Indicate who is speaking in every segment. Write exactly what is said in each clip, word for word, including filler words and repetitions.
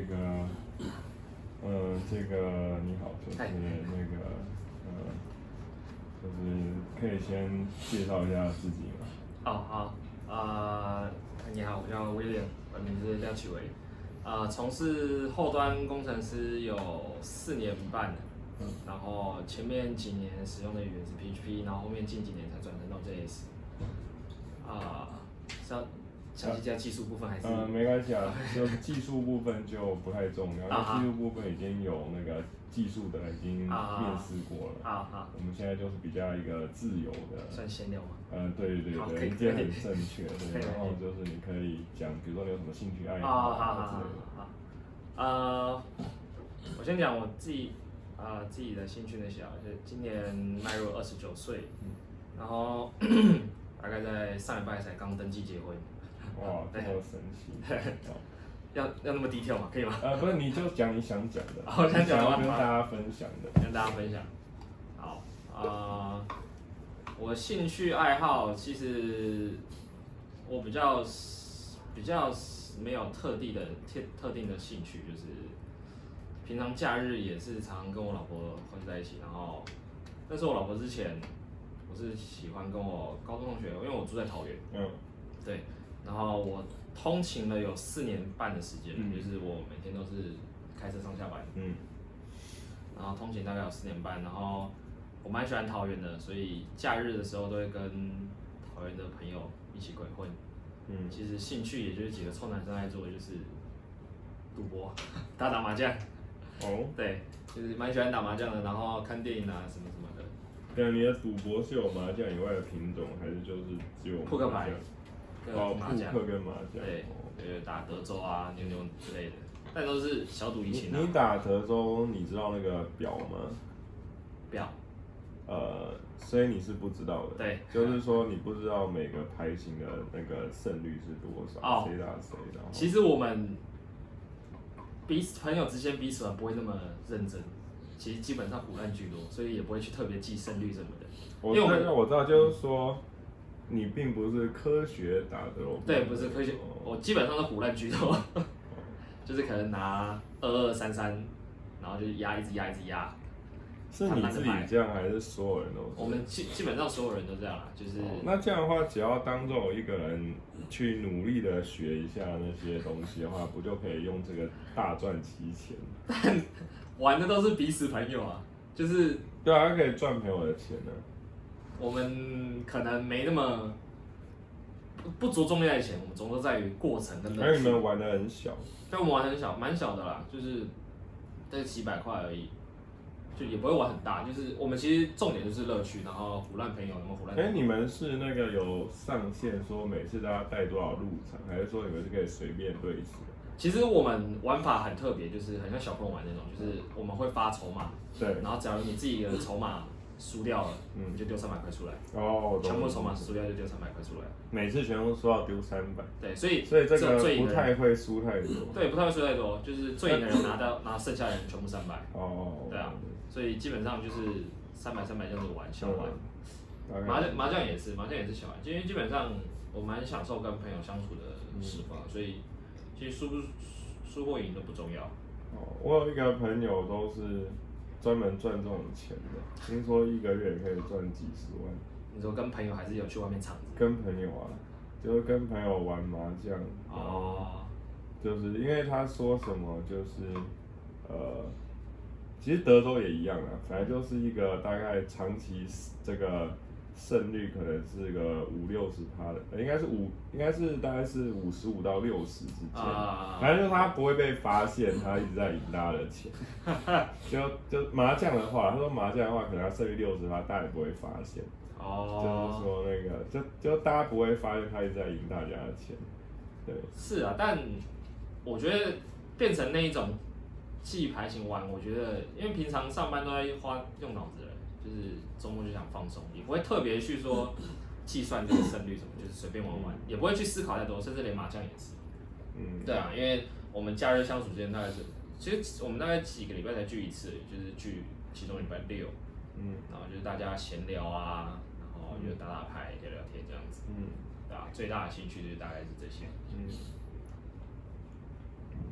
Speaker 1: 个，呃，这个你好，就是那个，呃，就是可以先介绍一下自己吗？
Speaker 2: 哦，好，呃，你好，我叫威廉，本名是廖启维，呃，从事后端工程师有四年半了，嗯，然后前面几年使用的语言是 P H P， 然后后面近几年才转成 Node.js， 啊、呃，是要详细讲技术部分还是？
Speaker 1: 呃，没关系啊，就技术部分就不太重要，因为技术部分已经有那个技术的已经面试过了。
Speaker 2: 好好，
Speaker 1: 我们现在就是比较一个自由的。
Speaker 2: 算闲聊吗？
Speaker 1: 呃，对对对对，这很正确。对，然后就是你可以讲，比如说你有什么兴趣爱好啊之类的。
Speaker 2: 好，呃，我先讲我自己啊、呃、自己的兴趣那些啊，就今年迈入二十九岁，然后大概在上礼拜才刚登记结婚。
Speaker 1: 哇，这么神奇！
Speaker 2: 要要那么低调吗？可以吗？
Speaker 1: 呃，不是，你就讲你想讲的，
Speaker 2: 我想讲
Speaker 1: 要跟大家分享的，
Speaker 2: 跟大家分享。好，呃，我兴趣爱好其实我比较比较没有特地的特特定的兴趣，就是平常假日也是常常跟我老婆混在一起，然后认识我老婆之前，我是喜欢跟我高中同学，因为我住在桃园，嗯，对。然后我通勤了有四年半的时间，嗯、就是我每天都是开车上下班，嗯，然后通勤大概有四年半，然后我蛮喜欢桃园的，所以假日的时候都会跟桃园的朋友一起鬼混，嗯，其实兴趣也就是几个臭男生爱做的，就是赌博、打打麻将，哦，对，就是蛮喜欢打麻将的，然后看电影啊什么什么的。
Speaker 1: 对，你的赌博是有麻将以外的品种，还是就是只有
Speaker 2: 扑克牌？
Speaker 1: 哦，扑克跟麻将，
Speaker 2: 对，呃，打德州啊、牛牛之类的，但都是小赌怡情啊。
Speaker 1: 你打德州，你知道那个表吗？
Speaker 2: 表。
Speaker 1: 呃，所以你是不知道的。
Speaker 2: 对。
Speaker 1: 就是说你不知道每个牌型的那个胜率是多少，
Speaker 2: 哦、
Speaker 1: 谁打谁的。
Speaker 2: 其实我们彼此朋友之间彼此不会那么认真，其实基本上胡乱居多，所以也不会去特别记胜率什么的。
Speaker 1: 我知道，我知道，就是说。你并不是科学打的哦。
Speaker 2: 对，不是科学，我基本上都胡乱居多，就是可能拿二二三三，然后就压，一直压，一直压。
Speaker 1: 是你自己这样，还是所有人都？
Speaker 2: 我们基基本上所有人都这样啦，就是。
Speaker 1: 哦、那这样的话，只要当做一个人去努力的学一下那些东西的话，不就可以用这个大赚其钱？
Speaker 2: 但玩的都是彼此朋友啊，就是。
Speaker 1: 对啊，他可以赚朋友的钱呢、啊。
Speaker 2: 我们可能没那么不着重在钱，我们着重在于过程跟乐趣。
Speaker 1: 而你们玩的很小，
Speaker 2: 对，我们玩很小，蛮小的啦，就是大概几百块而已，就也不会玩很大。就是我们其实重点就是乐趣，然后胡乱朋友，有没有胡乱？
Speaker 1: 哎，你们是那个有上限，说每次大家带多少入场，还是说你们是可以随便对此？
Speaker 2: 其实我们玩法很特别，就是很像小朋友玩那种，就是我们会发筹码，
Speaker 1: 对，
Speaker 2: 然后假如你自己的筹码输掉了，嗯，你就丢三百块出来。
Speaker 1: 哦，
Speaker 2: 全部筹码输掉就丢三百块出来。
Speaker 1: 每次全部输到丢三百。
Speaker 2: 对，所以
Speaker 1: 所以这个不太会输太多。
Speaker 2: 对，不太会输太多，就是最赢的人拿到拿剩下的人全部三百。
Speaker 1: 哦。
Speaker 2: 对啊，所以基本上就是三百三百这样子玩，小玩。麻将麻将也是，麻将也是小玩，因为基本上我蛮享受跟朋友相处的时光，所以其实输不输或赢都不重要。
Speaker 1: 哦，我有一个朋友都是。专门赚这种钱的，听说一个月可以赚几十万。
Speaker 2: 你说跟朋友还是有去外面场子？
Speaker 1: 跟朋友啊，就是跟朋友玩麻将。哦。就是因为他说什么，就是呃，其实德州也一样啊，反正就是一个大概长期这个胜率可能是个五六十趴的，应该是五，应该是大概是五十五到六十之间。啊。反正就是他不会被发现，他一直在赢大家的钱。就就麻将的话，他说麻将的话，可能他胜率六十趴，大家也不会发现。哦。就是说那个，就就大家不会发现他一直在赢大家的钱。对。
Speaker 2: 是啊，但我觉得变成那一种记牌型玩，我觉得因为平常上班都在花用脑子了。就是周末就想放松，也不会特别去说计算这个胜率什么，就是随便玩玩，也不会去思考太多，甚至连麻将也是。嗯，对啊，因为我们假日相处时间大概是，其实我们大概几个礼拜才聚一次，就是聚其中礼拜六，嗯，然后就是大家闲聊啊，然后就打打牌、聊聊天这样子。嗯，对啊，最大的兴趣就是大概是这些。嗯。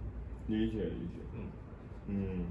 Speaker 1: 理解理解，嗯嗯。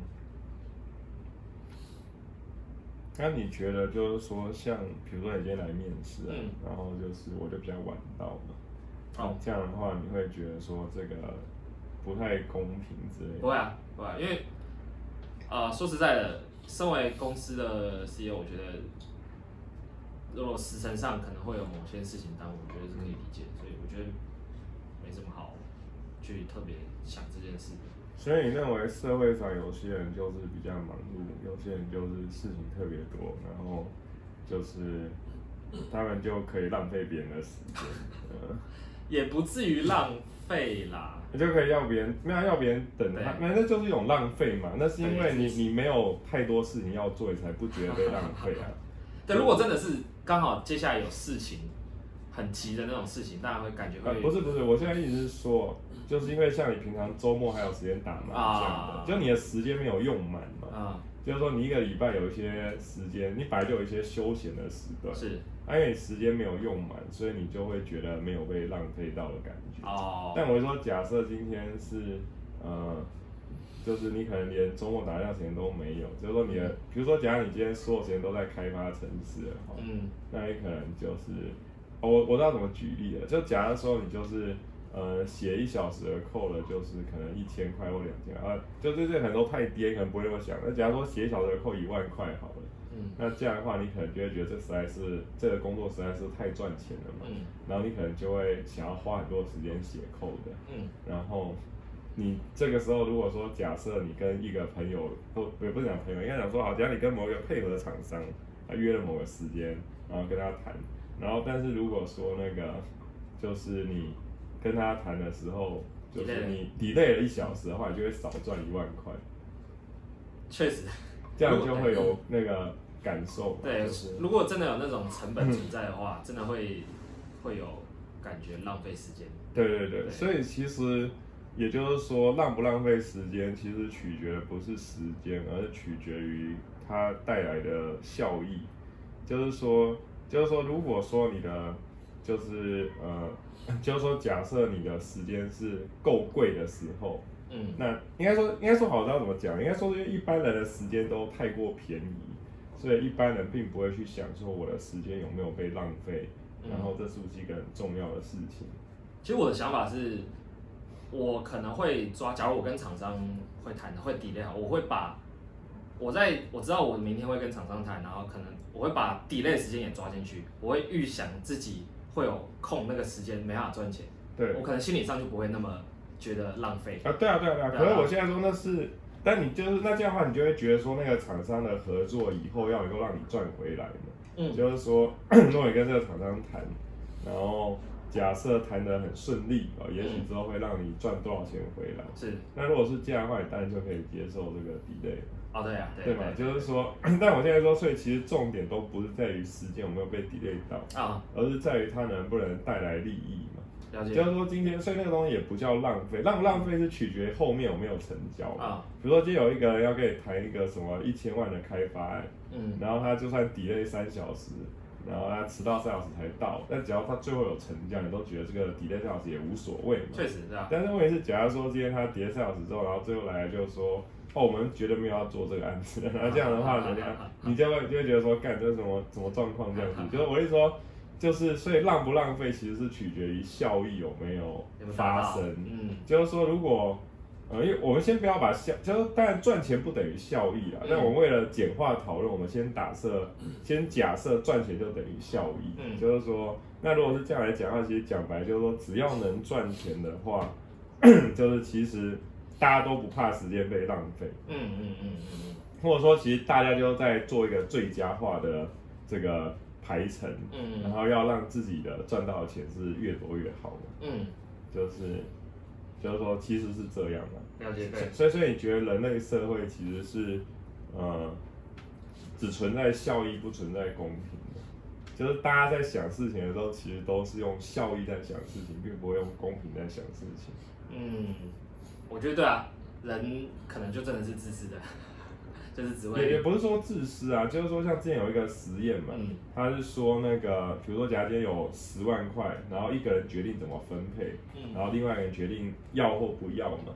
Speaker 1: 那你觉得就是说，像比如说你今天来面试啊，嗯、然后就是我就比较晚到嘛，哦，这样的话你会觉得说这个不太公平之类的？
Speaker 2: 不会啊，不会、啊，因为呃说实在的，身为公司的 C E O， 我觉得如果时程上可能会有某些事情耽误，我觉得是可以理解，所以我觉得没什么好去特别想这件事的。
Speaker 1: 所以你认为社会上有些人就是比较忙碌，有些人就是事情特别多，然后就是他们就可以浪费别人的时间，呃，
Speaker 2: 也不至于浪费啦。
Speaker 1: 你就可以要别人，没有要别人等他，那那就是一种浪费嘛。那是因为你你没有太多事情要做，你才不觉得被浪费啊。
Speaker 2: 对，如果真的是刚好接下来有事情很急的那种事情，大家会感觉会、
Speaker 1: 呃、不是不是，我现在意思是说，就是因为像你平常周末还有时间打麻将的，啊、就你的时间没有用满嘛。啊、就是说你一个礼拜有一些时间，你本来就有一些休闲的时段，
Speaker 2: 是，
Speaker 1: 因为你时间没有用满，所以你就会觉得没有被浪费到的感觉。
Speaker 2: 哦。
Speaker 1: 但我说，假设今天是呃。就是你可能连周末打架时间都没有，就是说你的，比如说，假如你今天所有时间都在开发程式的话，嗯，那你可能就是，哦，我我知道怎么举例了，就假如说你就是呃写一小时的 code 就是可能一千块或两千啊，就这些可能都太低，可能不会那么想。那假如说写一小时的 code 一万块好了，嗯，那这样的话你可能就会觉得这实在是这个工作实在是太赚钱了嘛，嗯，然后你可能就会想要花很多时间写 code 的，嗯，然后。你这个时候如果说假设你跟一个朋友，或也不是讲朋友，应该讲说好，假如你跟某一个配合的厂商，他约了某个时间，然后跟他谈，然后但是如果说那个就是你跟他谈的时候，就是你 delay 了一小时的话，你就会少赚一万块。
Speaker 2: 确实，
Speaker 1: 这样就会有那个感受。
Speaker 2: 对，
Speaker 1: 就是、
Speaker 2: 如果真的有那种成本存在的话，真的会会有感觉浪费时间。
Speaker 1: 对对对，对所以其实。也就是说，浪不浪费时间，其实取决的不是时间，而是取决于它带来的效益。就是说，就是说，如果说你的，就是呃，就是说，假设你的时间是够贵的时候，嗯，那应该说，应该说好，知道怎么讲？应该说，因为一般人的时间都太过便宜，所以一般人并不会去想说我的时间有没有被浪费，然后这是不是一个很重要的事情？
Speaker 2: 其实我的想法是。我可能会抓，假如我跟厂商会谈，会 delay 好，我会把我在我知道我明天会跟厂商谈，然后可能我会把 delay 的时间也抓进去，我会预想自己会有空那个时间没办法赚钱，
Speaker 1: 对，
Speaker 2: 我可能心理上就不会那么觉得浪费。
Speaker 1: 啊，对啊，对啊，对啊。可是我现在说那是，但你就是那这样的话，你就会觉得说那个厂商的合作以后要能够让你赚回来嘛，嗯，就是说如果你跟这个厂商谈，然后。假设谈得很顺利啊，也许之后会让你赚多少钱回来。
Speaker 2: 是。
Speaker 1: 那如果是这样的话，你当然就可以接受这个 delay。
Speaker 2: 哦，对啊，对。
Speaker 1: 对嘛？就是说，但我现在说，所以其实重点都不是在于时间有没有被 delay 到啊，而是在于它能不能带来利益嘛。
Speaker 2: 了解。
Speaker 1: 就是说今天，所以那个东西也不叫浪费，浪不浪费是取决于后面有没有成交啊。比如说今天有一个人要跟你谈一个什么一千万的开发案，嗯，然后他就算 delay 三小时。然后他迟到三小时才到，但只要他最后有成交，你都觉得这个 delay 三小时也无所谓嘛。
Speaker 2: 确实是啊。
Speaker 1: 但是问题是，假如说今天他 delay 三小时之后，然后最后来就说，哦，我们绝对没有要做这个案子，然后这样的话，人家你就会就会觉得说，干这是什么什么状况这样子？就是我一说，就是所以浪不浪费其实是取决于效益有没有发生。嗯，就是说如果。呃，因为我们先不要把效，就是当然赚钱不等于效益啦。但我们为了简化讨论，我们先打设，先假设赚钱就等于效益。嗯，就是说，那如果是这样来讲的话，其实讲白就是说，只要能赚钱的话，就是其实大家都不怕时间被浪费。嗯嗯嗯嗯。或者说，其实大家就在做一个最佳化的这个排程，嗯，然后要让自己的赚到的钱是越多越好的。嗯，就是。就是说，其实是这样的。
Speaker 2: 了解，对。
Speaker 1: 所以，所以你觉得人类社会其实是，呃，只存在效益，不存在公平的。就是大家在想事情的时候，其实都是用效益在想事情，并不会用公平在想事情。
Speaker 2: 嗯，我觉得对啊，人可能就真的是自私的。就是只会
Speaker 1: 也也不是说自私啊，就是说像之前有一个实验嘛，嗯、他是说那个，比如说假如今天有十万块，然后一个人决定怎么分配，嗯、然后另外一个人决定要或不要嘛，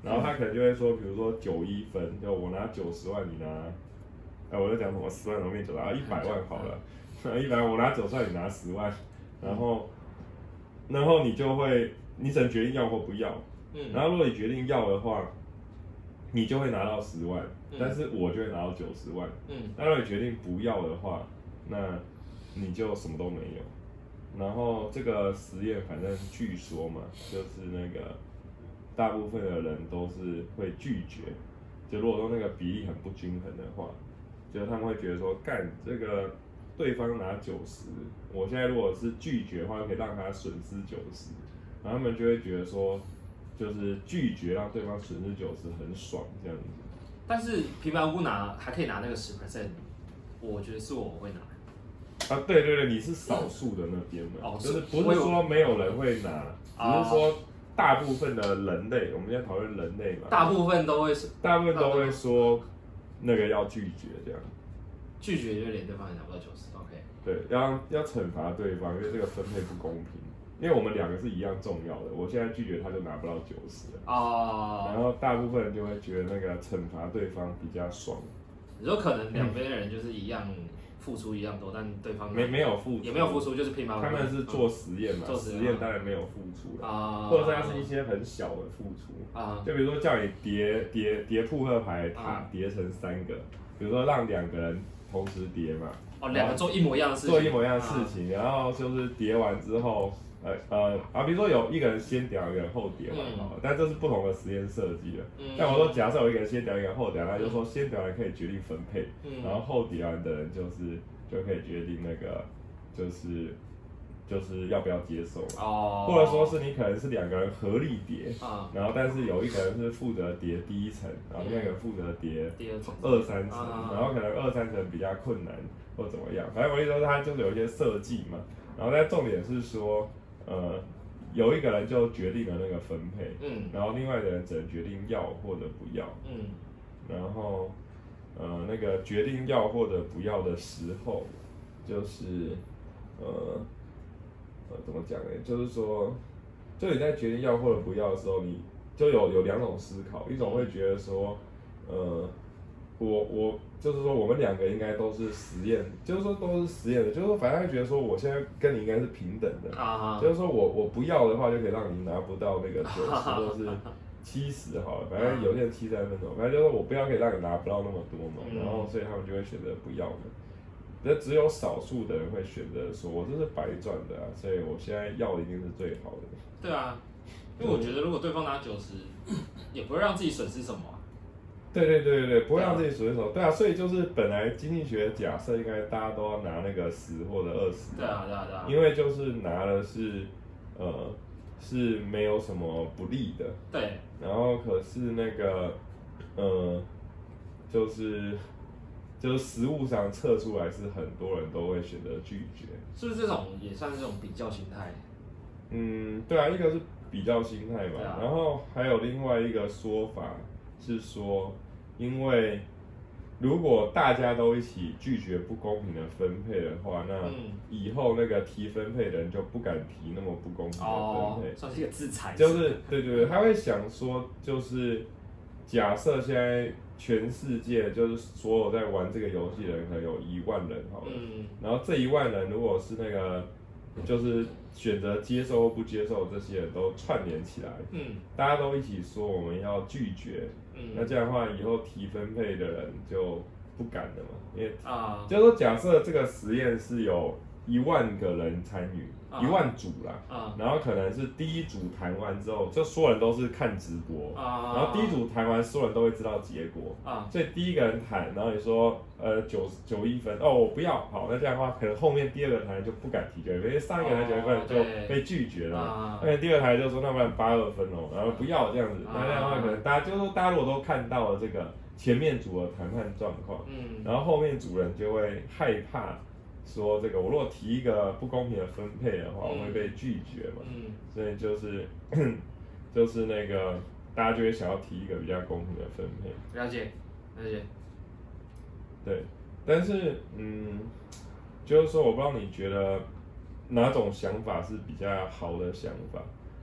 Speaker 1: 然后他可能就会说，比如说九一分，就我拿九十万，你拿，哎，我在讲什么？十万容面九啊，一百万好了，一百万我拿九十万，你拿十万，然后，然后你就会，你只能决定要或不要。嗯。然后如果你决定要的话，你就会拿到十万，嗯、但是我就会拿到九十万。嗯。那如果你决定不要的话，那你就什么都没有。然后这个实验，反正据说嘛，就是那个大部分的人都是会拒绝。就如果说那个比例很不均衡的话，就他们会觉得说，干这个对方拿九十，我现在如果是拒绝的话，可以让他损失九十，然后他们就会觉得说，就是拒绝让对方损失九十很爽这样子。
Speaker 2: 但是平白无故拿还可以拿那个十 percent， 我觉得是我会拿。
Speaker 1: 啊，对对对，你是少数的那边嘛，哦、就是不是说没有人会拿，只是说大部分的人类，我们现在讨论人类嘛，
Speaker 2: 大部分都会，
Speaker 1: 大部分都会说那个要拒绝这样，
Speaker 2: 拒绝就连对方也拿不到九十 ，OK？
Speaker 1: 对，要要惩罚对方，因为这个分配不公平，因为我们两个是一样重要的，我现在拒绝他就拿不到九十哦，然后大部分人就会觉得那个惩罚对方比较爽。
Speaker 2: 你说可能两边的人就是一样。付出一样多，但对方
Speaker 1: 没没有付出，
Speaker 2: 也没有付出，就是平白无故。
Speaker 1: 他们是做实验嘛，嗯、实验当然没有付出了，啊、或者是它是一些很小的付出啊，就比如说叫你叠叠叠扑克牌塔、啊、叠成三个，比如说让两个人同时叠嘛，
Speaker 2: 哦，两个做一模一样的事情，
Speaker 1: 做一模一样的事情，啊、然后就是叠完之后。呃呃啊，比如说有一个人先屌，一个人后屌嘛，好、嗯，但这是不同的实验设计的。嗯、但我说，假设有一个人先屌，一个人后屌，那就说先屌人可以决定分配，嗯、然后后屌完的人就是就可以决定那个就是就是要不要接受哦，或者说是你可能是两个人合力叠，啊、然后但是有一个人是负责叠第一层，然后另外一个负责叠二三层，啊、然后可能二三层比较困难或怎么样，反正我意思说它就是有一些设计嘛，然后但重点是说。呃，有一个人就决定了那个分配，嗯，然后另外的人只能决定要或者不要，嗯，然后呃那个决定要或者不要的时候，就是呃呃怎么讲呢？就是说，就你在决定要或者不要的时候，你就有有两种思考，一种会觉得说，呃。我我就是说，我们两个应该都是实验，就是说都是实验的，就是说，反正他觉得说，我现在跟你应该是平等的，啊、就是说我我不要的话，就可以让你拿不到那个九十或是七十好了，反正有些人七三分钟，反正就是我不要可以让你拿不到那么多嘛，嗯、然后所以他们就会选择不要的，那只有少数的人会选择说，我这是白赚的啊，所以我现在要的一定是最好的。
Speaker 2: 对啊，因为我觉得如果对方拿九十，也不会让自己损失什么。
Speaker 1: 对对对对对，不会让自己损失什么。对啊，所以就是本来经济学的假设应该大家都要拿那个十或者二十。
Speaker 2: 对啊对啊对啊。
Speaker 1: 因为就是拿的是，呃，是没有什么不利的。
Speaker 2: 对。
Speaker 1: 然后可是那个，呃，就是就是实物上测出来是很多人都会选择拒绝。
Speaker 2: 是不是这种也算是这种比较心态？
Speaker 1: 嗯，对啊，一个是比较心态嘛，啊、然后还有另外一个说法。是说，因为如果大家都一起拒绝不公平的分配的话，那以后那个提分配的人就不敢提那么不公平的分配，
Speaker 2: 哦、算是一个制裁。
Speaker 1: 就是对对对，他会想说，就是假设现在全世界就是所有在玩这个游戏的人可能有一万人好了，嗯、然后这一万人如果是那个就是选择接受或不接受，这些人都串联起来，嗯，大家都一起说我们要拒绝。嗯、那这样的话，以后提分配的人就不敢了嘛，因为啊，就是说假设这个实验是有一万个人参与，啊、一万组啦，啊、然后可能是第一组谈完之后，就所有人都是看直播，啊、然后第一组谈完，所有人都会知道结果，啊、所以第一个人谈，然后你说呃九九一分，哦我不要，好，那这样的话，可能后面第二个谈就不敢提决，因为上一个谈九一分就被拒绝了，啊、那第二台就说那不然八二分哦，然后不要这样子，那这样的话可能大家就是说大家如果都看到了这个前面组的谈判状况，嗯，然后后面组人就会害怕。说这个，我如果提一个不公平的分配的话，嗯、我会被拒绝嘛，嗯、所以就是就是那个大家就会想要提一个比较公平的分配。
Speaker 2: 了解，了解。
Speaker 1: 对，但是嗯，就是说，我不知道你觉得哪种想法是比较好的想法？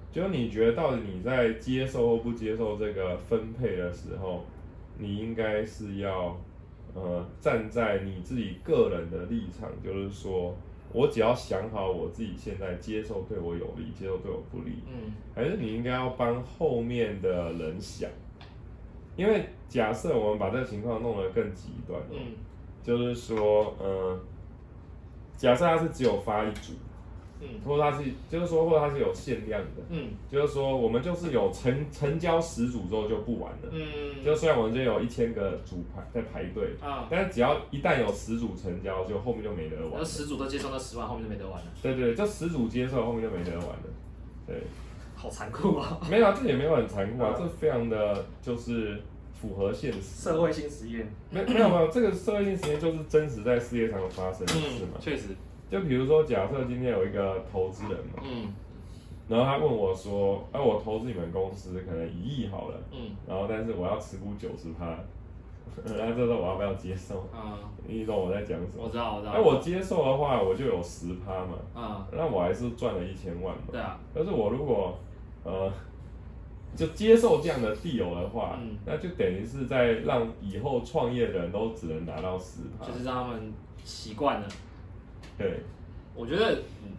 Speaker 1: 就是你觉得到底你在接受或不接受这个分配的时候，你应该是要呃站在你自己个人的立场，就是说我只要想好我自己现在接受对我有利，接受对我不利，嗯，还是你应该要帮后面的人想。因为假设我们把这个情况弄得更极端，嗯，就是说，呃，假设它是只有发一组，嗯，或者它是，就是说，或者它是有限量的，嗯，就是说，我们就是有成成交十组之后就不玩了，嗯，就虽然我们这有一千个组排在排队，啊，但是只要一旦有十组成交，就后面就没得玩了。
Speaker 2: 那十组都接受那十万，后面就没得玩了。
Speaker 1: 对对，就十组接受，后面就没得玩了，对。
Speaker 2: 好残酷啊！
Speaker 1: 没有、啊，这也没有很残酷啊，这非常的就是符合现实。
Speaker 2: 社会性实验。
Speaker 1: 没没有没有，这个社会性实验就是真实在世界上发生的事嘛。
Speaker 2: 确、嗯、实。
Speaker 1: 就比如说，假设今天有一个投资人嘛，嗯，然后他问我说，哎、啊，我投资你们公司可能一亿好了，嗯，然后但是我要持股九十趴，那这时候我要不要接受？啊、嗯，你懂我在讲什么？
Speaker 2: 我知道我知道。
Speaker 1: 哎、啊，我接受的话，我就有十趴嘛，啊、嗯，那我还是赚了一千万嘛。
Speaker 2: 对啊。
Speaker 1: 但是我如果呃，就接受这样的 deal 的话，嗯、那就等于是在让以后创业的人都只能拿到十趴，
Speaker 2: 就是让他们习惯了。
Speaker 1: 对，
Speaker 2: 我觉得，嗯，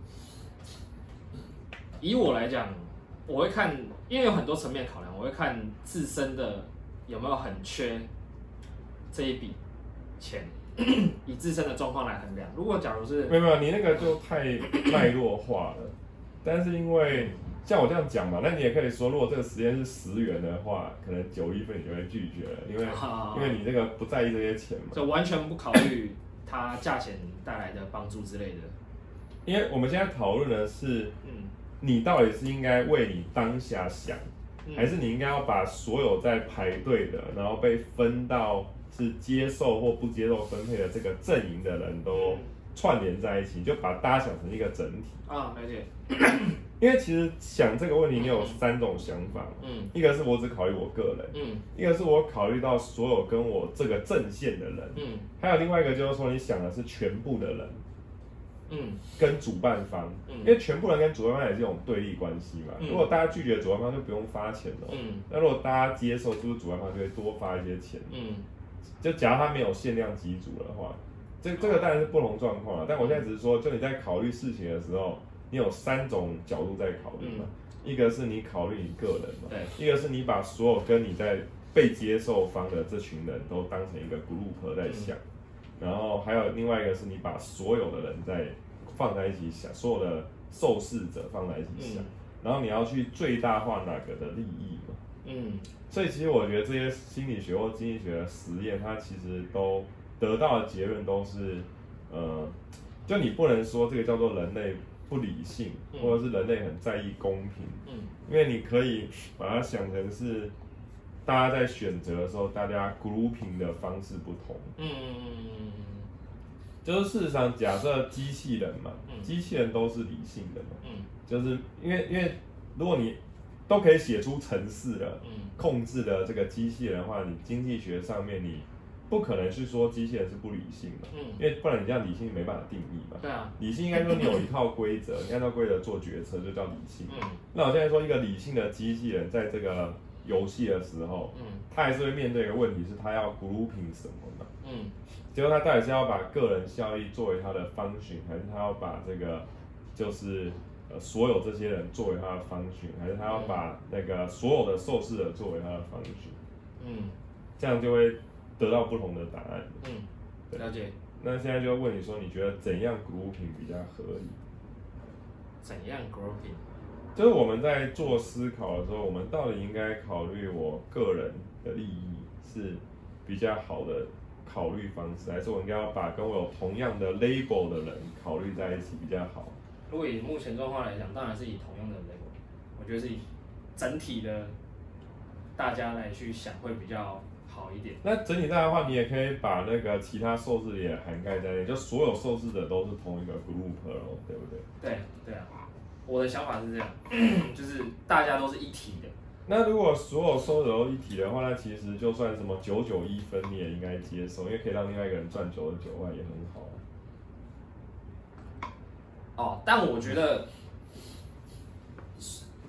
Speaker 2: 以我来讲，我会看，因为有很多层面考量，我会看自身的有没有很缺这一笔钱，以自身的状况来衡量。如果假如是
Speaker 1: 没有没有，你那个就太脉络化了。但是因为像我这样讲嘛，那你也可以说，如果这个时间是十元的话，可能九一分你就会拒绝了，因为、啊、因为你这个不在意这些钱嘛，
Speaker 2: 就完全不考虑它价钱带来的帮助之类的。
Speaker 1: 因为我们现在讨论的是，嗯，你到底是应该为你当下想，嗯、还是你应该要把所有在排队的，然后被分到是接受或不接受分配的这个阵营的人都串联在一起，就把大家想成一个整体
Speaker 2: 啊，了解。
Speaker 1: 因为其实想这个问题，你有三种想法，嗯，一个是我只考虑我个人，嗯，一个是我考虑到所有跟我这个阵线的人，嗯，还有另外一个就是说你想的是全部的人，嗯，跟主办方，嗯，因为全部人跟主办方也是一种对立关系嘛，嗯、如果大家拒绝主办方就不用发钱了，嗯，那如果大家接受，是不是主办方就会多发一些钱？嗯，就假如他没有限量几组的话，这这个当然是不同状况了，但我现在只是说，就你在考虑事情的时候。你有三种角度在考虑嘛？嗯、一个是你考虑你个人嘛，对；一个是你把所有跟你在被接受方的这群人都当成一个 group 在想，嗯、然后还有另外一个是你把所有的人在放在一起想，所有的受试者放在一起想，嗯、然后你要去最大化哪个的利益嘛？嗯，所以其实我觉得这些心理学或经济学的实验，它其实都得到的结论都是，呃，就你不能说这个叫做人类。不理性，或者是人类很在意公平，嗯，因为你可以把它想成是大家在选择的时候，大家 grouping 的方式不同，嗯嗯嗯嗯就是事实上，假设机器人嘛，嗯、机器人都是理性的嘛，嗯，就是因为因为如果你都可以写出程式了，嗯，控制的这个机器人的话，你经济学上面你。不可能是说机器人是不理性的，嗯，因为不然你这样理性没办法定义嘛。
Speaker 2: 对啊，
Speaker 1: 理性应该说你有一套规则，你按照规则做决策就叫理性。嗯，那我现在说一个理性的机器人在这个游戏的时候，嗯，他还是会面对一个问题，是他要 grouping 什么嘛？嗯，结果他到底是要把个人效益作为他的 function， 还是他要把这个就是呃所有这些人作为他的 function， 还是他要把那个所有的受试者作为他的 function？ 嗯，这样就会。得到不同的答案。
Speaker 2: 嗯，了解。
Speaker 1: 那现在就问你说，你觉得怎样 grouping 比较合理？
Speaker 2: 怎样 grouping？
Speaker 1: 就是我们在做思考的时候，我们到底应该考虑我个人的利益是比较好的考虑方式，还是我应该要把跟我有同样的 label 的人考虑在一起比较好？
Speaker 2: 如果以目前状况来讲，当然是以同样的 label， 我觉得是以整体的大家来去想会比较。好一点。
Speaker 1: 那整体上的话，你也可以把那个其他受试也涵盖在内，就所有受试者都是同一个 group 咯，对不对？
Speaker 2: 对对啊，我的想法是这样，就是大家都是一体的。
Speaker 1: 那如果所有受试者都一体的话，那其实就算什么九九一分你也应该接受，因为可以让另外一个人赚九十九万也很好
Speaker 2: 啊。哦，但我觉得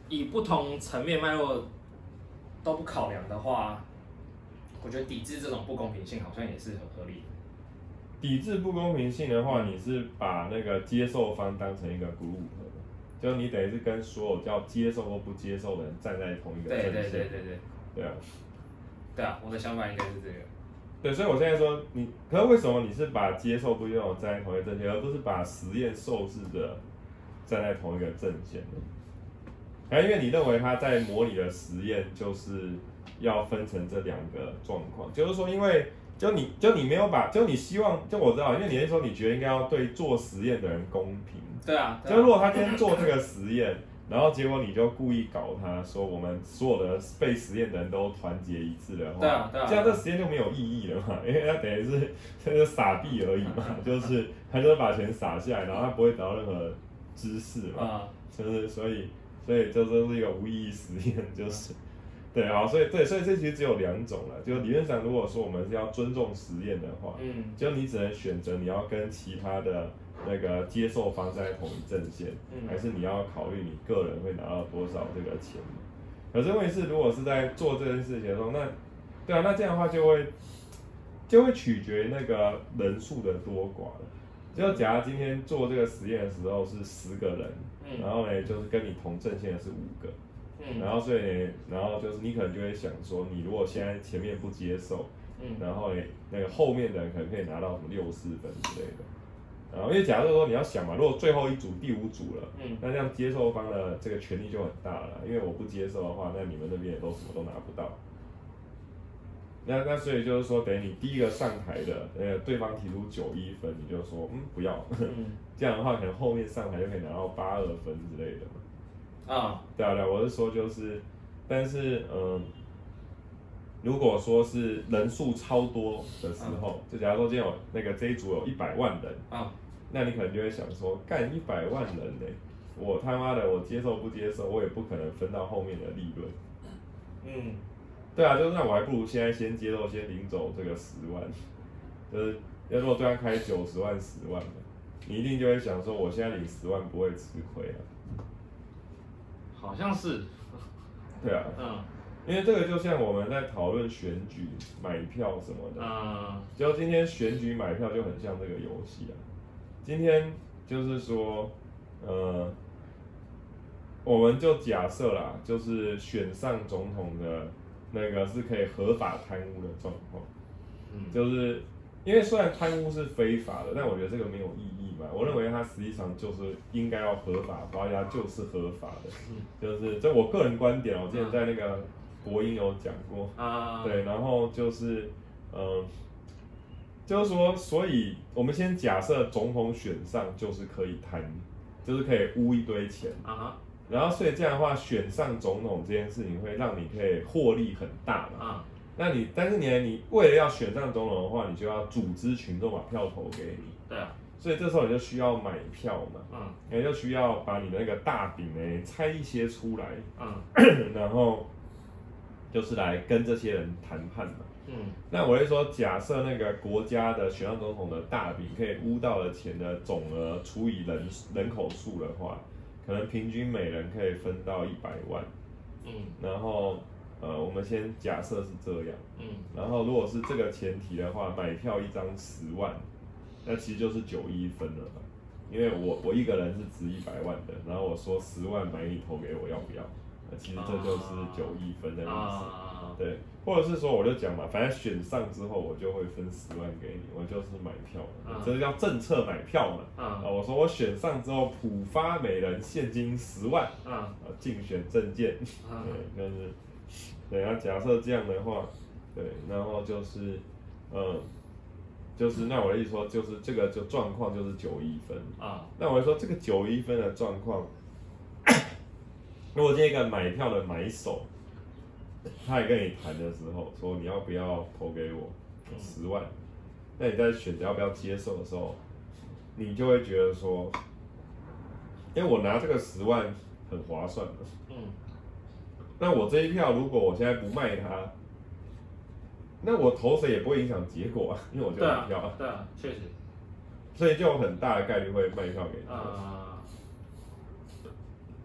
Speaker 2: 以不同层面脉络都不考量的话，我觉得抵制这种不公平性好像也是很合理的。
Speaker 1: 抵制不公平性的话，你是把那个接受方当成一个 group， 就你等于是跟所有叫接受或不接受的人站在同一个阵线。
Speaker 2: 对对对对对。
Speaker 1: 对啊。
Speaker 2: 对啊，我的想法应该是这个。
Speaker 1: 对，所以我现在说你，可是为什么你是把接受不接受站在同一个阵线，而不是把实验受试者站在同一个阵线呢？啊，因为你认为他在模拟的实验就是要分成这两个状况，就是说，因为就你就你没有把，就你希望，就我知道，因为你是说你觉得应该要对做实验的人公平。
Speaker 2: 对啊。
Speaker 1: 就如果他今天做这个实验，然后结果你就故意搞他，说我们所有的被实验的人都团结一致的话，
Speaker 2: 对啊对啊，
Speaker 1: 这样这实验就没有意义了嘛，因为他等于是他就撒币而已嘛，就是他就是把钱撒下来，然后他不会得到任何知识嘛，啊、就是所以所以这就是一个无意义实验，就是对啊，所以对，所以这其实只有两种了，就理论上如果说我们是要尊重实验的话，嗯，就你只能选择你要跟其他的那个接受方在同一阵线，嗯、还是你要考虑你个人会拿到多少这个钱。可是问题是，如果是在做这件事情的时候，那对啊，那这样的话就会就会取决于那个人数的多寡了。就假如今天做这个实验的时候是十个人，嗯、然后呢就是跟你同阵线的是五个，嗯、然后所以呢，然后就是你可能就会想说，你如果现在前面不接受，嗯、然后呢那个后面的人可能可以拿到什么六四分之类的。然后因为假如说你要想嘛，如果最后一组第五组了，嗯、那这样接受方的这个权利就很大了，因为我不接受的话，那你们那边也都什么都拿不到。那那所以就是说，等于你第一个上台的，呃，对方提出九一分，你就说嗯不要，嗯、这样的话可能后面上台就可以拿到八二分之类的嘛。啊，对啊对啊，我是说就是，但是嗯、呃，如果说是人数超多的时候，就假如说今天有那个这一组有一百万人，啊，那你可能就会想说，干一百万人呢、欸，我他妈的我接受不接受，我也不可能分到后面的利润。嗯。对啊，就是那我还不如现在先接受，先领走这个十万，就是要如果对方开九十万、十万的，你一定就会想说，我现在领十万不会吃亏啊。
Speaker 2: 好像是。
Speaker 1: 对啊。嗯。因为这个就像我们在讨论选举、买票什么的，嗯，就今天选举买票就很像这个游戏啊。今天就是说，呃，我们就假设啦，就是选上总统的。那个是可以合法贪污的状况，嗯，就是因为虽然贪污是非法的，但我觉得这个没有意义嘛。我认为它实际上就是应该要合法化，它就是合法的，嗯、就是这我个人观点，我之前在那个国英有讲过啊，对，然后就是呃，就是说，所以我们先假设总统选上就是可以贪，就是可以污一堆钱啊。然后，所以这样的话，选上总统这件事情会让你可以获利很大嘛？啊，那你，但是你，你为了要选上总统的话，你就要组织群众把票投给你。对啊。所以这时候你就需要买票嘛。嗯。你就需要把你的那个大饼呢拆一些出来。嗯。然后就是来跟这些人谈判嘛。嗯。那我会说，假设那个国家的选上总统的大饼可以污到的钱的总额除以人人口数的话。可能平均每人可以分到一百万，嗯，然后呃，我们先假设是这样，嗯，然后如果是这个前提的话，买票一张十万，那其实就是九一分了嘛，因为我我一个人是值一百万的，然后我说十万买你投给我要不要？那其实这就是九一分的意思，啊、对，或者是说我就讲嘛，反正选上之后我就会分十万给你，我就是买票，啊、这叫政策买票嘛，啊，我说我选上之后普发每人现金十万，啊，竞选政见，啊、对，就是，对，然后假设这样的话，对，然后就是，嗯。就是那我的意思说，就是这个就状况就是九一分啊。那我说这个九一分的状况，如果今天一个买票的买手，他也跟你谈的时候说你要不要投给我十万，那你在选择要不要接受的时候，你就会觉得说，因为我拿这个十万很划算的，嗯，那我这一票如果我现在不卖它。那我投谁也不会影响结果啊，因为我就买票啊。
Speaker 2: 对啊，确实。
Speaker 1: 所以就有很大的概率会卖票给他。啊。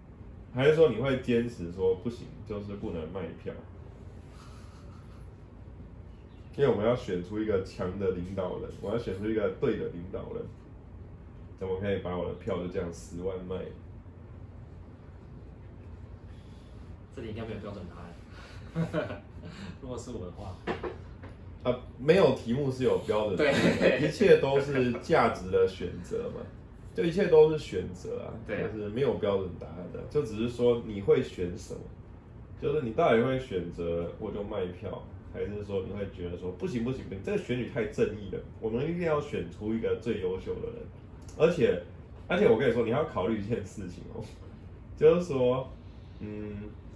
Speaker 1: 还是说你会坚持说不行，就是不能卖票？因为我们要选出一个强的领导人，我要选出一个对的领导人，怎么可以把我的票就这样十万卖？
Speaker 2: 这里应该没有标准答案。如果是我的话，
Speaker 1: 啊，没有题目是有标准答案，一切都是价值的选择嘛，就一切都是选择啊，就是没有标准答案的，就只是说你会选什么，就是你到底会选择我就卖票。还是说你会觉得说不行不行不行，这个选举太正义了，我们一定要选出一个最优秀的人，而且而且我跟你说，你要考虑一件事情哦，就是说，嗯，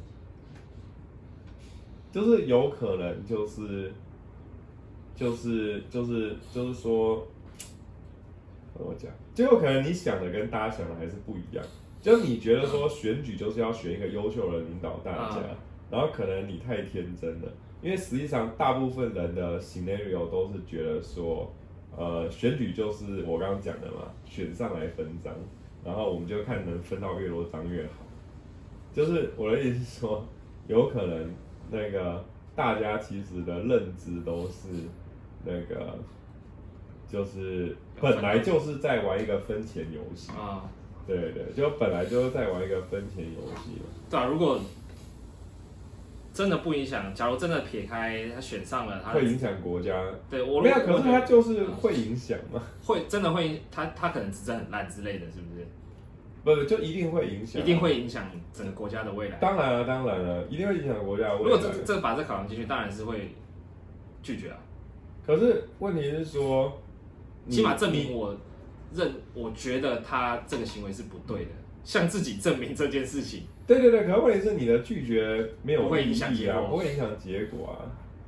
Speaker 1: 就是有可能就是就是就是就是说，怎么讲，就有可能你想的跟大家想的还是不一样，就是你觉得说选举就是要选一个优秀的领导大家，然后可能你太天真了。因为实际上，大部分人的 scenario 都是觉得说，呃，选举就是我刚刚讲的嘛，选上来分赃，然后我们就看能分到越多章越好。就是我的意思是说，有可能那个大家其实的认知都是那个，就是本来就是在玩一个分钱游戏啊，对对，就本来就是在玩一个分钱游戏嘛。
Speaker 2: 对啊，如果真的不影响。假如真的撇开他选上了，他
Speaker 1: 会影响国家。
Speaker 2: 对我
Speaker 1: 没有，可是他就是会影响嘛。
Speaker 2: 会真的会，他他可能执政很烂之类的，是不是？
Speaker 1: 不，就一定会影响，
Speaker 2: 一定会影响整个国家的未来。
Speaker 1: 当然了，当然了，一定会影响国家的未来。
Speaker 2: 如果这这把这考量进去，当然是会拒绝啊。
Speaker 1: 可是问题是说，
Speaker 2: 起码证明我认，我觉得他这个行为是不对的，向自己证明这件事情。
Speaker 1: 对对对，可是问题是你的拒绝没有
Speaker 2: 不会影响结果，
Speaker 1: 不会影响结果啊。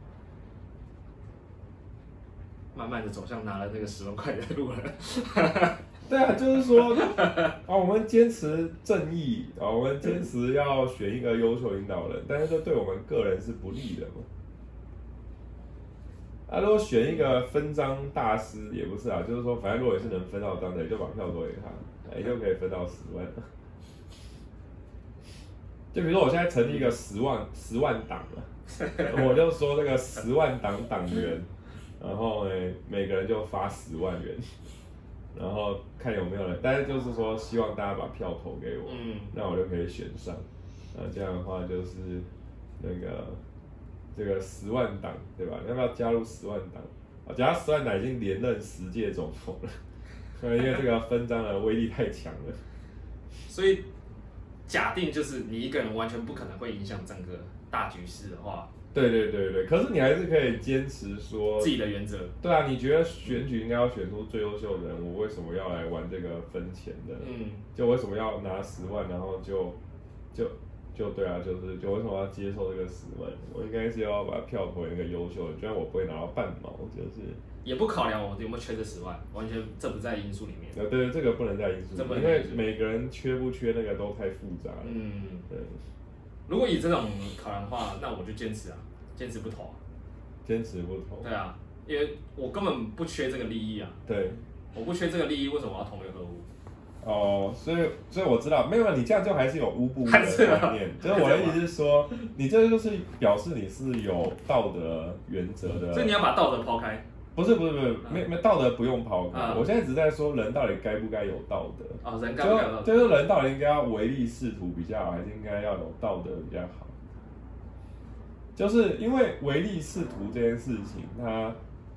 Speaker 2: 慢慢的走向拿了那个十万块的路了。
Speaker 1: 对啊，就是说啊，我们坚持正义啊，我们坚持要选一个优秀领导人，但是这对我们个人是不利的嘛。啊，如果选一个分赃大师也不是啊，就是说，反正如果你是能分到章的，你就把票投给他，你就可以分到十万。就比如说，我现在成立一个十万十万党了，我就说这个十万党党员，然后呢，每个人就发十万元，然后看有没有人，但是就是说，希望大家把票投给我，嗯，那我就可以选上。那这样的话就是那个这个十万党，对吧？要不要加入十万党？啊，假如十万党已经连任十届总统了，因为这个分赃的威力太强了，
Speaker 2: 所以。假定就是你一个人完全不可能会影响整个大局势的话，
Speaker 1: 对对对对，可是你还是可以坚持说
Speaker 2: 自己的原则。
Speaker 1: 对啊，你觉得选举应该要选出最优秀的人，我为什么要来玩这个分钱的？嗯，就为什么要拿十万，然后就就就对啊，就是就为什么要接受这个十万？我应该是要把票投给那个优秀的，虽然我不会拿到半毛，就是。
Speaker 2: 也不考量我有没有缺这十万，完全这不在因素里面。
Speaker 1: 啊，对，这个不能在因素里面，因为每个人缺不缺那个都太复杂了。嗯，对。
Speaker 2: 如果以这种考量的话，那我就坚持啊，坚持不投啊。
Speaker 1: 坚持不投。
Speaker 2: 对啊，因为我根本不缺这个利益啊。
Speaker 1: 对。
Speaker 2: 我不缺这个利益，为什么要同流合污？
Speaker 1: 哦，所以所以我知道，没有你这样就还是有污不污的概念。就是我的意思是说，你这就是表示你是有道德原则的。
Speaker 2: 所以你要把道德抛开。
Speaker 1: 不是不是不是，没没道德不用抛开。我现在只是在说人到底该不该有道德。
Speaker 2: 哦，人该不该有道德？
Speaker 1: 就是人到底应该要唯利是图比较好，还是应该要有道德比较好？就是因为唯利是图这件事情，它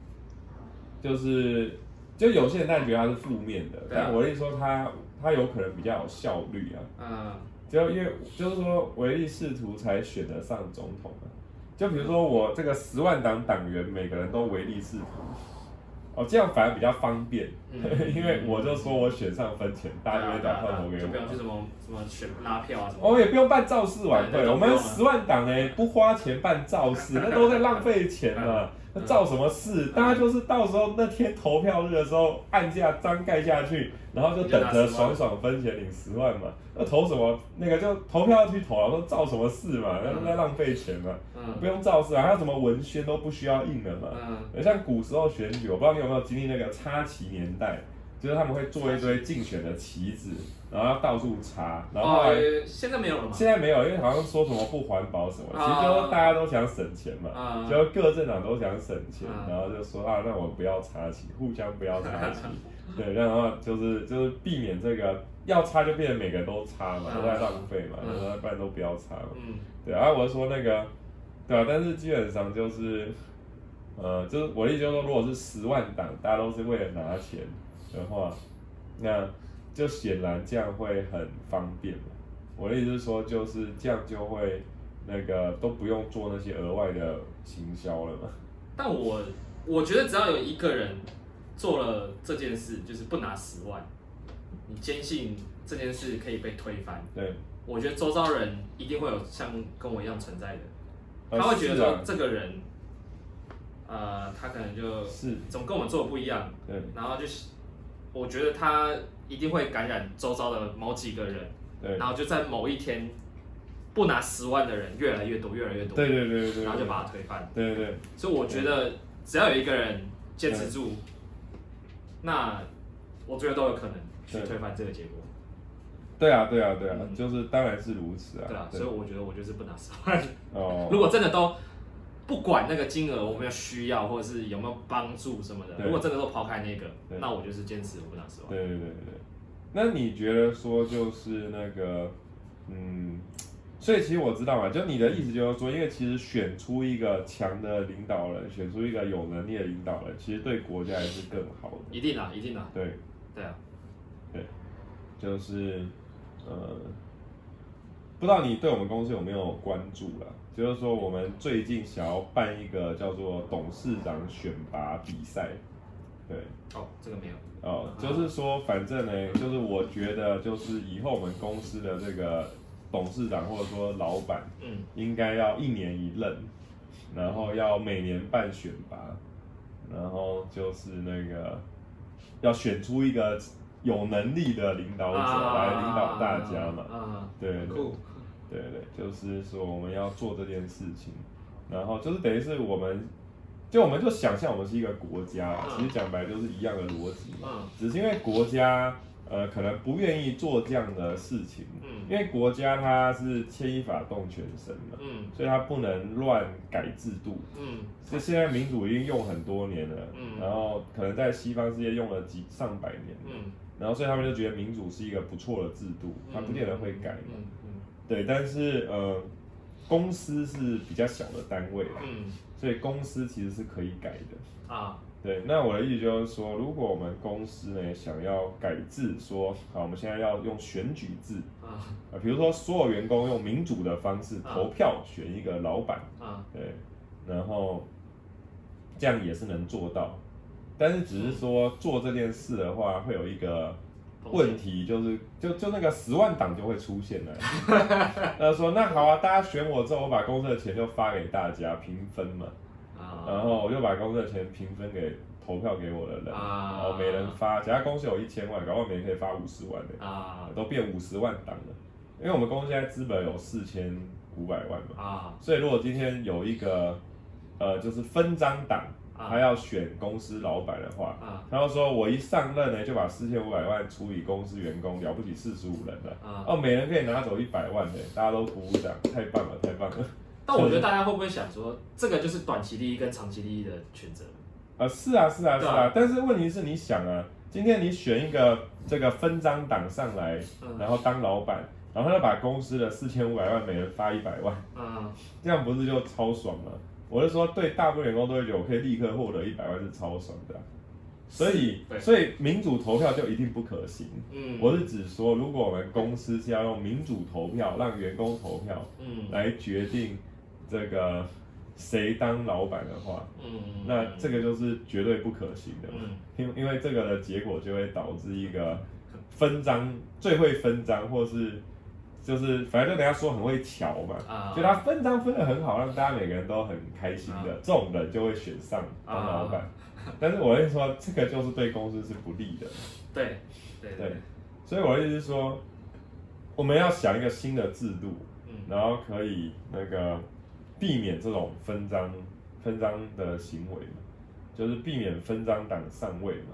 Speaker 1: 就是就有些人当然觉得它是负面的，但我的意思说它它有可能比较有效率啊。嗯。就因为就是说唯利是图才选得上总统啊。就比如说我这个十万党党员，每个人都唯利是图，哦，这样反而比较方便，嗯、因为我就说我选上分钱，大家就会打票投给我，
Speaker 2: 就不用去什么什么选拉票啊什么。
Speaker 1: 哦，也不用办造势晚会，我们十万党哎，不花钱办造势，那都在浪费钱嘛。那造什么事？大家就是到时候那天投票日的时候，按下章盖下去，然后就等着爽爽分钱领十万嘛。那投什么？那个就投票要去投啊，说造什么事嘛？那在浪费钱嘛。嗯。不用造势啊，还有什么文宣都不需要印了嘛。嗯。像古时候选举，我不知道你有没有经历那个插旗年代， 就是他们会做一堆竞选的旗子，然后要到处插，然后后来、
Speaker 2: 哦、现在没有了吗？
Speaker 1: 现在没有，因为好像说什么不环保什么，
Speaker 2: 啊、
Speaker 1: 其实就是大家都想省钱嘛，
Speaker 2: 啊、
Speaker 1: 就各政党都想省钱，
Speaker 2: 啊、
Speaker 1: 然后就说啊，那我们不要插旗，互相不要插旗，对，然后就是就是避免这个要插就变成每个人都插嘛，都在浪费嘛，然后不然都不要插嘛，
Speaker 2: 嗯，
Speaker 1: 对，然后我说那个，对啊，但是基本上就是。呃，就是我的意思就是说，如果是十万档，大家都是为了拿钱的话，那就显然这样会很方便嘛。我的意思是说，就是这样就会那个都不用做那些额外的行销了嘛。
Speaker 2: 但我我觉得只要有一个人做了这件事，就是不拿十万，你坚信这件事可以被推翻。
Speaker 1: 对，
Speaker 2: 我觉得周遭人一定会有像跟我一样存在的，他会觉得说这个人。呃，他可能就是怎么跟我们做的不一样，
Speaker 1: 对，
Speaker 2: 然后就是，我觉得他一定会感染周遭的某几个人，
Speaker 1: 对，
Speaker 2: 然后就在某一天，不拿十万的人越来越多，越来越多，
Speaker 1: 对对对 对, 对，
Speaker 2: 然后就把他推翻，
Speaker 1: 对对对，
Speaker 2: 所以我觉得只要有一个人坚持住，那我觉得都有可能去推翻这个结果。
Speaker 1: 对啊，对啊，对啊，嗯、就是当然是如此啊。
Speaker 2: 对啊，所以我觉得我就是不拿十万。
Speaker 1: 哦，
Speaker 2: 如果真的都。不管那个金额我没有需要，或者是有没有帮助什么的，如果真的都抛开那个，那我就是坚持我不拿十万。
Speaker 1: 对对对对。那你觉得说就是那个，嗯，所以其实我知道嘛，就你的意思就是说，因为其实选出一个强的领导人，选出一个有能力的领导人，其实对国家还是更好的。
Speaker 2: 一定啊，一定啊。
Speaker 1: 对。
Speaker 2: 对啊。
Speaker 1: 对。就是，呃，不知道你对我们公司有没有关注啦？就是说，我们最近想要办一个叫做董事长选拔比赛，对。
Speaker 2: 哦，这个没有。
Speaker 1: 哦，就是说，反正呢，就是我觉得，就是以后我们公司的这个董事长或者说老板，嗯，应该要一年一任，然后要每年办选拔，然后就是那个要选出一个有能力的领导者来领导大家嘛，啊，对对。对对，就是说我们要做这件事情，然后就是等于是我们，就我们就想象我们是一个国家啦，其实讲白就是一样的逻辑嘛，只是因为国家呃可能不愿意做这样的事情，因为国家它是牵一发动全身嘛，所以它不能乱改制度，所以现在民主已经用很多年了，然后可能在西方世界用了几上百年，然后所以他们就觉得民主是一个不错的制度，它不见得会改嘛。对，但是呃，公司是比较小的单位啦，嗯，所以公司其实是可以改的啊。对，那我的意思就是说，如果我们公司呢想要改制，说好，我们现在要用选举制啊，呃，比如说所有员工用民主的方式投票选一个老板啊，对，然后这样也是能做到，但是只是说做这件事的话，会有一个。问题就是，就就那个十万档就会出现了。他说：“那好啊，大家选我之后，我把公司的钱就发给大家平分嘛。啊、然后我就把公司的钱平分给投票给我的人，啊、然后每人发。假如公司有一千万，搞不好每人可以发五十万的，啊、都变五十万档了。因为我们公司现在资本有四千五百万嘛，啊、所以如果今天有一个呃，就是分赃党。”他要选公司老板的话，啊、他就说我一上任呢，就把四千五百万除以公司员工，了不起四十五人了，啊、哦，每人可以拿走一百万的，大家都鼓鼓掌，太棒了，太棒了。
Speaker 2: 但我觉得大家会不会想说，这个就是短期利益跟长期利益的选择？
Speaker 1: 啊，是啊，是啊，是啊。但是问题是，你想啊，今天你选一个这个分赃党上来，嗯、然后当老板，然后他就把公司的四千五百万每人发一百万，嗯、这样不是就超爽吗？我是说，对大部分员工都会觉得我可以立刻获得一百万是超爽的、啊，所以所以民主投票就一定不可行。嗯，我是指说，如果我们公司是要用民主投票让员工投票，嗯，来决定这个谁当老板的话，嗯，那这个就是绝对不可行的，嗯，因因为这个的结果就会导致一个分赃最会分赃或是。就是反正就人家说很会瞧嘛，啊、就他分赃分得很好，让大家每个人都很开心的，啊、这种人就会选上当老板。啊、但是我会说，这个就是对公司是不利的。
Speaker 2: 对对 对, 对，
Speaker 1: 所以我的意思是说，我们要想一个新的制度，嗯、然后可以那个避免这种分赃分赃的行为嘛，就是避免分赃党上位嘛。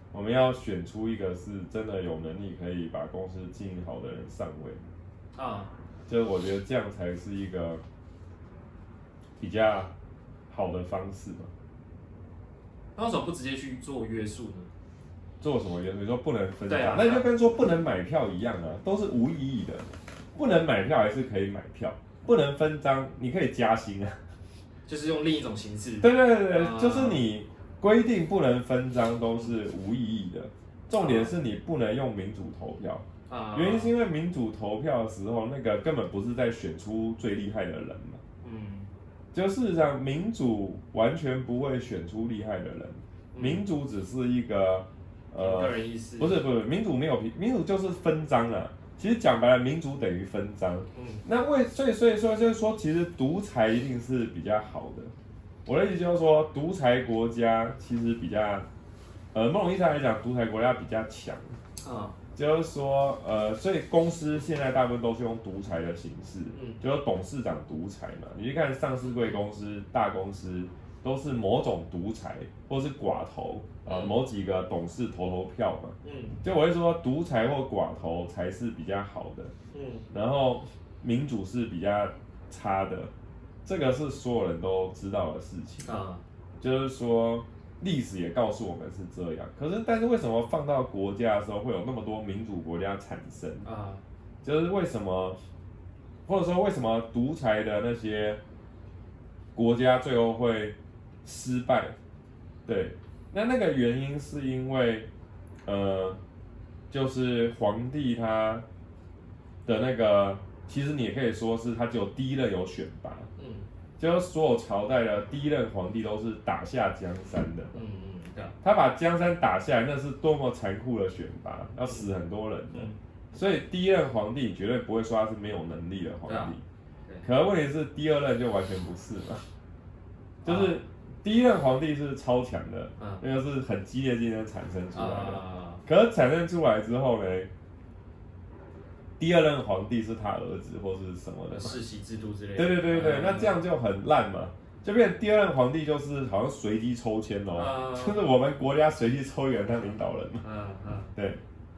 Speaker 1: 我们要选出一个是真的有能力可以把公司经营好的人上位。啊，就是我觉得这样才是一个比较好的方式嘛。
Speaker 2: 那为什么不直接去做约束呢？
Speaker 1: 做什么约束？你说不能分
Speaker 2: 账，
Speaker 1: 那就跟说不能买票一样啊，都是无意义的。不能买票还是可以买票，不能分赃，你可以加薪啊。
Speaker 2: 就是用另一种形式。
Speaker 1: 对对对对，啊、就是你规定不能分赃都是无意义的。重点是你不能用民主投票。啊、原因是因为民主投票的时候，那个根本不是在选出最厉害的人嘛。嗯。就事实上，民主完全不会选出厉害的人，嗯、民主只是一个
Speaker 2: 呃，个人意思。
Speaker 1: 不是不是，民主没有民主就是分赃啊。其实讲白了，民主等于分赃。嗯。那为所以所以说就是说，其实独裁一定是比较好的。我的意思就是说，独裁国家其实比较，呃，某种意义上来讲，独裁国家比较强。啊。就是说，呃，所以公司现在大部分都是用独裁的形式，嗯，就是董事长独裁嘛。你去看上市贵公司、大公司，都是某种独裁，或是寡头啊、呃，某几个董事投投票嘛。嗯，就我会说，独裁或寡头才是比较好的。嗯，然后民主是比较差的，这个是所有人都知道的事情啊。就是说。历史也告诉我们是这样，可是但是为什么放到国家的时候会有那么多民主国家产生啊？就是为什么，或者说为什么独裁的那些国家最后会失败？对，那那个原因是因为，呃，就是皇帝他的那个，其实你也可以说是他只有第一任有选拔。就是所有朝代的第一任皇帝都是打下江山的，嗯嗯，对。他把江山打下来，那是多么残酷的选拔，要死很多人的。嗯、所以第一任皇帝绝对不会说他是没有能力的皇帝。对啊、可是问题是第二任就完全不是了，就是第一任皇帝是超强的，啊、那个是很激烈竞争产生出来的。啊、可是产生出来之后呢？第二任皇帝是他儿子或是什么的
Speaker 2: 世袭制度之类的。
Speaker 1: 对对对对，嗯、那这样就很烂嘛，就变成第二任皇帝就是好像随机抽签哦，嗯、就是我们国家随机抽一个人当领导人嘛。嗯嗯，对，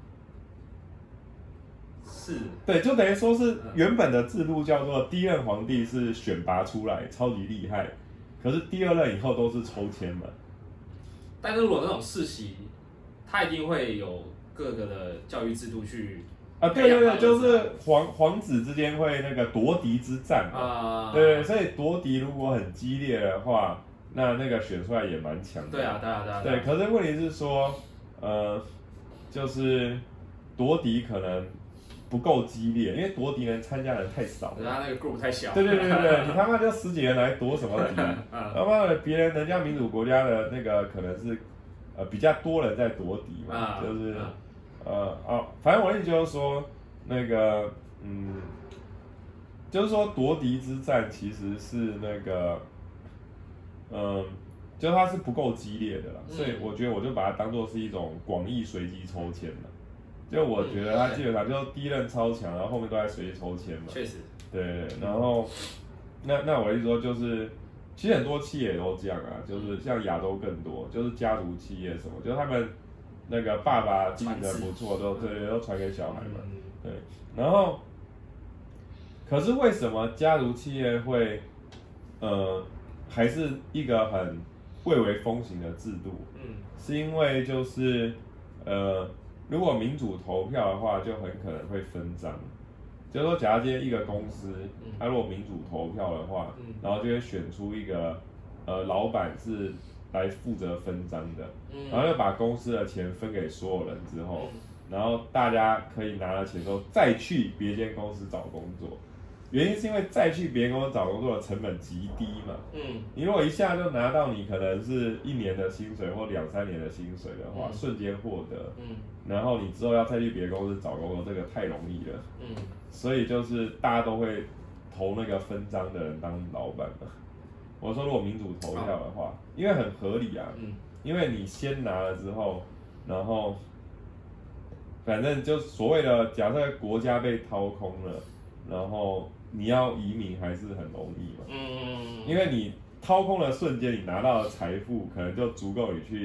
Speaker 2: 是，
Speaker 1: 对，就等于说是原本的制度叫做第一任皇帝是选拔出来超级厉害，可是第二任以后都是抽签嘛。
Speaker 2: 但是如果那种世袭，他一定会有各个的教育制度去。
Speaker 1: 啊，对对对，就是皇皇子之间会那个夺嫡之战嘛，啊、对，所以夺嫡如果很激烈的话，那那个选出来也蛮强的。
Speaker 2: 对啊，对啊，对啊。
Speaker 1: 对，可是问题是说，呃，就是夺嫡可能不够激烈，因为夺嫡人参加的人太少，
Speaker 2: 他那个 group 太小。
Speaker 1: 对对对对对，你他妈就十几人来夺什么嫡？他妈的，别人人家民主国家的那个可能是呃比较多人在夺嫡嘛，啊、就是。啊呃哦，反正我的意思就是说，那个嗯，就是说夺嫡之战其实是那个，嗯，就它是不够激烈的啦，嗯、所以我觉得我就把它当做是一种广义随机抽签了。就我觉得他基本上就第一任超强，然后后面都在随机抽签嘛。
Speaker 2: 确实。
Speaker 1: 对，然后那那我的意思说就是，其实很多企业都这样啊，就是像亚洲更多，就是家族企业什么，就是他们。那个爸爸经营的不错，都对，都传给小孩嘛，对。然后，可是为什么家族企业会，呃，还是一个很蔚为风行的制度？嗯，是因为就是，呃，如果民主投票的话，就很可能会分赃。就是说，假如今天一个公司，它如果民主投票的话，然后就会选出一个，呃，老板是。来负责分赃的，然后又把公司的钱分给所有人之后，然后大家可以拿了钱之后再去别间公司找工作。原因是因为再去别间公司找工作的成本极低嘛。嗯，你如果一下就拿到你可能是一年的薪水或两三年的薪水的话，嗯、瞬间获得。嗯，然后你之后要再去别的公司找工作，这个太容易了。嗯，所以就是大家都会投那个分赃的人当老板嘛。我说，如果民主投票的话，因为很合理啊，嗯、因为你先拿了之后，然后反正就所谓的，假设国家被掏空了，然后你要移民还是很容易嘛，嗯，因为你掏空的瞬间，你拿到的财富可能就足够你去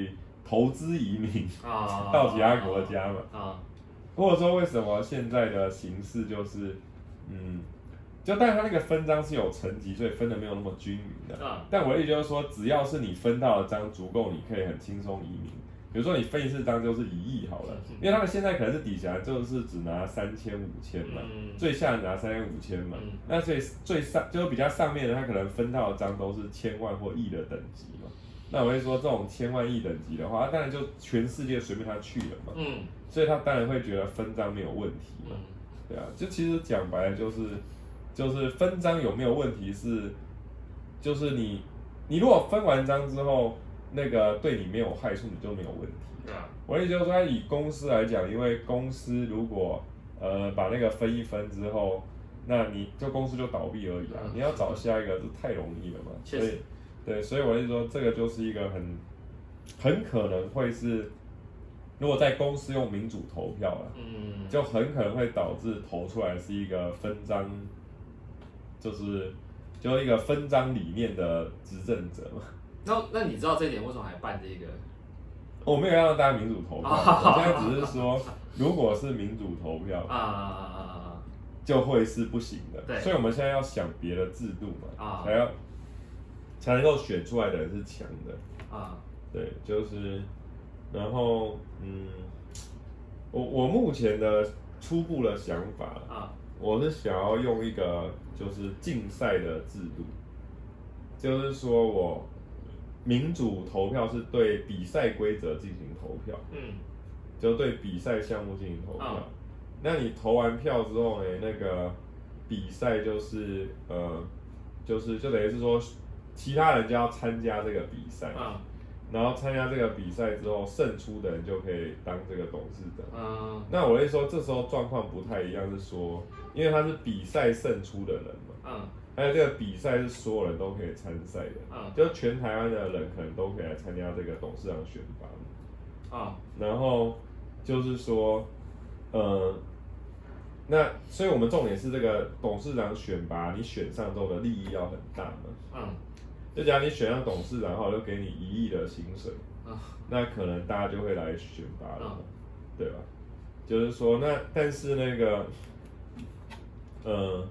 Speaker 1: 投资移民
Speaker 2: 啊
Speaker 1: 到其他国家嘛，
Speaker 2: 啊，
Speaker 1: 或者说为什么现在的形式就是，嗯，就但是它那个分章是有层级，所以分的没有那么均匀的。
Speaker 2: 啊，
Speaker 1: 但我的意思就是说，只要是你分到的章足够，你可以很轻松移民。比如说你分一次章就是一亿好了，因为他们现在可能是底下就是只拿三千五千嘛，
Speaker 2: 嗯、
Speaker 1: 最下拿三千五千嘛，
Speaker 2: 嗯、
Speaker 1: 那所以最上就是比较上面的，他可能分到的章都是千万或亿的等级嘛。那我会说，这种千万亿等级的话，他当然就全世界随便他去了嘛，嗯，所以他当然会觉得分章没有问题嘛，对啊，就其实讲白了就是，就是分章有没有问题是，就是你你如果分完章之后，那个对你没有害处，你就没有问题。
Speaker 2: 对啊，
Speaker 1: 我的意思就是说，以公司来讲，因为公司如果呃把那个分一分之后，那你就公司就倒闭而已啊，你要找下一个就太容易了嘛，所以。对，所以我是说，这个就是一个很很可能会是，如果在公司用民主投票了，嗯，就很可能会导致投出来是一个分章，就是就一个分章理念的执政者嘛。
Speaker 2: 那那你知道这一点为什么还办这个？
Speaker 1: 我没有让大家民主投票，我现在只是说，如果是民主投票啊，就会是不行的。对，所以我们现在要想别的制度嘛，啊，才要。才能够选出来的人是强的啊，对，就是，然后嗯，我我目前的初步的想法啊，我是想要用一个就是竞赛的制度，就是说我民主投票是对比赛规则进行投票，嗯，就对比赛项目进行投票，啊，那你投完票之后呢，那个比赛就是呃，就是就等于是说。其他人就要参加这个比赛，嗯，然后参加这个比赛之后，胜出的人就可以当这个董事长。嗯，那我会说，这时候状况不太一样，是说，因为他是比赛胜出的人嘛，嗯，还有这个比赛是所有人都可以参赛的，嗯，就全台湾的人可能都可以来参加这个董事长选拔嘛，啊，然后就是说，呃。那所以，我们重点是这个董事长选拔，你选上之后的利益要很大嘛。嗯。就假如你选上董事长后，就给你一亿的薪水，嗯，那可能大家就会来选拔了嘛，嗯，对吧？就是说，那但是那个，呃，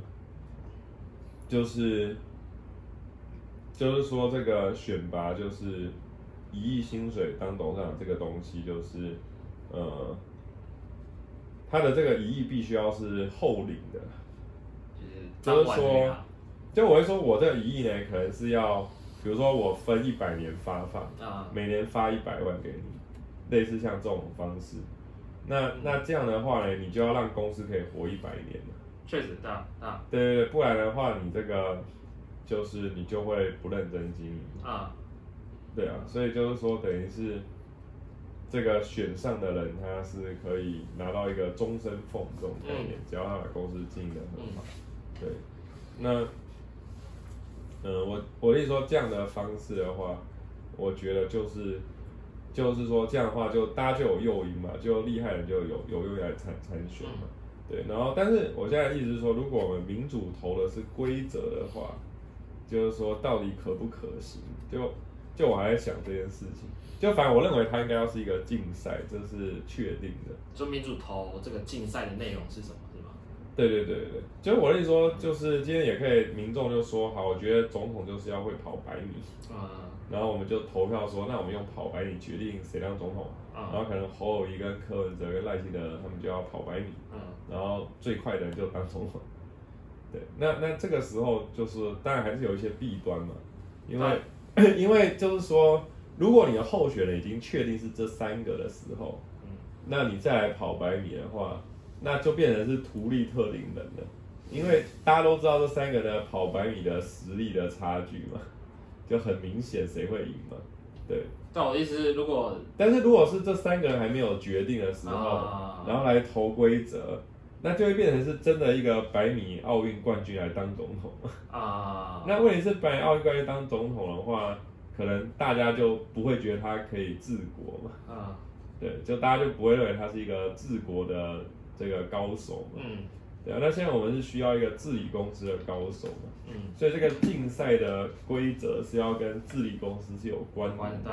Speaker 1: 就是就是说，这个选拔就是一亿薪水当董事长这个东西，就是呃。他的这个一亿必须要是后领的，就是说，就我会说，我这个一亿呢，可能是要，比如说我分一百年发放，啊，每年发一百万给你，类似像这种方式。那那这样的话呢，你就要让公司可以活一百年了。
Speaker 2: 确实，对啊，啊，
Speaker 1: 对对对，不然的话，你这个就是你就会不认真经营啊。对啊，所以就是说，等于是。这个选上的人，他是可以拿到一个终身俸这种概念，嗯，只要他把公司经营得很好，嗯，对。那，呃，我我跟你说这样的方式的话，我觉得就是就是说这样的话就，就大家就有诱因嘛，就厉害人就有有诱因来参参选嘛，对。然后，但是我现在的意思是说，如果我们民主投的是规则的话，就是说到底可不可行？就就我还在想这件事情。就反正我认为它应该要是一个竞赛，这是确定的。
Speaker 2: 就民主投这个竞赛的内容是什么，是吗？
Speaker 1: 对对对对，就是我的意思说，就是今天也可以，民众就说好，我觉得总统就是要会跑百米，嗯，然后我们就投票说，那我们用跑百米决定谁当总统，嗯，然后可能侯友宜跟柯文哲跟赖清德他们就要跑百米，嗯，然后最快的人就当总统。对，那那这个时候就是当然还是有一些弊端嘛，因为、嗯、因为就是说。如果你的候选人已经确定是这三个的时候，嗯，那你再来跑百米的话，那就变成是图利特定人了，因为大家都知道这三个的跑百米的实力的差距嘛，就很明显谁会赢嘛，对。
Speaker 2: 但我的意思是，如果
Speaker 1: 但是如果是这三个人还没有决定的时候，啊、然后来投规则，那就会变成是真的一个百米奥运冠军来当总统啊。那问题是百米奥运冠军当总统的话。可能大家就不会觉得他可以治国嘛，啊，对，就大家就不会认为他是一个治国的这个高手嘛，嗯，对啊，那现在我们是需要一个治理公司的高手嘛，嗯，所以这个竞赛的规则是要跟治理公司是有关的，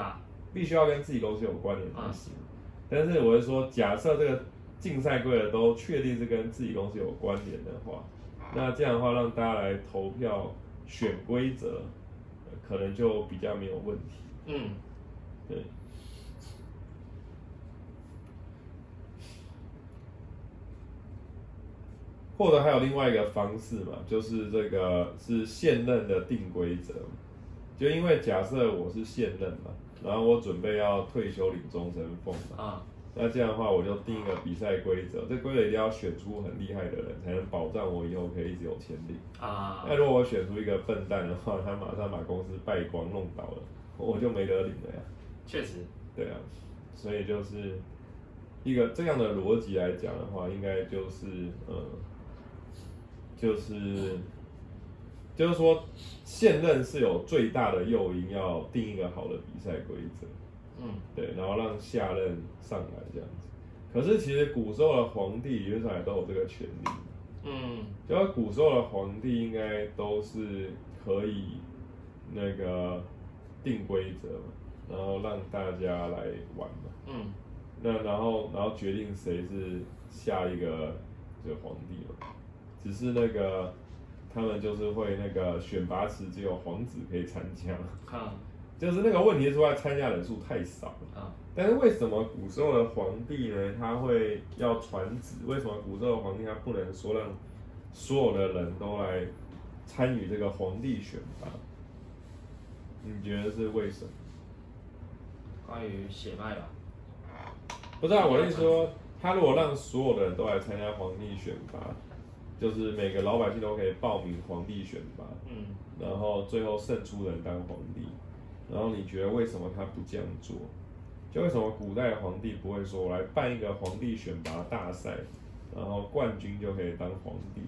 Speaker 1: 必须要跟自己公司有关联才行。但是我是说，假设这个竞赛规则都确定是跟自己公司有关联的话，那这样的话让大家来投票选规则，可能就比较没有问题。
Speaker 2: 嗯，
Speaker 1: 对。或者还有另外一个方式嘛，就是这个是现任的定规则，就因为假设我是现任嘛，然后我准备要退休领终身俸嘛，啊，那这样的话我就定一个比赛规则，这规则一定要选出很厉害的人，才能保障我以后可以一直有钱领啊。那如果我选出一个笨蛋的话，他马上把公司败光弄倒了，我就没得领了呀。
Speaker 2: 确实，
Speaker 1: 对啊，所以就是一个这样的逻辑来讲的话，应该就是呃。就是，就是说，现任是有最大的诱因要定一个好的比赛规则，嗯，对，然后让下任上来这样子。可是其实古时候的皇帝理论上也都有这个权利，嗯，就古时候的皇帝应该都是可以那个定规则嘛，然后让大家来玩嘛，嗯，那然后然后决定谁是下一个这个皇帝嘛。只是那个，他们就是会那个选拔池只有皇子可以参加，啊，就是那个问题出在参加人数太少了，啊，但是为什么古时候的皇帝呢，他会要传旨？为什么古时候的皇帝他不能说让所有的人都来参与这个皇帝选拔？你觉得是为什么？
Speaker 2: 关于血脉吧？
Speaker 1: 不知道，我的意思说，他如果让所有的人都来参加皇帝选拔。就是每个老百姓都可以报名皇帝选拔，嗯，然后最后胜出人当皇帝。然后你觉得为什么他不这样做？就为什么古代皇帝不会说我来办一个皇帝选拔大赛，然后冠军就可以当皇帝？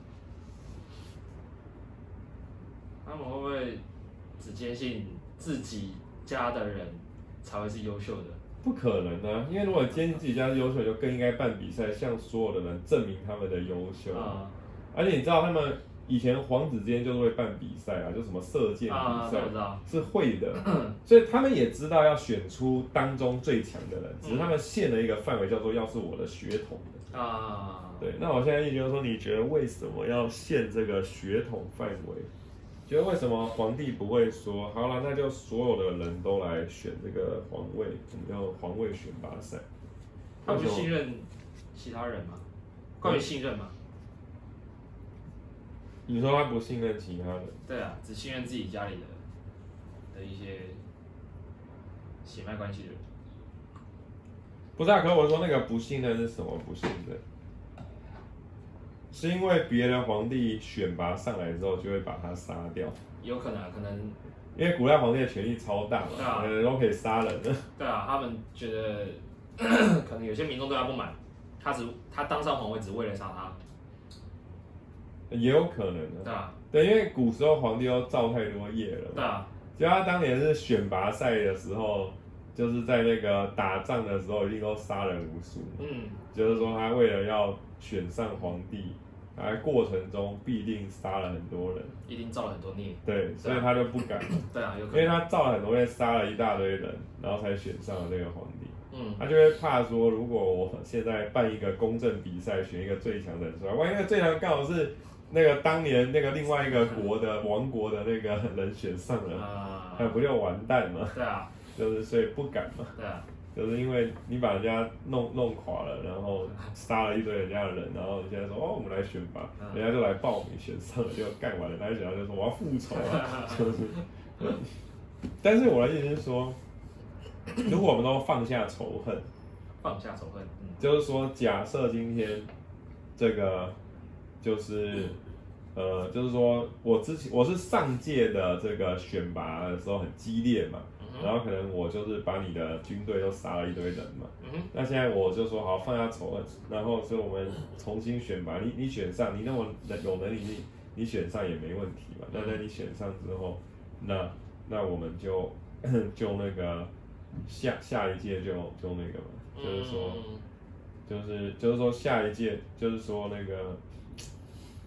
Speaker 2: 他们会不会只坚信自己家的人才会是优秀的？
Speaker 1: 不可能啊！因为如果今天自己家是优秀，就更应该办比赛，向所有的人证明他们的优秀。啊、而且你知道，他们以前皇子之间就是会办比赛啊，就什么射箭比赛，
Speaker 2: 啊、
Speaker 1: 是会的。所以他们也知道要选出当中最强的人，只是他们限了一个范围，叫做要是我的血统的。啊，对。那我现在意思就是说，你觉得为什么要限这个血统范围？觉得为什么皇帝不会说好了，那就所有的人都来选这个皇位，我们叫皇位选拔赛？
Speaker 2: 他不信任其他人吗？关于信任吗？
Speaker 1: 你说他不信任其他人？
Speaker 2: 对啊，只信任自己家里的的一些血脉关系的人。
Speaker 1: 不是啊，可是我说那个不信任是什么不信任？是因为别的皇帝选拔上来之后就会把他杀掉？
Speaker 2: 有可能，可能
Speaker 1: 因为古代皇帝的权力超大嘛，啊、都可以杀人的。
Speaker 2: 对啊，他们觉得可能有些民众对他不满，他只他当上皇位只为了杀他，
Speaker 1: 也有可能的。
Speaker 2: 对啊，
Speaker 1: 对，因为古时候皇帝都造太多业了。
Speaker 2: 对啊，
Speaker 1: 就他当年是选拔赛的时候，就是在那个打仗的时候，一定都杀人无数。嗯，就是说他为了要选上皇帝。在过程中必定杀了很多人，
Speaker 2: 一定造了很多孽。
Speaker 1: 对，所以他就不敢。
Speaker 2: 对啊，有可
Speaker 1: 能。因为他造了很多孽，杀了一大堆人，然后才选上了这个皇帝。嗯，他就会怕说，如果我现在办一个公正比赛，选一个最强的人出来，万一那个最强刚好是那个当年那个另外一个国的王国的那个人选上了，啊，那不就完蛋吗？
Speaker 2: 对啊，
Speaker 1: 就是所以不敢嘛。
Speaker 2: 对啊。
Speaker 1: 就是因为你把人家弄弄垮了，然后杀了一堆人家的人，然后你现在说哦，我们来选拔，人家就来报名选上了，就干完了，他选上就说我要复仇啊，就是。但是我的意思是说，如果我们都放下仇恨，
Speaker 2: 放下仇恨，嗯，
Speaker 1: 就是说，假设今天这个就是呃，就是说我之前我是上届的这个选拔的时候很激烈嘛。然后可能我就是把你的军队都杀了一堆人嘛，嗯、那现在我就说好放下仇恨，然后所以我们重新选拔你，你选上，你那么有能力，你你选上也没问题嘛。那在你选上之后，那那我们就就那个下下一届就就那个嘛，就是说就是就是说下一届就是说那个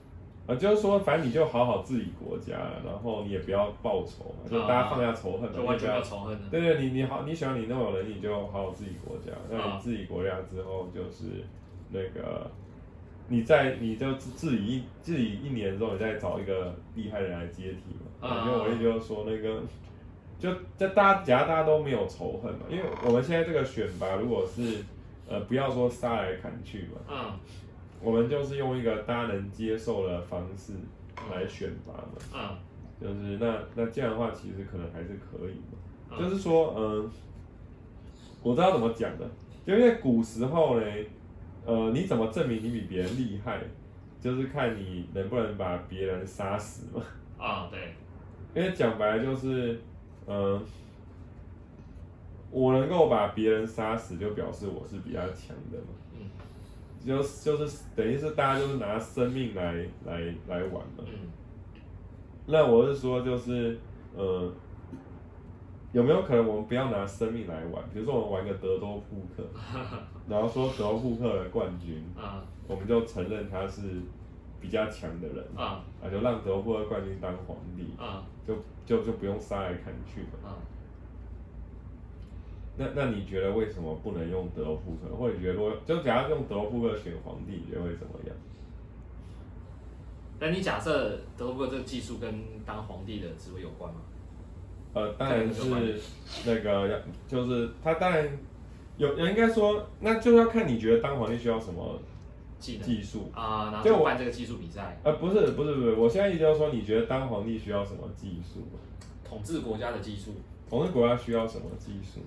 Speaker 1: 啊，就是说，反正你就好好治理国家，然后你也不要报仇嘛，就大家放下仇恨嘛，
Speaker 2: 就完全没有仇恨的。
Speaker 1: 对对，你你好，你喜欢你那么有能力，你就好好治理国家。那你治理国家之后，就是那个，你在你就治理一治理一年之后，你再找一个厉害的人来接替嘛。啊，因为我意思就是说，那个就在大家假如大家都没有仇恨嘛，因为我们现在这个选拔，如果是呃不要说杀来砍去嘛，嗯。我们就是用一个大家能接受的方式来选拔嘛，嗯，就是那那这样的话，其实可能还是可以嘛。嗯、就是说，嗯，我知道怎么讲的，就因为古时候呢，呃，你怎么证明你比别人厉害，就是看你能不能把别人杀死嘛。
Speaker 2: 啊，对。
Speaker 1: 因为讲白了就是，嗯，我能够把别人杀死，就表示我是比较强的嘛。就就是等于是大家就是拿生命来来来玩嘛。嗯、那我是说就是，呃，有没有可能我们不要拿生命来玩？比如说我们玩个德州扑克，然后说德州扑克的冠军，啊、我们就承认他是比较强的人，啊，啊就让德州扑克冠军当皇帝，啊，就就就不用杀来砍去嘛。啊那那你觉得为什么不能用德州扑克？或者你觉得如果就假如用德州扑克选皇帝，你觉得会怎么样？
Speaker 2: 那你假设德州扑克这个技术跟当皇帝的职位有关吗？
Speaker 1: 呃，当然是那个，就是他当然有，应该说，那就要看你觉得当皇帝需要什么技技术
Speaker 2: 啊，然后就办这个技术比赛。
Speaker 1: 呃，不是不是不是，我现在意思就是说，你觉得当皇帝需要什么技术？
Speaker 2: 统治国家的技术。
Speaker 1: 统治国家需要什么技术？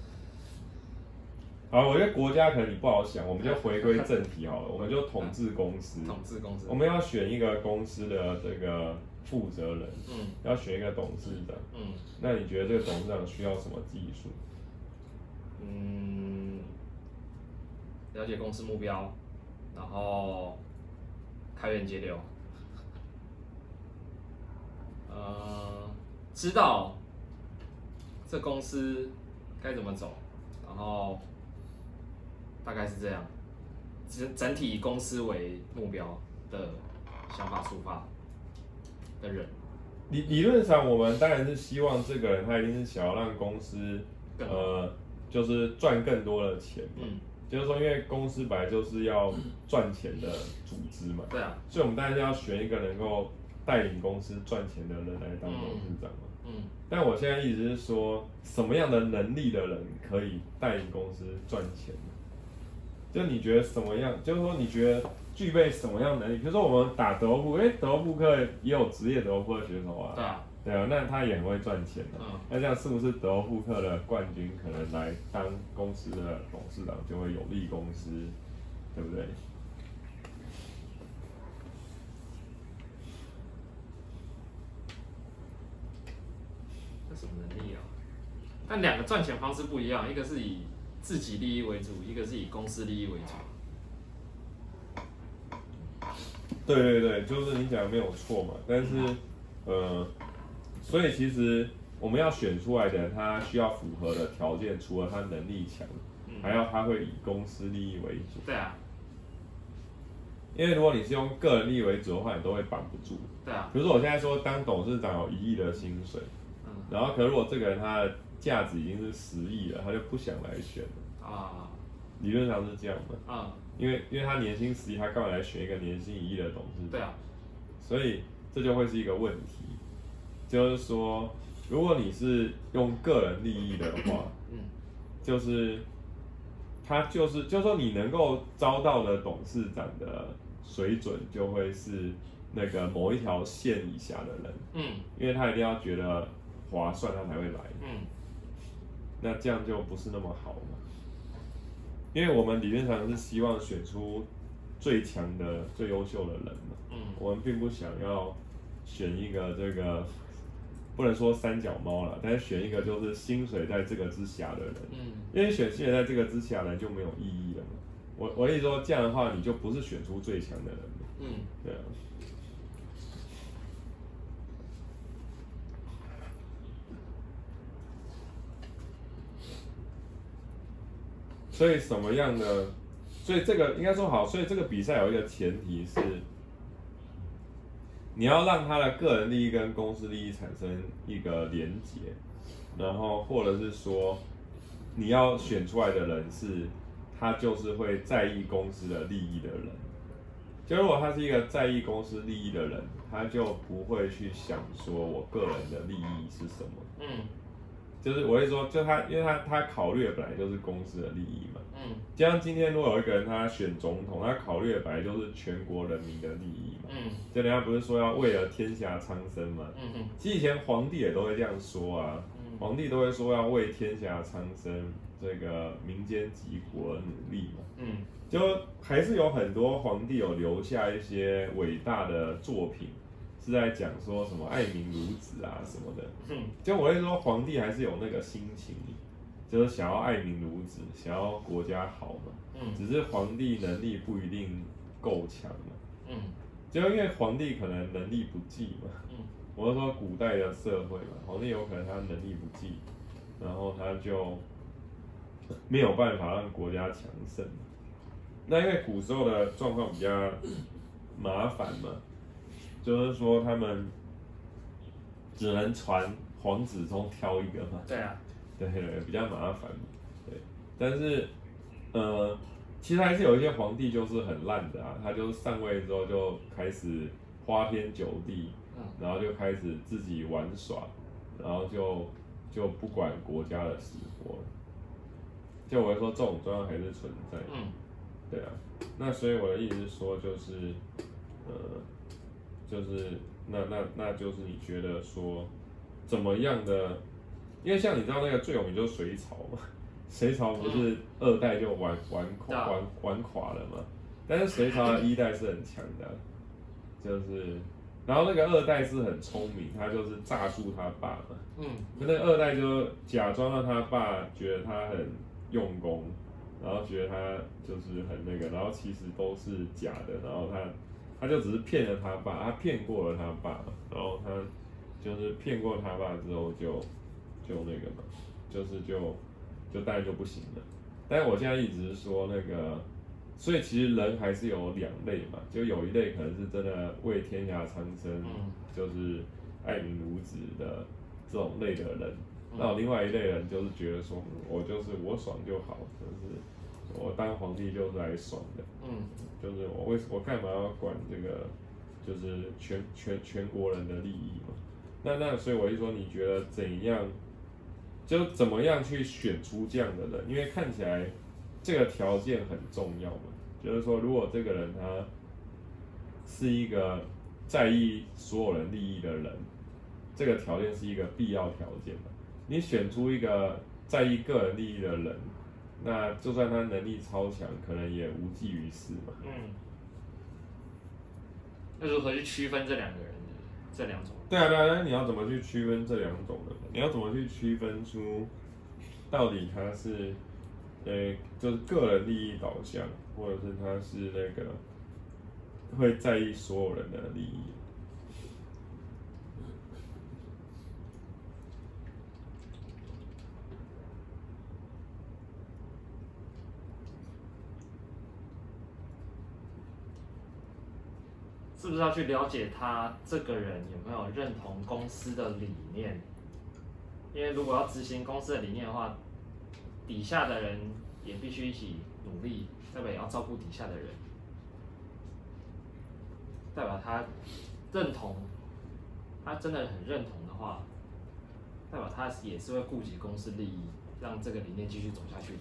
Speaker 1: 好，我觉得国家可能你不好想，我们就回归正题好了，我们就统治公司。
Speaker 2: 统治公司。
Speaker 1: 我们要选一个公司的这个负责人，嗯，要选一个董事长，嗯，那你觉得这个董事长需要什么技术？
Speaker 2: 嗯，了解公司目标，然后开源节流，呃，知道这公司该怎么走，然后。大概是这样，整整体以公司为目标的想法出发的人，
Speaker 1: 理理论上我们当然是希望这个人他一定是想要让公司呃就是赚更多的钱嘛，嗯，就是说因为公司本来就是要赚钱的组织嘛，
Speaker 2: 对啊，
Speaker 1: 所以我们当然是要选一个能够带领公司赚钱的人来当董事长嘛，嗯，嗯但我现在意思是说，什么样的能力的人可以带领公司赚钱？就你觉得什么样？就是说你觉得具备什么样的能力？比如说我们打德州扑克，因为德州扑克也有职业德州扑克选手啊，对啊，对啊，那他也很会赚钱的。嗯，那这样是不是德州扑克的冠军可能来当公司的董事长就会有利公司，对不对？
Speaker 2: 这什么能力啊？但两个赚钱方式不一样，一个是以自己利益为主，一个是以公司利益为主。
Speaker 1: 对对对，就是你讲的没有错嘛。但是，呃，所以其实我们要选出来的人，他需要符合的条件，除了他能力强，嗯、还要他会以公司利益为主。
Speaker 2: 对啊。
Speaker 1: 因为如果你是用个人利益为主的话，你都会绑不住。
Speaker 2: 对啊。
Speaker 1: 比如说我现在说当董事长有一亿的薪水，嗯，然后可是如果这个人他的价值已经是十亿了，他就不想来选了。啊。理论上是这样的。啊。因为因为他年薪十亿，他干嘛来选一个年薪一亿的董事长？
Speaker 2: 对啊。
Speaker 1: 所以这就会是一个问题，就是说，如果你是用个人利益的话，嗯，就是他就是就是说你能够招到的董事长的水准，就会是那个某一条线以下的人，嗯，因为他一定要觉得划算，他才会来，嗯，那这样就不是那么好嘛。因为我们理论上是希望选出最强的、最优秀的人嘛，嗯，我们并不想要选一个这个不能说三脚猫了，但是选一个就是薪水在这个之下的人，嗯，因为选薪水在这个之下的人就没有意义了嘛。我我的意思说，这样的话你就不是选出最强的人了，嗯，对啊。所以什么样的？所以这个应该说好，所以这个比赛有一个前提是， 你要让他的个人利益跟公司利益产生一个连结，然后或者是说，你要选出来的人是，他就是会在意公司的利益的人。就如果他是一个在意公司利益的人，他就不会去想说我个人的利益是什么。嗯，就是我会说，就他，因为他他考虑的本来就是公司的利益嘛。嗯，就像今天如果有一个人他选总统，他考虑的本来就是全国人民的利益嘛。嗯，就人家不是说要为了天下苍生嘛。嗯嗯，其实以前皇帝也都会这样说啊。皇帝都会说要为天下苍生，这个民间疾苦而努力嘛。嗯，就还是有很多皇帝有留下一些伟大的作品，是在讲说什么爱民如子啊什么的。嗯，就我会说皇帝还是有那个心情，就是想要爱民如子，想要国家好嘛。嗯，只是皇帝能力不一定够强嘛。嗯，就因为皇帝可能能力不济嘛。嗯。我是说古代的社会嘛，皇帝有可能他能力不济，然后他就没有办法让国家强盛。那因为古时候的状况比较麻烦嘛，就是说他们只能传皇子中挑一个嘛。
Speaker 2: 对啊。
Speaker 1: 对对，比较麻烦。对，但是呃，其实还是有一些皇帝就是很烂的啊，他就上位之后就开始花天酒地。然后就开始自己玩耍，然后就就不管国家的死活了。就我会说这种状况还是存在。嗯，对啊。那所以我的意思是说，就是呃，就是那那那就是你觉得说怎么样的？因为像你知道那个最有名就是隋朝嘛，隋朝不是二代就玩玩垮玩玩垮了嘛？但是隋朝的一代是很强的，就是。然后那个二代是很聪明，他就是诈术他爸嘛。嗯，那个二代就假装让他爸觉得他很用功，然后觉得他就是很那个，然后其实都是假的，然后他他就只是骗了他爸，他骗过了他爸，然后他就是骗过他爸之后就就那个嘛，就是就就当然就不行了。但是我现在一直是说那个。所以其实人还是有两类嘛，就有一类可能是真的为天下苍生，嗯、就是爱民如子的这种类的人，嗯、然后另外一类人就是觉得说，我就是我爽就好，就是我当皇帝就是来爽的，嗯，就是我为我干嘛要管这个，就是全全全国人的利益嘛？那那所以我就说，你觉得怎样，就怎么样去选出这样的人？因为看起来。这个条件很重要嘛，就是说，如果这个人他是一个在意所有人利益的人，这个条件是一个必要条件嘛。你选出一个在意个人利益的人，那就算他能力超强，可能也无济于事嘛。嗯。
Speaker 2: 那如何去区分这两个人？这两种？
Speaker 1: 对啊，对啊，那你要怎么去区分这两种的？你要怎么去区分出到底他是？呃，就是个人利益导向，或者是他是那个会在意所有人的利益。
Speaker 2: 是不是要去了解他这个人有没有认同公司的理念？因为如果要执行公司的理念的话，底下的人也必须一起努力，代表也要照顾底下的人，代表他认同，他真的很认同的话，代表他也是会顾及公司利益，让这个理念继续走下去。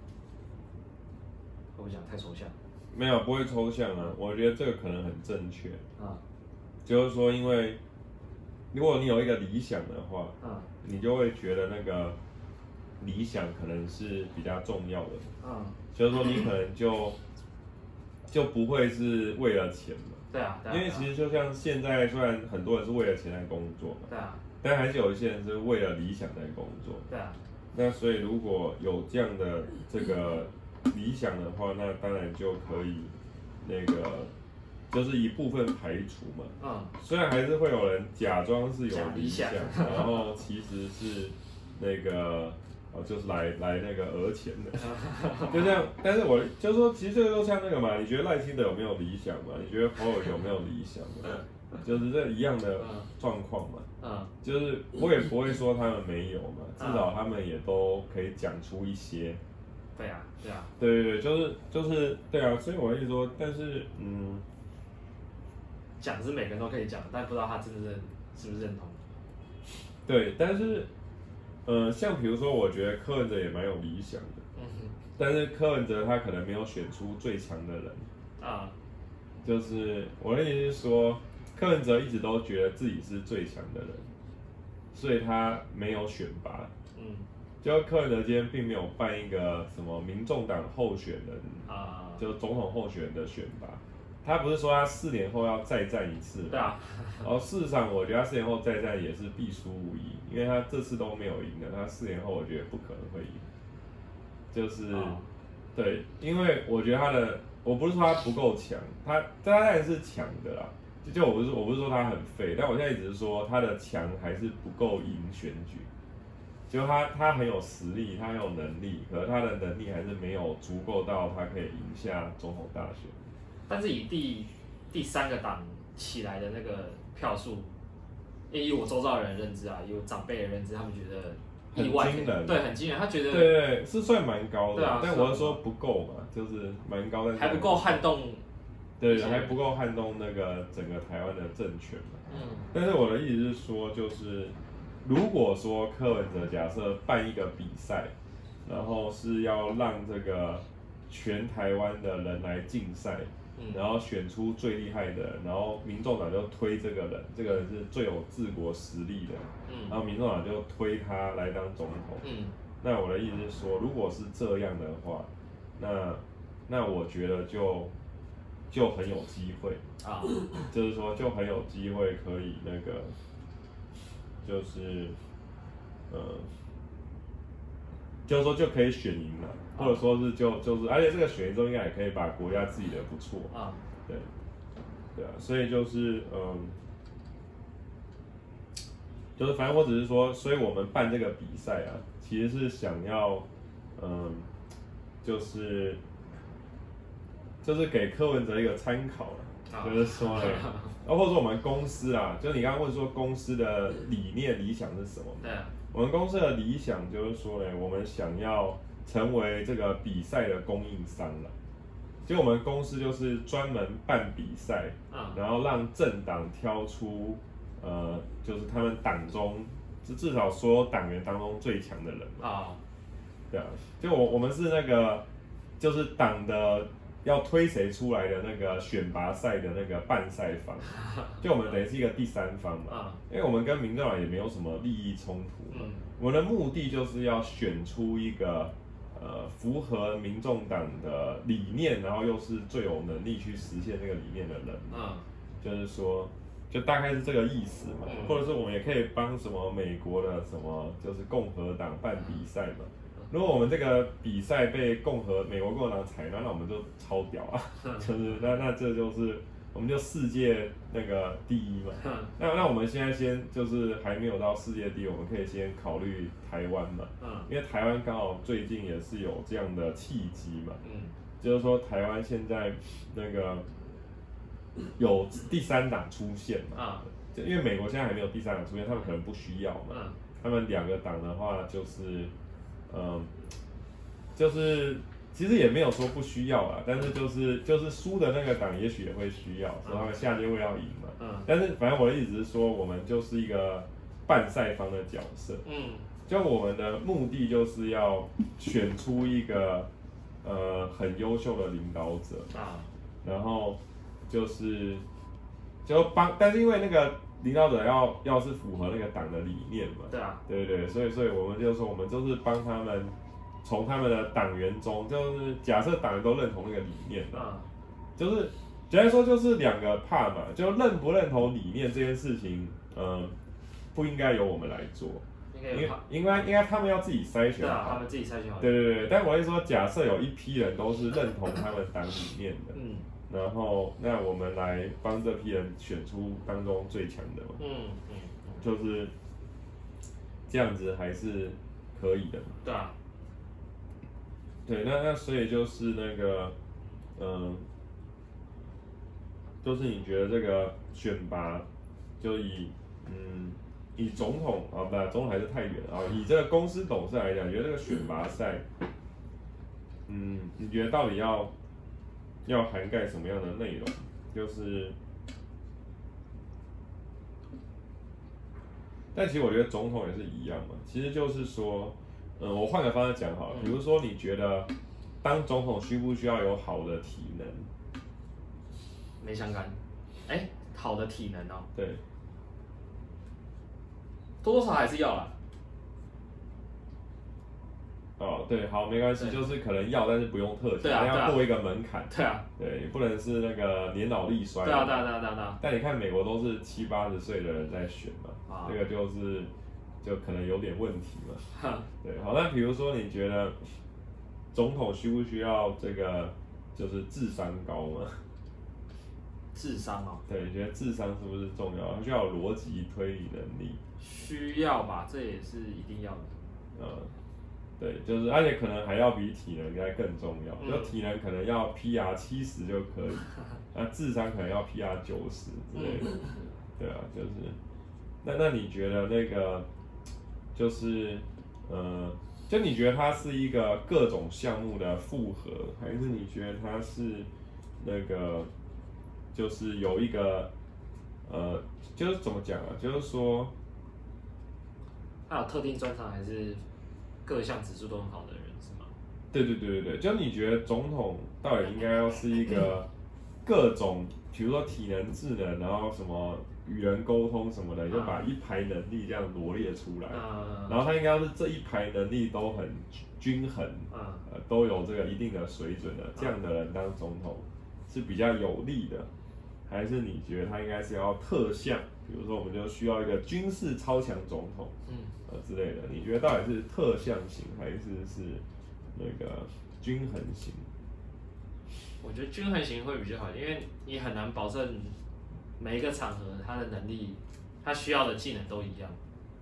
Speaker 2: 会不会讲太抽象？
Speaker 1: 没有，不会抽象啊。我觉得这个可能很正确。啊，就是说，因为如果你有一个理想的话，嗯，你就会觉得那个理想可能是比较重要的。嗯，就是说你可能就就不会是为了钱嘛。
Speaker 2: 对啊，
Speaker 1: 因为其实就像现在，虽然很多人是为了钱来工作嘛，
Speaker 2: 对啊，
Speaker 1: 但还是有一些人是为了理想在工作。
Speaker 2: 对啊，
Speaker 1: 那所以如果有这样的这个理想的话，那当然就可以那个就是一部分排除嘛。嗯，虽然还是会有人假装是有理想，然后其实是那个哦，就是来来那个讹钱的，就这样。但是我就说，其实这个都像那个嘛，你觉得赖清德有没有理想嘛？你觉得侯友宜有没有理想嘛？ 就是这一样的状况嘛。嗯，就是我也不会说他们没有嘛，至少他们也都可以讲出一些。
Speaker 2: 对啊，对啊，
Speaker 1: 对对对，就是就是对啊，所以我一直说，但是嗯，
Speaker 2: 讲是每个人都可以讲，但不知道他真的认是不是认同。
Speaker 1: 对，但是呃，像比如说，我觉得柯文哲也蛮有理想的，嗯哼，但是柯文哲他可能没有选出最强的人啊，就是我的意思是说，柯文哲一直都觉得自己是最强的人，所以他没有选拔，嗯。就柯文哲今天并没有办一个什么民众党候选人啊，就总统候选人的选拔，他不是说他四年后要再战一次，对啊，然后事实上我觉得他四年后再战也是必输无疑，因为他这次都没有赢的，他四年后我觉得不可能会赢，就是、哦、对，因为我觉得他的，我不是说他不够强，他他当然是强的啦，就就我不是我不是说他很废，但我现在只是说他的强还是不够赢选举。就他他很有实力，他很有能力，可是他的能力还是没有足够到他可以赢下总统大选。
Speaker 2: 但是以第第三个党起来的那个票数，以我周遭的人认知啊，有长辈的认知，他们觉得意外
Speaker 1: 很惊人，
Speaker 2: 对，很惊人。他觉得
Speaker 1: 对对对，是算蛮高的，
Speaker 2: 对啊，
Speaker 1: 但我是说不够嘛，就是蛮高的，
Speaker 2: 还不够撼动，
Speaker 1: 对，还不够撼动那个整个台湾的政权嘛。嗯，但是我的意思是说，就是。如果说柯文哲假设办一个比赛，然后是要让这个全台湾的人来竞赛，嗯、然后选出最厉害的人，然后民众党就推这个人，这个人是最有治国实力的，嗯、然后民众党就推他来当总统。嗯、那我的意思是说，如果是这样的话，那那我觉得就就很有机会啊，就是说就很有机会可以那个。就是，呃，就是说就可以选赢了，或者说是就就是，而且这个选赢之后应该也可以把国家治理得不错啊，对，对啊，所以就是嗯，就是反正我只是说，所以我们办这个比赛啊，其实是想要，嗯，就是就是给柯文哲一个参考了，就是说嘞。然后或者说我们公司啊，就你刚刚问说公司的理念理想是什么？对，我们公司的理想就是说呢，我们想要成为这个比赛的供应商了。就我们公司就是专门办比赛，嗯、然后让政党挑出呃，就是他们党中，就至少所有党员当中最强的人嘛。啊、哦，对啊，就我我们是那个，就是党的。要推谁出来的那个选拔赛的那个办赛方，就我们等于是一个第三方嘛，因为我们跟民众党也没有什么利益冲突嘛，我们的目的就是要选出一个呃符合民众党的理念，然后又是最有能力去实现这个理念的人嘛，就是说，就大概是这个意思嘛，或者是我们也可以帮什么美国的什么就是共和党办比赛嘛。如果我们这个比赛被共和美国共和党采纳，那我们就超屌啊！就是那那这就是我们就世界那个第一嘛。那那我们现在先就是还没有到世界第一，我们可以先考虑台湾嘛。因为台湾刚好最近也是有这样的契机嘛。就是说台湾现在那个有第三党出现嘛。就因为美国现在还没有第三党出现，他们可能不需要嘛。他们两个党的话就是。嗯，就是其实也没有说不需要啦，但是就是就是输的那个党也许也会需要，所以他们下届会要赢嘛。嗯。但是反正我的意思是说，我们就是一个办赛方的角色。嗯。就我们的目的就是要选出一个呃很优秀的领导者啊，然后就是就帮，但是因为那个。领导者要要是符合那个党的理念嘛，对啊，对对对，所以所以我们就说，我们就是帮他们从他们的党员中，就是假设党员都认同那个理念的，嗯、就是简单说就是两个怕嘛，就认不认同理念这件事情，嗯，不应该由我们来做，应该应该应该他们要自己筛选，对啊，他们自己筛选好，对对对，但我是说，假设有一批人都是认同他们党理念的，嗯。然后，那我们来帮这批人选出当中最强的嘛，嗯嗯，就是这样子还是可以的嘛。对啊，对，那那所以就是那个，嗯， 就是你觉得这个选拔，就以嗯以总统啊，不，总统还是太远啊，以这个公司董事来讲，你觉得这个选拔赛，嗯，你觉得到底要要涵盖什么样的内容？就是，但其实我觉得总统也是一样嘛，其实就是说，嗯，我换个方式讲好了，比如说你觉得当总统需不需要有好的体能？
Speaker 2: 没相干，哎、欸，好的体能哦，
Speaker 1: 对，
Speaker 2: 多少还是要啦。
Speaker 1: 哦，对，好，没关系，就是可能要，但是不用特技，
Speaker 2: 啊、
Speaker 1: 要过一个门槛。
Speaker 2: 对啊，
Speaker 1: 对，不能是那个年老力衰。
Speaker 2: 对啊，对啊，对啊，对啊。
Speaker 1: 但你看美国都是七八十岁的人在选嘛，啊、这个就是就可能有点问题嘛。对，好，那比如说你觉得总统需不需要这个就是智商高吗？
Speaker 2: 智商哦，
Speaker 1: 对，你觉得智商是不是重要？他需要有逻辑推理能力。
Speaker 2: 需要吧，这也是一定要的。
Speaker 1: 嗯。对，就是而且可能还要比体能应该更重要，嗯、就体能可能要 P R 七十就可以，那智商可能要 P R 九十之类的，对啊，就是，那那你觉得那个就是呃，就你觉得它是一个各种项目的复合，还是你觉得它是那个就是有一个呃，就是怎么讲啊？就是说，
Speaker 2: 它有特定专长还是？各项指数都很好的人是吗？
Speaker 1: 对对对对对，就你觉得总统到底应该要是一个各种，比如说体能、智能，然后什么与人沟通什么的，就把一排能力这样罗列出来，嗯、然后他应该要是这一排能力都很均衡，嗯、呃，都有这个一定的水准的，这样的人当总统是比较有利的，还是你觉得他应该是要特项？比如说我们就需要一个军事超强总统，嗯。之类的，你觉得到底是特项型还是是那个均衡型？
Speaker 2: 我觉得均衡型会比较好，因为你很难保证每一个场合他的能力，他需要的技能都一样，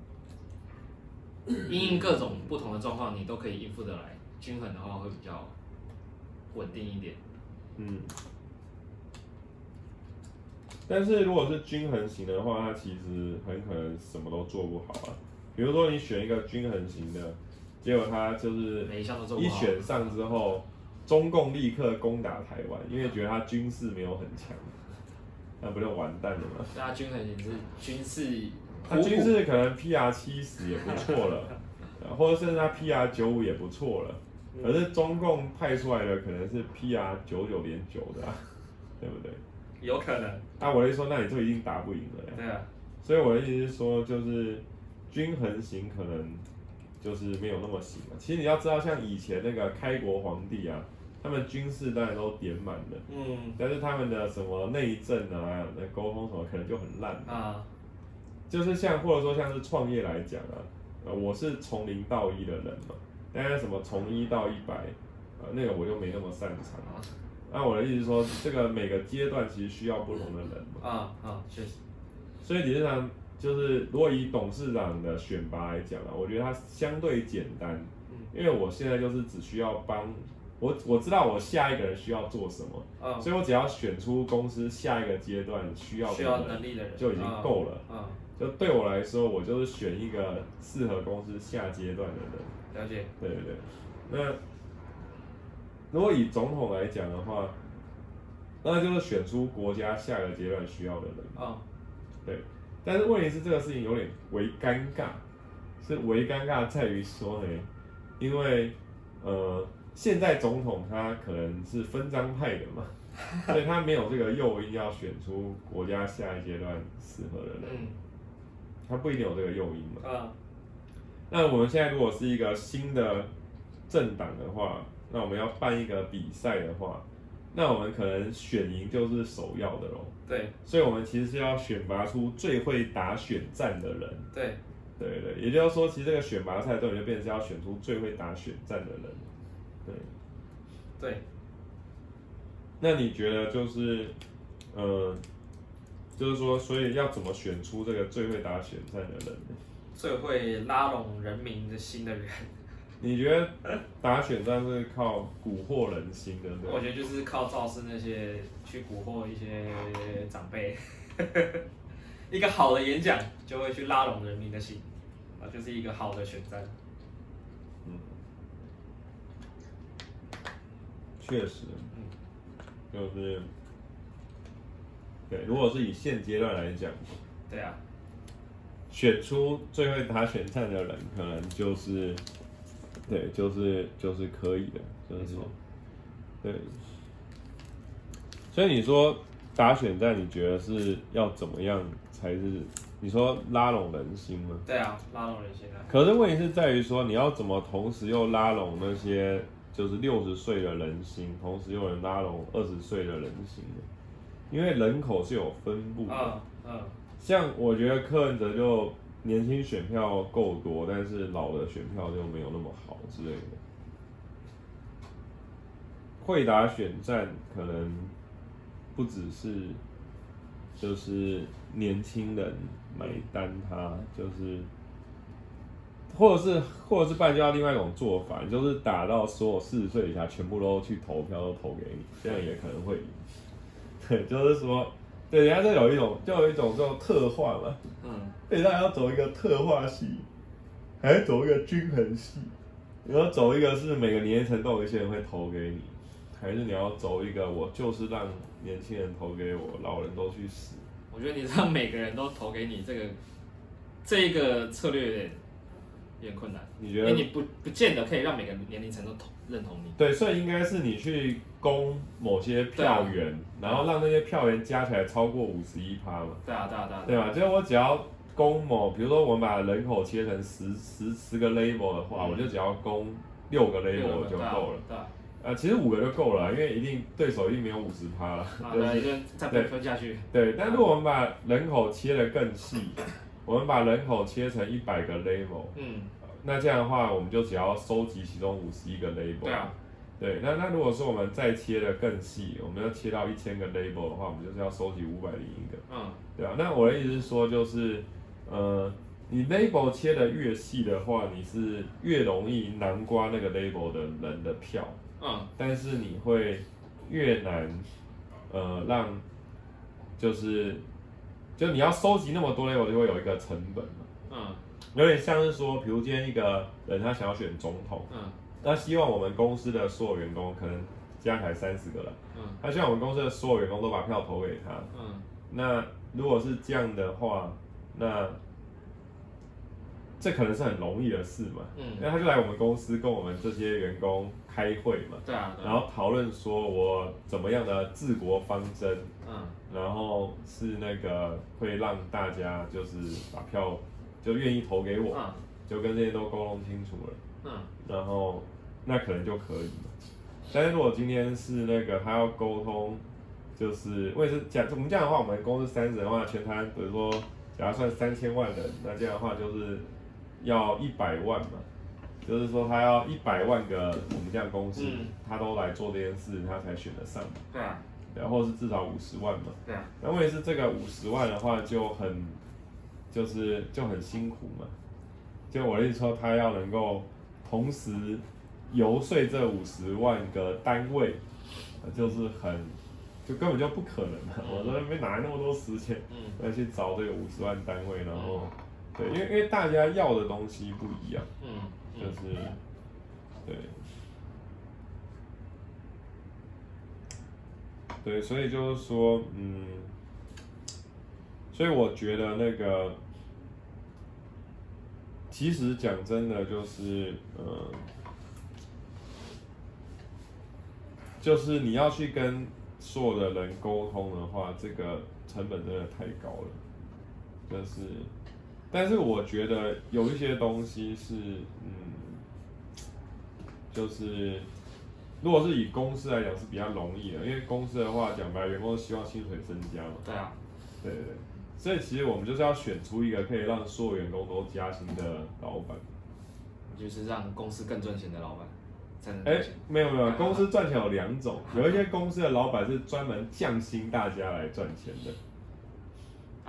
Speaker 2: 因应各种不同的状况，你都可以应付得来。均衡的话会比较稳定一点。
Speaker 1: 嗯。但是如果是均衡型的话，它其实很可能什么都做不好啊。比如说你选一个均衡型的，结果他就是一选上之后，中共立刻攻打台湾，因为觉得他军事没有很强，那不就完蛋了吗？
Speaker 2: 对啊，均衡型是军事，
Speaker 1: 他军事可能 P R 七十也不错了，或者甚至他 P R 九五也不错了，可是中共派出来的可能是 P R 九九点九的、啊，对不对？
Speaker 2: 有可能。
Speaker 1: 啊，我的意思说，那你就一定打不赢了呀。
Speaker 2: 对啊。
Speaker 1: 所以我的意思是说，就是均衡型可能就是没有那么行了。其实你要知道，像以前那个开国皇帝啊，他们军事当然都点满了，嗯，但是他们的什么内政啊、那沟通什么可能就很烂啊。就是像或者说像是创业来讲啊，呃，我是从零到一的人嘛，但是什么从一到一百，呃，那个我就没那么擅长。那我的意思是说，这个每个阶段其实需要不同的人嘛。
Speaker 2: 啊啊，确实。
Speaker 1: 所以理论上就是，如果以董事长的选拔来讲啊，我觉得它相对简单，因为我现在就是只需要帮我，我知道我下一个人需要做什么，嗯、所以我只要选出公司下一个阶段需要
Speaker 2: 需要能力的人
Speaker 1: 就已经够了。嗯，就对我来说，我就是选一个适合公司下阶段的人。
Speaker 2: 了解。
Speaker 1: 对对对，那。如果以总统来讲的话，那就是选出国家下个阶段需要的人。啊、哦，对。但是问题是这个事情有点微尴尬，是微尴尬在于说呢，因为呃，现在总统他可能是分赃派的嘛，所以他没有这个诱因要选出国家下一阶段适合的人，嗯、他不一定有这个诱因嘛。啊、哦，那我们现在如果是一个新的政党的话，那我们要办一个比赛的话，那我们可能选赢就是首要的咯。
Speaker 2: 对，
Speaker 1: 所以我们其实是要选拔出最会打选战的人。
Speaker 2: 对，
Speaker 1: 对对，也就是说，其实这个选拔赛中就变成是要选出最会打选战的人。对，
Speaker 2: 对。
Speaker 1: 那你觉得就是，呃，就是说，所以要怎么选出这个最会打选战的人呢？
Speaker 2: 最会拉拢人民的心的人。
Speaker 1: 你觉得打选战是靠蛊惑人心的？对，
Speaker 2: 我觉得就是靠造势那些去蛊惑一些长辈，一个好的演讲就会去拉拢人民的心，啊，就是一个好的选战。
Speaker 1: 嗯，确实，
Speaker 2: 嗯，
Speaker 1: 就是对，如果是以现阶段来讲，
Speaker 2: 对啊，
Speaker 1: 选出最会打选战的人，可能就是。对，就是就是可以的，就是对。所以你说打选战，你觉得是要怎么样才是？你说拉拢人心吗？
Speaker 2: 对啊，拉拢人心啊。
Speaker 1: 可是问题是在于说，你要怎么同时又拉拢那些就是六十岁的人心，同时又能拉拢二十岁的人心呢？因为人口是有分布的。
Speaker 2: 嗯嗯。
Speaker 1: 像我觉得柯文哲就。年轻选票够多，但是老的选票就没有那么好之类的。会打选战可能不只是就是年轻人买单他，就是或者是或者是办掉另外一种做法，就是打到所有四十岁以下全部都去投票，都投给你，这样也可能会赢。对，就是说。对，人家就有一种，就有一种这种特化嘛，嗯，所以大家要走一个特化系，还是走一个均衡系？你要走一个是每个年龄层都有一些人会投给你，还是你要走一个我就是让年轻人投给我，老人都去死？
Speaker 2: 我觉得你让每个人都投给你，这个这个策略有点有点困难。
Speaker 1: 你觉得？
Speaker 2: 因为你不不见得可以让每个年龄层都同认同你。
Speaker 1: 对，所以应该是你去攻某些票源，啊、然后让那些票源加起来超过五十一趴嘛。
Speaker 2: 对啊，对啊，对啊。
Speaker 1: 对吧？就是我只要攻某，比如说我们把人口切成十十十个 label 的话，嗯、我就只要攻六个 label 就够了。
Speaker 2: 对啊。
Speaker 1: 呃，其实五个就够了，因为一定对手一定没有五十趴了。
Speaker 2: 啊，对，一定再分下去。
Speaker 1: 对，但如果我们把人口切得更细，我们把人口切成一百个 label， 嗯。那这样的话，我们就只要收集其中五十一个 label。对啊。对，那那如果说我们再切得更细，我们要切到一千个 label 的话，我们就是要收集五百零一个。嗯。对啊，那我的意思是说，就是呃，你 label 切得越细的话，你是越容易囊括那个 label 的人的票。嗯。但是你会越难，呃，让就是就你要收集那么多 label，就会有一个成本嘛。嗯。有点像是说，比如今天一个人他想要选总统，嗯，那希望我们公司的所有员工可能加起来三十个人，嗯，他希望我们公司的所有员工都把票投给他，嗯，那如果是这样的话，那这可能是很容易的事嘛，嗯，因为他就来我们公司跟我们这些员工开会嘛，对啊，然后讨论说我怎么样的治国方针，嗯，然后是那个会让大家就是把票。就愿意投给我，嗯、就跟这些都沟通清楚了，嗯，然后那可能就可以了。但是如果今天是那个他要沟通，就是为是讲我们这样的话，我们公司三十人的话，全台比如说假如算三千万人，那这样的话就是要一百万嘛，就是说他要一百万个我们这样公司，嗯、他都来做这件事，他才选得上。对啊，然后是至少五十万嘛。对啊，那问题是这个五十万的话就很。就是就很辛苦嘛，就我的意思说，他要能够同时游说这五十万个单位，就是很就根本就不可能的。嗯、我说没哪来那么多时间，嗯，要去找这个五十万单位，然后、嗯、对，因为因为大家要的东西不一样，嗯，就是对对，所以就是说，嗯。所以我觉得那个，其实讲真的，就是呃，就是你要去跟所有的人沟通的话，这个成本真的太高了。就是，但是我觉得有一些东西是，嗯，就是如果是以公司来讲是比较容易的，因为公司的话讲白，员工希望薪水增加嘛。对啊。对对对。所以其实我们就是要选出一个可以让所有员工都加薪的老板，
Speaker 2: 就是让公司更赚钱的老板才能。
Speaker 1: 哎，没有没有，公司赚钱有两种，有一些公司的老板是专门降薪大家来赚钱的。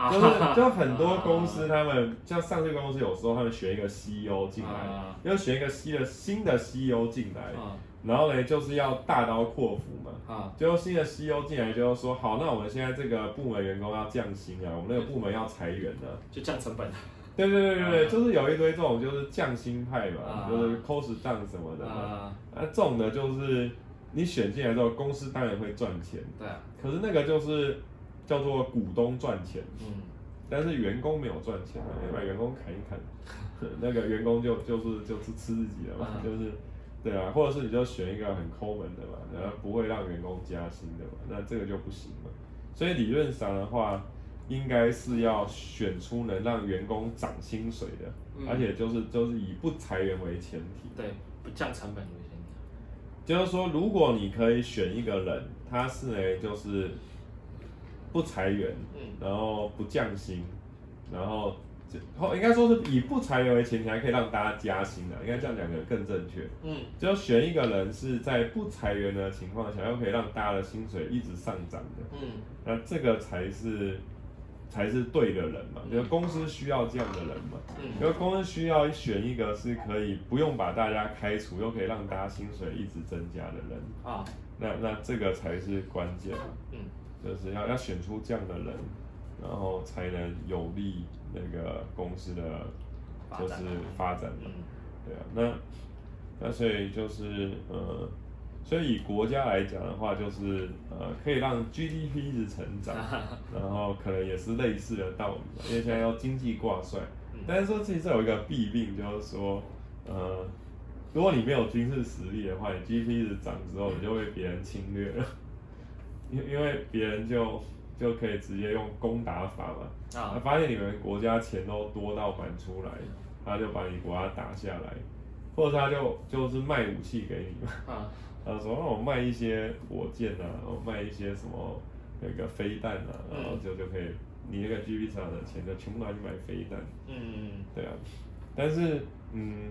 Speaker 1: 就是就很多公司他们像上市公司有时候他们选一个 C E O 进来，要选一个新的新的 C E O 进来，然后呢就是要大刀阔斧嘛，最后新的 C E O 进来就说好，那我们现在这个部门员工要降薪啊，我们那个部门要裁员了，
Speaker 2: 就降成本。
Speaker 1: 对对对对对，就是有一堆这种就是降薪派嘛，就是 cost down 什么的嘛，啊这种的就是你选进来之后，公司当然会赚钱，
Speaker 2: 对啊，
Speaker 1: 可是那个就是叫做股东赚钱，嗯，但是员工没有赚钱，你把员工砍一砍，那个员工就就是就是吃自己的嘛，就是。对啊，或者是你就选一个很抠门的嘛，然后不会让员工加薪的嘛，那这个就不行嘛。所以理论上的话，应该是要选出能让员工涨薪水的，嗯、而且就是就是以不裁员为前提，
Speaker 2: 对，不降成本为前提。
Speaker 1: 就是说，如果你可以选一个人，他是呢就是不裁员，嗯、然后不降薪，然后。后应该说是以不裁员为前提，还可以让大家加薪的，应该这样讲可能更正确。嗯，就选一个人是在不裁员的情况下，又可以让大家的薪水一直上涨的。嗯，那这个才是才是对的人嘛，就是公司需要这样的人嘛。嗯，因为公司需要选一个是可以不用把大家开除，又可以让大家薪水一直增加的人啊。那那这个才是关键。嗯，就是要要选出这样的人。然后才能有利那个公司的，就是发展嘛，对啊，那那所以就是呃，所以以国家来讲的话，就是呃可以让 G D P 一直成长，然后可能也是类似的道理嘛，因为现在要经济挂帅，但是说其实有一个弊病，就是说呃，如果你没有军事实力的话，你 G D P 一直涨之后，你就被别人侵略了，因因为别人就。就可以直接用攻打法嘛，啊，发现你们国家钱都多到满出来，他就把你国家打下来，或者他就就是卖武器给你嘛，啊，他说让我卖一些火箭啊，然后卖一些什么那个飞弹啊，然后就就可以，你那个 G D P 上的钱就全部拿去买飞弹，嗯嗯对啊，但是嗯，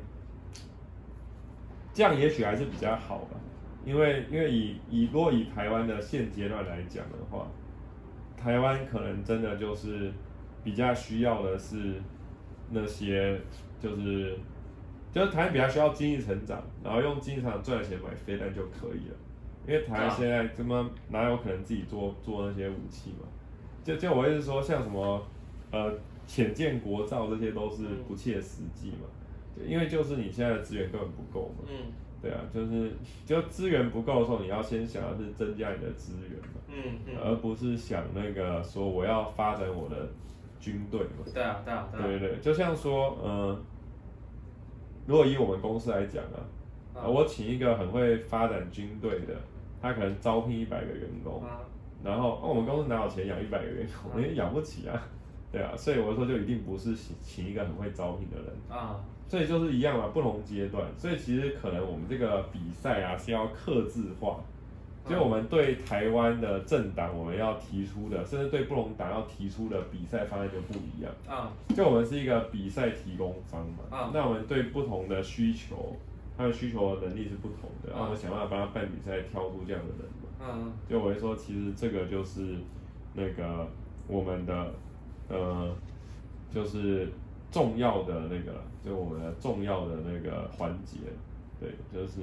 Speaker 1: 这样也许还是比较好吧，因为因为以以如果以台湾的现阶段来讲的话。台湾可能真的就是比较需要的是那些，就是就是台湾比较需要经济成长，然后用经济成长赚的钱买飞弹就可以了，因为台湾现在他妈哪有可能自己做做那些武器嘛？就就我意思说，像什么呃潜舰国造这些都是不切实际嘛，因为就是你现在的资源根本不够嘛。嗯。对啊，就是就资源不够的时候，你要先想的是增加你的资源嘛，嗯嗯，而不是想那个说我要发展我的军队嘛。
Speaker 2: 对啊，对啊，对啊。
Speaker 1: 对对对，就像说，呃，如果以我们公司来讲啊，啊我请一个很会发展军队的，他可能招聘一百个员工，啊、然后、哦、我们公司哪有钱养一百个员工，我们也养不起啊。对啊，所以我说就一定不是请请一个很会招聘的人啊。所以就是一样嘛，不同阶段，所以其实可能我们这个比赛啊是要客制化，就我们对台湾的政党我们要提出的，甚至对不同党要提出的比赛方案就不一样啊。就我们是一个比赛提供方嘛，啊，那我们对不同的需求，他的需求的能力是不同的，然后我们想办法帮他办比赛，挑出这样的人嘛。嗯，就我会说，其实这个就是那个我们的呃，就是重要的那个。就我们的重要的那个环节，对，就是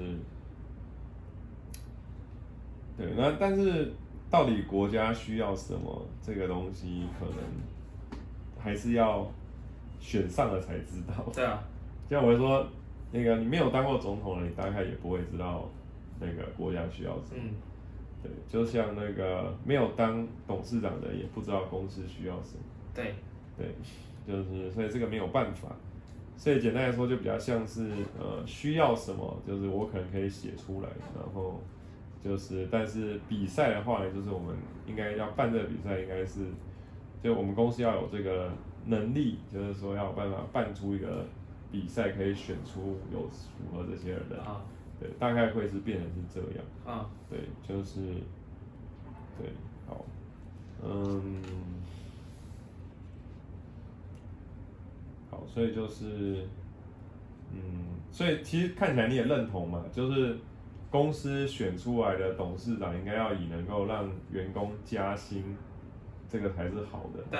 Speaker 1: 对，那但是到底国家需要什么这个东西，可能还是要选上了才知道。
Speaker 2: 对啊，
Speaker 1: 像我说，那个你没有当过总统的，你大概也不会知道那个国家需要什么。嗯，对，就像那个没有当董事长的，也不知道公司需要什么。
Speaker 2: 对，
Speaker 1: 对，就是所以这个没有办法。所以简单来说，就比较像是呃需要什么，就是我可能可以写出来，然后就是，但是比赛的话呢，就是我们应该要办这个比赛，应该是就我们公司要有这个能力，就是说要有办法办出一个比赛，可以选出有符合这些人，啊，对，大概会是变成是这样，啊，对，就是对，好，嗯。好，所以就是，嗯，所以其实看起来你也认同嘛，就是公司选出来的董事长应该要以能够让员工加薪，这个才是好的。
Speaker 2: 对啊，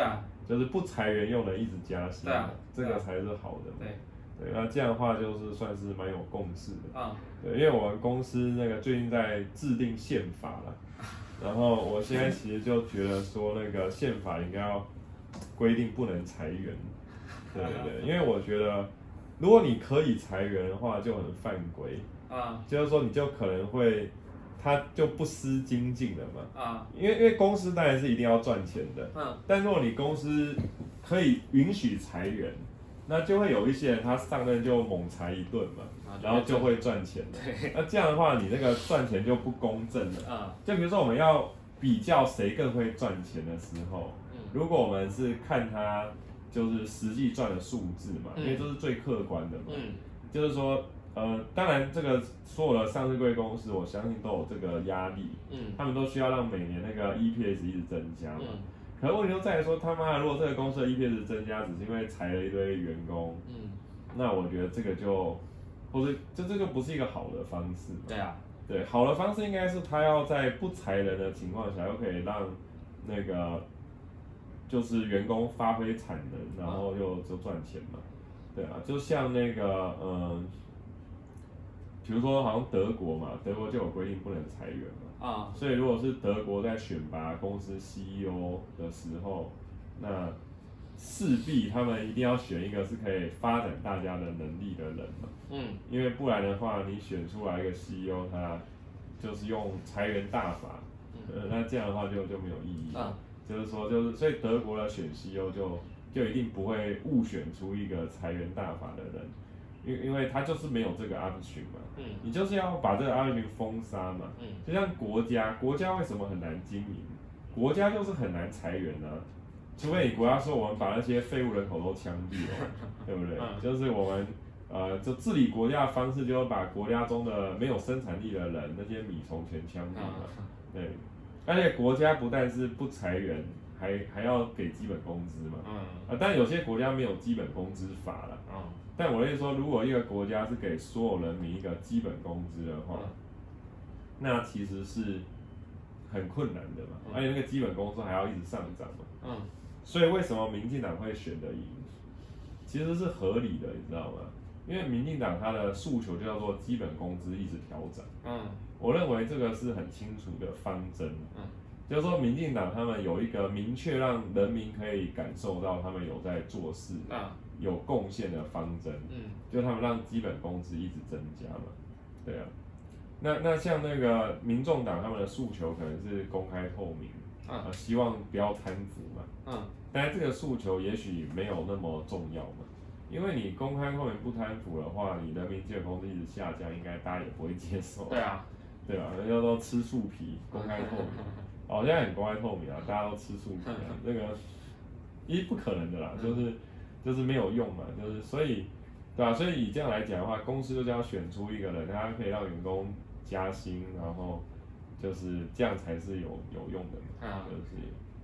Speaker 1: 就是不裁员又能一直加薪，
Speaker 2: 对啊，
Speaker 1: 这个才是好的。
Speaker 2: 对。
Speaker 1: 对，那这样的话就是算是蛮有共识的。
Speaker 2: 啊、
Speaker 1: 嗯，对，因为我们公司那个最近在制定宪法了，然后我现在其实就觉得说那个宪法应该要规定不能裁员。对对对，因为我觉得如果你可以裁员的话，就很犯规。啊、嗯，就是说你就可能会，他就不思精进了嘛。啊、嗯，因为因为公司当然是一定要赚钱的。嗯，但如果你公司可以允许裁员。那就会有一些人他上任就猛裁一顿嘛，然后就会赚钱了。那这样的话，你那个赚钱就不公正了。啊，就比如说我们要比较谁更会赚钱的时候，如果我们是看他就是实际赚的数字嘛，因为这是最客观的嘛。嗯，就是说，呃，当然这个所有的上市柜公司，我相信都有这个压力。嗯，他们都需要让每年那个 E P S 一直增加嘛。嗯，可是问题就在于说，他妈如果这个公司的 E P S 增加，只是因为裁了一堆员工，嗯，那我觉得这个就，或者这这就不是一个好的方式。对啊，对，好的方式应该是他要在不裁人的情况下，又可以让那个就是员工发挥产能，然后又就赚钱嘛。对啊，就像那个嗯，比如说好像德国嘛，德国就有规定不能裁员嘛。啊，所以如果是德国在选拔公司 C E O 的时候，那势必他们一定要选一个是可以发展大家的能力的人嘛。嗯，因为不然的话，你选出来一个 C E O， 他就是用裁员大法，呃，那这样的话就就没有意义。啊，就是说，就是所以德国的选 C E O 就就一定不会误选出一个裁员大法的人。因因为他就是没有这个 option 嘛，嗯，你就是要把这个 option 封杀嘛，嗯，就像国家，国家为什么很难经营？国家就是很难裁员啊，除非你国家说我们把那些废物人口都枪毙了，对不对？嗯，就是我们呃，就治理国家的方式，就是把国家中的没有生产力的人，那些米虫全枪毙嘛，对，而且国家不但是不裁员，还还要给基本工资嘛，嗯，啊，但有些国家没有基本工资法了，嗯。但我的意思说，如果一个国家是给所有人民一个基本工资的话，嗯，那其实是很困难的嘛，嗯，而且那个基本工资还要一直上涨嘛，嗯，所以为什么民进党会选得赢，其实是合理的，你知道吗？因为民进党它的诉求就叫做基本工资一直调涨，嗯，我认为这个是很清楚的方针，嗯，就是说民进党他们有一个明确让人民可以感受到他们有在做事，啊，有贡献的方针，嗯，就他们让基本工资一直增加嘛，对啊，那那像那个民众党他们的诉求可能是公开透明，啊，呃、希望不要贪腐嘛，嗯，但是这个诉求也许没有那么重要嘛，因为你公开透明不贪腐的话，你人民基本工资一直下降，应该大家也不会接受，对啊，对吧？人家都吃树皮，公开透明，哦，现在很公开透明啊，大家都吃树皮啊，这个一不可能的啦，就是。就是没有用嘛，就是所以，对吧？所以以这样来讲的话，公司就是要选出一个人，他可以让员工加薪，然后就是这样才是有有用的嘛，啊，就是，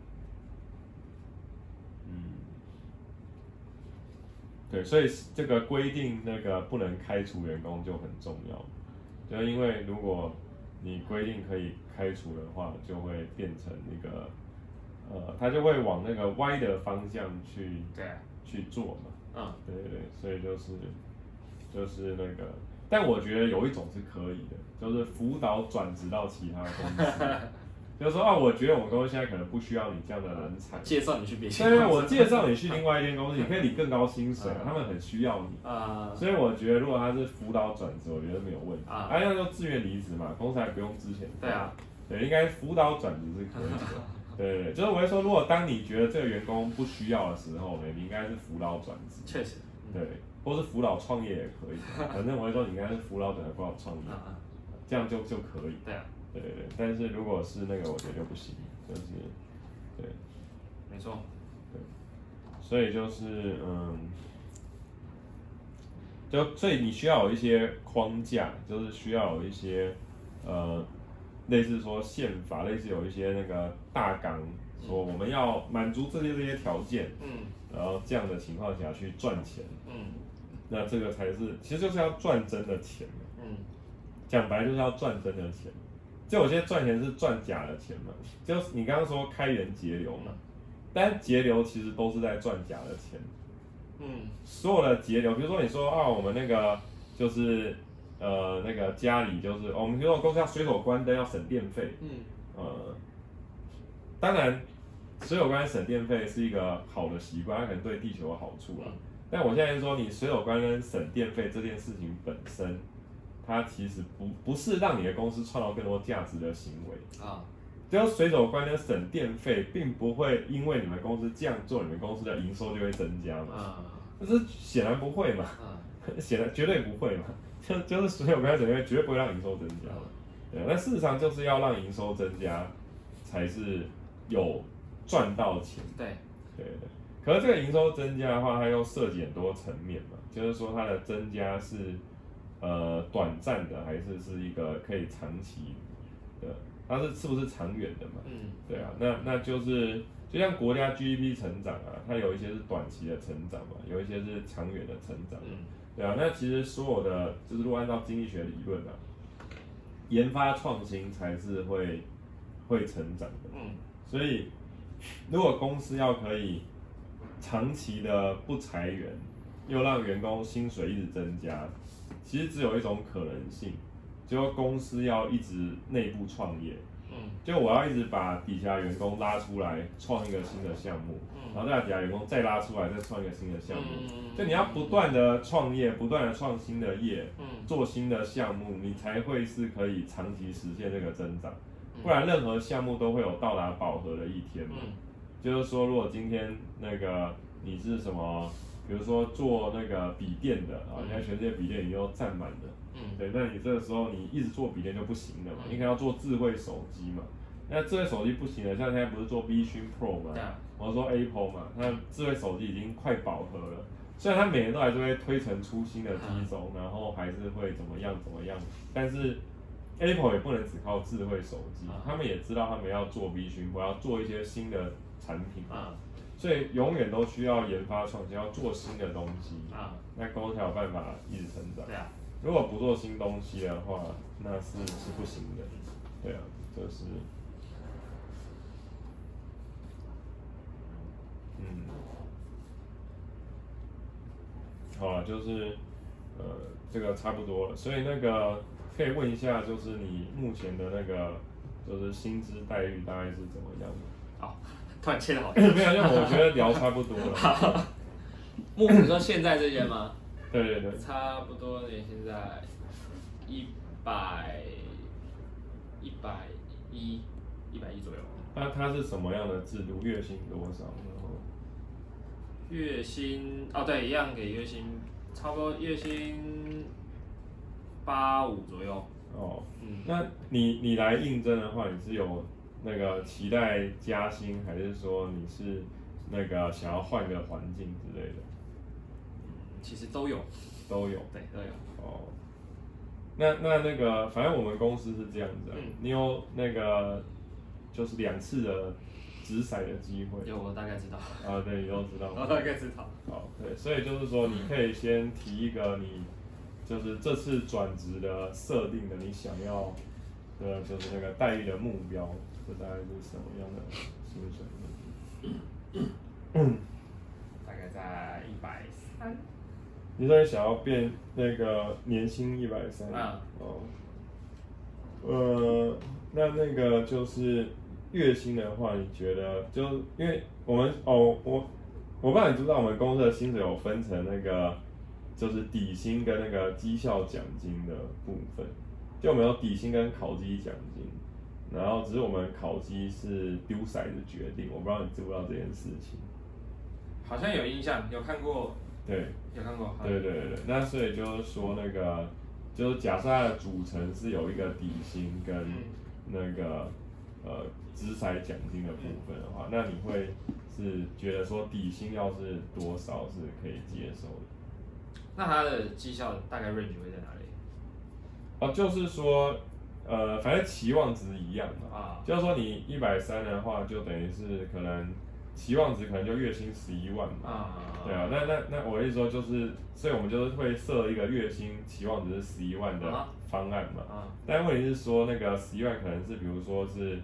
Speaker 1: 嗯，对，所以这个规定那个不能开除员工就很重要，就因为如果你规定可以开除的话，就会变成那个，呃，他就会往那个歪的方向去，对。去做嘛，嗯，对对对，所以就是就是那个，但我觉得有一种是可以的，就是辅导转职到其他公司，就是说啊，我觉得我们公司现在可能不需要你这样的人才，
Speaker 2: 介绍你去别间，
Speaker 1: 对对，我介绍你去另外一间公司，你可以领更高薪水，他们很需要你，啊，所以我觉得如果他是辅导转职，我觉得没有问题，啊，那就自愿离职嘛，公司还不用之前，对啊，对，应该辅导转职是可以的。对对对，就是我会说，如果当你觉得这个员工不需要的时候呢，你应该是辅导转职，
Speaker 2: 确实，
Speaker 1: 对，或是辅导创业也可以，反正我会说你应该是辅导转职、辅导创业，这样就就可以。对啊，对对对，但是如果是那个，我觉得就不行，就是，对，
Speaker 2: 没错，
Speaker 1: 对，所以就是嗯，就所以你需要有一些框架，就是需要有一些呃。类似说宪法，类似有一些那个大纲，说我们要满足这些这些条件，嗯，然后这样的情况下去赚钱，嗯，那这个才是，其实就是要赚真的钱，嗯，讲白就是要赚真的钱，就有些赚钱是赚假的钱嘛，就是你刚刚说开源节流嘛， 但节流其实都是在赚假的钱。
Speaker 2: 嗯，
Speaker 1: 所有的节流，比如说你说啊，我们那个就是呃那个家里就是，哦、我们比如说公司要随手关灯要省电费，
Speaker 2: 嗯，
Speaker 1: 呃，当然随手关灯省电费是一个好的习惯，它可能对地球有好处啊。嗯、但我现在是说，你随手关灯省电费这件事情本身，它其实不不是让你的公司创造更多价值的行为啊。只要随手关灯省电费，并不会因为你们公司这样做，你们公司的营收就会增加嘛？啊，这是显然不会嘛，显然绝对不会嘛，就就是随手关灯省电费绝对不会让营收增加嘛。对，那事实上就是要让营收增加，才是有赚到钱。
Speaker 2: 对，
Speaker 1: 对对。可是这个营收增加的话，它又涉及很多层面嘛，就是说它的增加是呃短暂的，还是是一个可以长期的？它是是不是长远的嘛？嗯，对啊，那那就是就像国家 G D P 成长啊，它有一些是短期的成长嘛，有一些是长远的成长。嗯，对啊，那其实所有的就是如果按照经济学理论啊，研发创新才是会会成长的。嗯，所以如果公司要可以长期的不裁员，又让员工薪水一直增加，其实只有一种可能性。就公司要一直内部创业，嗯，就我要一直把底下员工拉出来创一个新的项目，嗯，然后再把底下员工再拉出来再创一个新的项目，嗯，就你要不断的创业，不断的创新的业，嗯，做新的项目，你才会是可以长期实现这个增长，不然任何项目都会有到达饱和的一天嘛，嗯，就是说如果今天那个你是什么，比如说做那个笔电的啊，现在全世界笔电已经都占满了。嗯，对，那你这个时候你一直做笔电就不行了嘛，你可能要做智慧手机嘛。那智慧手机不行了，像现在不是做 Vision Pro 嘛，我说 Apple 嘛，那智慧手机已经快饱和了。虽然它每年都还是会推陈出新的机种，然后还是会怎么样怎么样，但是 Apple 也不能只靠智慧手机，他们也知道他们要做 Vision Pro， 要做一些新的产品啊，所以永远都需要研发创新，要做新的东西啊，那公司才有办法一直成长。对啊。如果不做新东西的话，那是是不行的。对啊，就是，嗯，好了，就是呃，这个差不多了。所以那个可以问一下，就是你目前的那个就是薪资待遇大概是怎么样的？
Speaker 2: 好，突然切的好。
Speaker 1: 没有，因为我觉得聊差不多了。
Speaker 2: 好，木你说现在这间吗？
Speaker 1: 对对对，
Speaker 2: 差不多年薪在。一百一百一一百一左右。
Speaker 1: 那它是什么样的制度？月薪多少？然后
Speaker 2: 月薪哦，对，一样给月薪，差不多月薪八五左右。
Speaker 1: 哦，嗯，那你你来应征的话，你是有那个期待加薪，还是说你是那个想要换个环境之类的？
Speaker 2: 其实都有，
Speaker 1: 都有，
Speaker 2: 对，都有。
Speaker 1: 哦。那那那个，反正我们公司是这样子、啊，嗯、你有那个就是两次的直骰的机会。
Speaker 2: 有，我大概知道。
Speaker 1: 啊，对，你都知道。
Speaker 2: 我大概知道。
Speaker 1: 好，对，所以就是说，你可以先提一个你就是这次转职的设定的你想要的，就是那个待遇的目标，这大概是什么样的薪水？
Speaker 2: 大概在一百三。
Speaker 1: 你说你想要变那个年薪一百三？
Speaker 2: 啊，
Speaker 1: 哦，呃，那那个就是月薪的话，你觉得就因为我们哦，我我不知道你知不知道我们公司的薪水有分成那个就是底薪跟那个绩效奖金的部分，就我们有底薪跟考绩奖金，然后只是我们考绩是丢骰子决定，我不知道你知不知道这件事情。
Speaker 2: 好像有印象，有看过。
Speaker 1: 对，
Speaker 2: 有看过。
Speaker 1: 对对对对，那所以就是说那个，就是假设它的组成是有一个底薪跟那个、嗯、呃职采奖金的部分的话，那你会是觉得说底薪要是多少是可以接受的？
Speaker 2: 那它的绩效大概 range 会在哪里？
Speaker 1: 哦，就是说，呃，反正期望值一样嘛，啊，就是说你一百三的话，就等于是可能。期望值可能就月薪十一万嘛，啊对啊，那那那我的意思说就是，所以我们就是会设一个月薪期望值是十一万的方案嘛，啊、但问题是说那个十一万可能是比如说是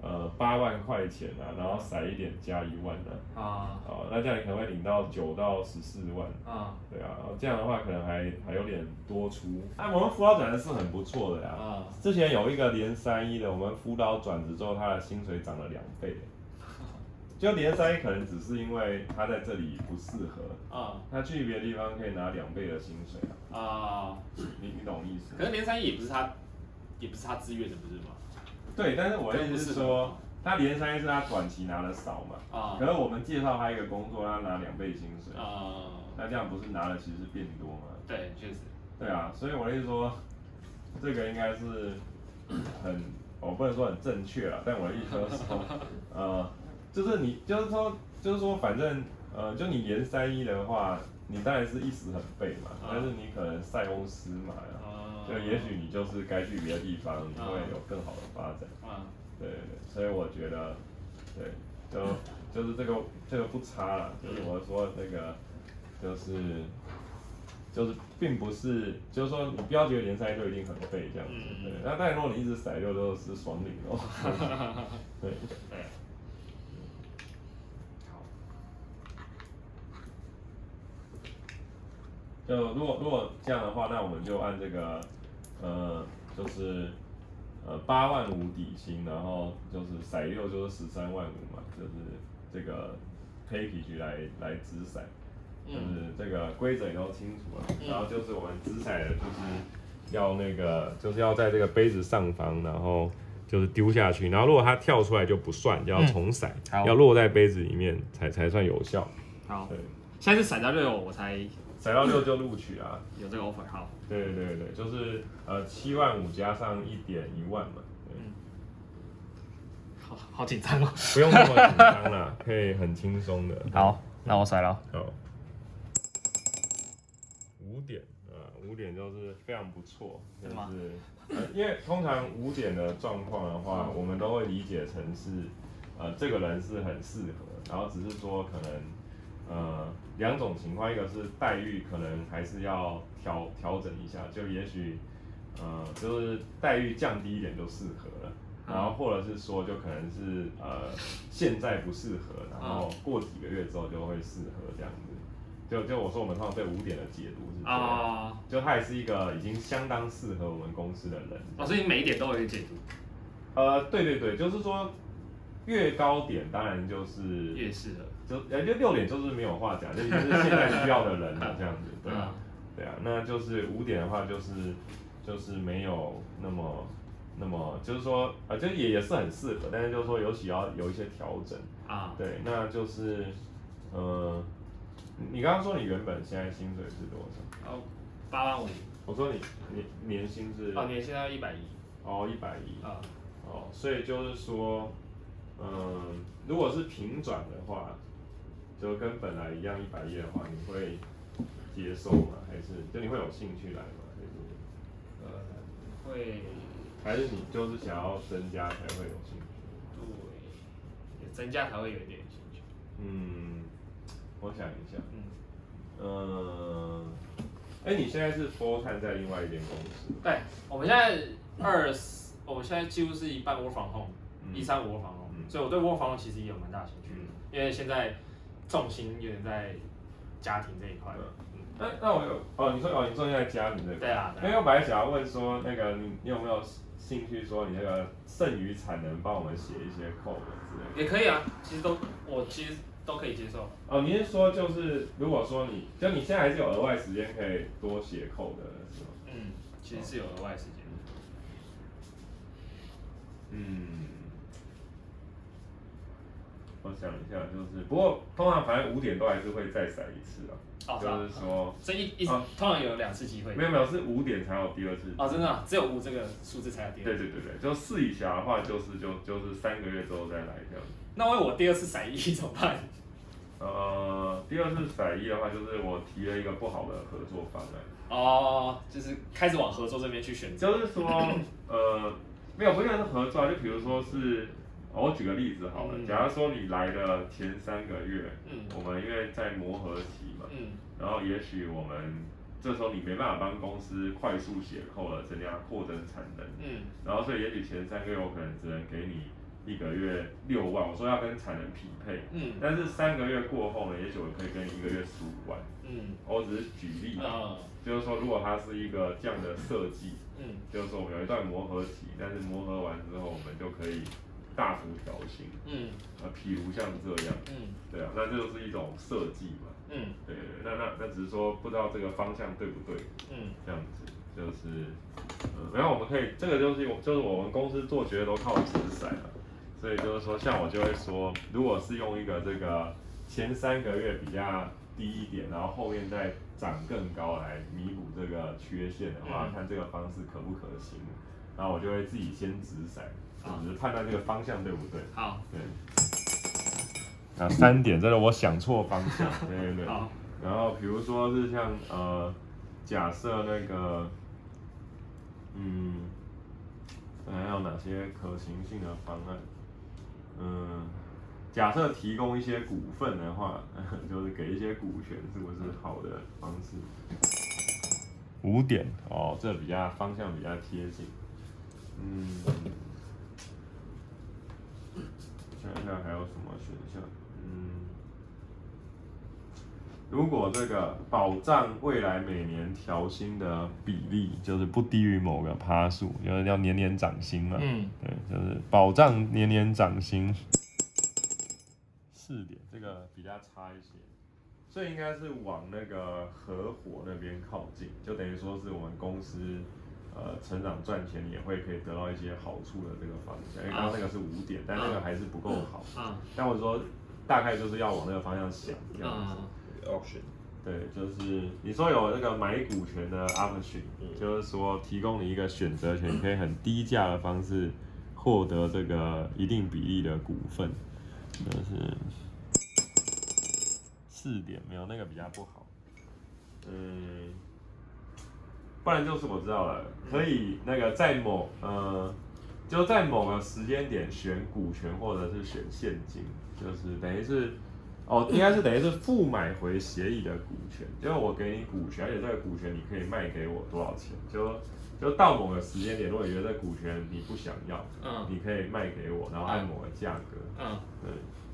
Speaker 1: 呃八万块钱啊，然后骰一点加一万呢、啊，
Speaker 2: 啊，
Speaker 1: 哦，那这样你可能会领到九到十四万，
Speaker 2: 啊，
Speaker 1: 对啊，这样的话可能还还有点多出。哎、啊，我们辅导转职是很不错的呀，啊，之前有一个连三一的，我们辅导转职之后，他的薪水涨了两倍。就连三一可能只是因为他在这里不适合，啊，他去别的地方可以拿两倍的薪水啊，啊，你你懂意思？
Speaker 2: 可是连三一也不是他，也不是他自愿的，不是吗？
Speaker 1: 对，但是我的意思是说，他连三一是他短期拿的少嘛，啊，可是我们介绍他一个工作，他拿两倍薪水，啊，那这样不是拿的其实变多吗？
Speaker 2: 对，确实。
Speaker 1: 对啊，所以我的意思说，这个应该是很，我不能说很正确啦，但我的意思就是说，呃。就是你，就是说，就是说，反正，呃，就你连三一的话，你当然是一时很背嘛，啊、但是你可能塞翁失马呀，啊、就也许你就是该去别的地方，你会有更好的发展。啊、对对对，所以我觉得，对，就就是这个这个不差啦，就是我说那个，就是就是并不是，就是说你不要觉得连三一就一定很背这样子，对。那当然，如果你一直塞六都是爽领哦。对。对。就如果如果这样的话，那我们就按这个，呃，就是呃八万五底薪，然后就是骰六就是十三万五嘛，就是这个 package 来来掷骰，就是这个规则也都清楚了。嗯、然后就是我们掷骰的就是要那个就是要在这个杯子上方，然后就是丢下去，然后如果它跳出来就不算，就要重骰，嗯、要落在杯子里面才才算有效。
Speaker 2: 好，对，现在是骰到六我才。
Speaker 1: 骰到六就录取啊，
Speaker 2: 有这个 offer 好。
Speaker 1: 对对对，就是呃七万五加上一点一万嘛。嗯。
Speaker 2: 好好紧张哦。
Speaker 1: 不用那么紧张啦，可以很轻松的。
Speaker 2: 好，那我骰了。
Speaker 1: 好。五点啊，五点就是非常不错，就是、呃、因为通常五点的状况的话，我们都会理解成是呃这个人是很适合，然后只是说可能。呃，两种情况，一个是待遇可能还是要调调整一下，就也许呃就是待遇降低一点就适合了，然后或者是说就可能是呃现在不适合，然后过几个月之后就会适合这样子。就就我说我们通常对五点的解读是这样， uh, 就他也是一个已经相当适合我们公司的人。
Speaker 2: 哦，所以每一点都有一个解读。
Speaker 1: 呃，对对对，就是说越高点当然就是
Speaker 2: 越适合。
Speaker 1: 就呃，就六点就是没有话讲，就已经是现在需要的人了，这样子，对啊，对啊，那就是五点的话，就是就是没有那么那么，就是说啊，就也也是很适合，但是就是说尤其要有一些调整啊，对，那就是呃，你刚刚说你原本现在薪水是多少？
Speaker 2: 哦，八万五。
Speaker 1: 我说你你年薪是？
Speaker 2: 哦，年薪要一百一。
Speaker 1: 哦，一百一。啊。哦，所以就是说，嗯，如果是平转的话。就跟本来一样一百一的话，你会接受吗？还是就你会有兴趣来吗？还是
Speaker 2: 呃会？
Speaker 1: 还是你就是想要增加才会有兴趣？
Speaker 2: 对，增加才会有一点兴趣。
Speaker 1: 嗯，我想一下。嗯。呃，哎、欸，你现在是 full time 在另外一间公司？
Speaker 2: 对，我们现在二，我们现在几乎是一半 work from home， 一三 work from home，、嗯、所以我对 work from home 其实也有蛮大兴趣的，嗯、因为现在。重心有点在家庭这一块。
Speaker 1: 嗯，那那我有哦，你说哦，你重心在家庭这一块。
Speaker 2: 对啊。
Speaker 1: 因为我本来想要问说，那个你你有没有兴趣说你那个剩余产能帮我们写一些 code 之类的？
Speaker 2: 也可以啊，其实都我其实都可以接受。
Speaker 1: 哦，你是说就是如果说你就你现在还是有额外时间可以多写 code 的是吗？
Speaker 2: 嗯，其实是有额外时间。
Speaker 1: 嗯。我想一下，就是不过通常反正五点都还是会再骰一次啊，哦、就是说，
Speaker 2: 所以一、啊、通常有两次机会。
Speaker 1: 没有没有，是五点才有第二次。
Speaker 2: 哦，真的、啊，只有五这个数字才有第二次。
Speaker 1: 对对对对，就四以下的话，就是就就是三个月之后再来这样。
Speaker 2: 那万一我第二次骰一怎么办？
Speaker 1: 呃，第二次骰一的话，就是我提了一个不好的合作方案。
Speaker 2: 哦，就是开始往合作这边去选择。
Speaker 1: 就是说，呃，没有不一定是合作，就比如说是。我举个例子好了，假如说你来的前三个月，嗯，我们因为在磨合期嘛，嗯，然后也许我们这时候你没办法帮公司快速写扣了，增加扩增产能，嗯，然后所以也许前三个月我可能只能给你一个月六万，我说要跟产能匹配，嗯，但是三个月过后呢，也许我可以跟一个月十五万，嗯，我只是举例啊，就是说如果它是一个这样的设计，嗯，就是说我们有一段磨合期，但是磨合完之后，我们就可以大幅调薪，嗯，呃，譬如像这样，嗯，对啊，那这就是一种设计嘛，嗯，对对，那那那只是说不知道这个方向对不对，嗯，这样子就是，呃，然后我们可以这个就是就是我们公司做决定都靠直骰啊。所以就是说，像我就会说，如果是用一个这个前三个月比较低一点，然后后面再涨更高来弥补这个缺陷的话，嗯、看这个方式可不可行。然后我就会自己先掷骰，只是判断这个方向对不对。
Speaker 2: 好，
Speaker 1: 对。那三点，这个我想错方向，对对对。
Speaker 2: 好。
Speaker 1: 然后比如说是像呃，假设那个，嗯，还有哪些可行性的方案？嗯，假设提供一些股份的话，就是给一些股权，是不是好的方式？五点哦，这比较方向比较贴近。嗯，想一下还有什么选项？嗯，如果这个保障未来每年调薪的比例，就是不低于某个趴数，就是要年年涨薪嘛。嗯，对，就是保障年年涨薪。四点，这个比较差一些，所以应该是往那个合伙那边靠近，就等于说是我们公司呃成长赚钱也会可以得到一些好处的这个方向。因为刚刚那个是五点，但那个还是不够好。啊，但我说大概就是要往那个方向想这样子。
Speaker 3: option，
Speaker 1: 对，就是你说有那个买股权的 option，、嗯、就是说提供你一个选择权，你可以很低价的方式获得这个一定比例的股份。就是四点没有那个比较不好，嗯，不然就是我知道了，可以那个在某呃，就在某个时间点选股权或者是选现金，就是等于是哦，应该是等于是复买回协议的股权，就是我给你股权，而且这个股权你可以卖给我多少钱，就就到某个时间点，如果你觉得这股权你不想要，嗯，你可以卖给我，然后按某个价格，嗯，对。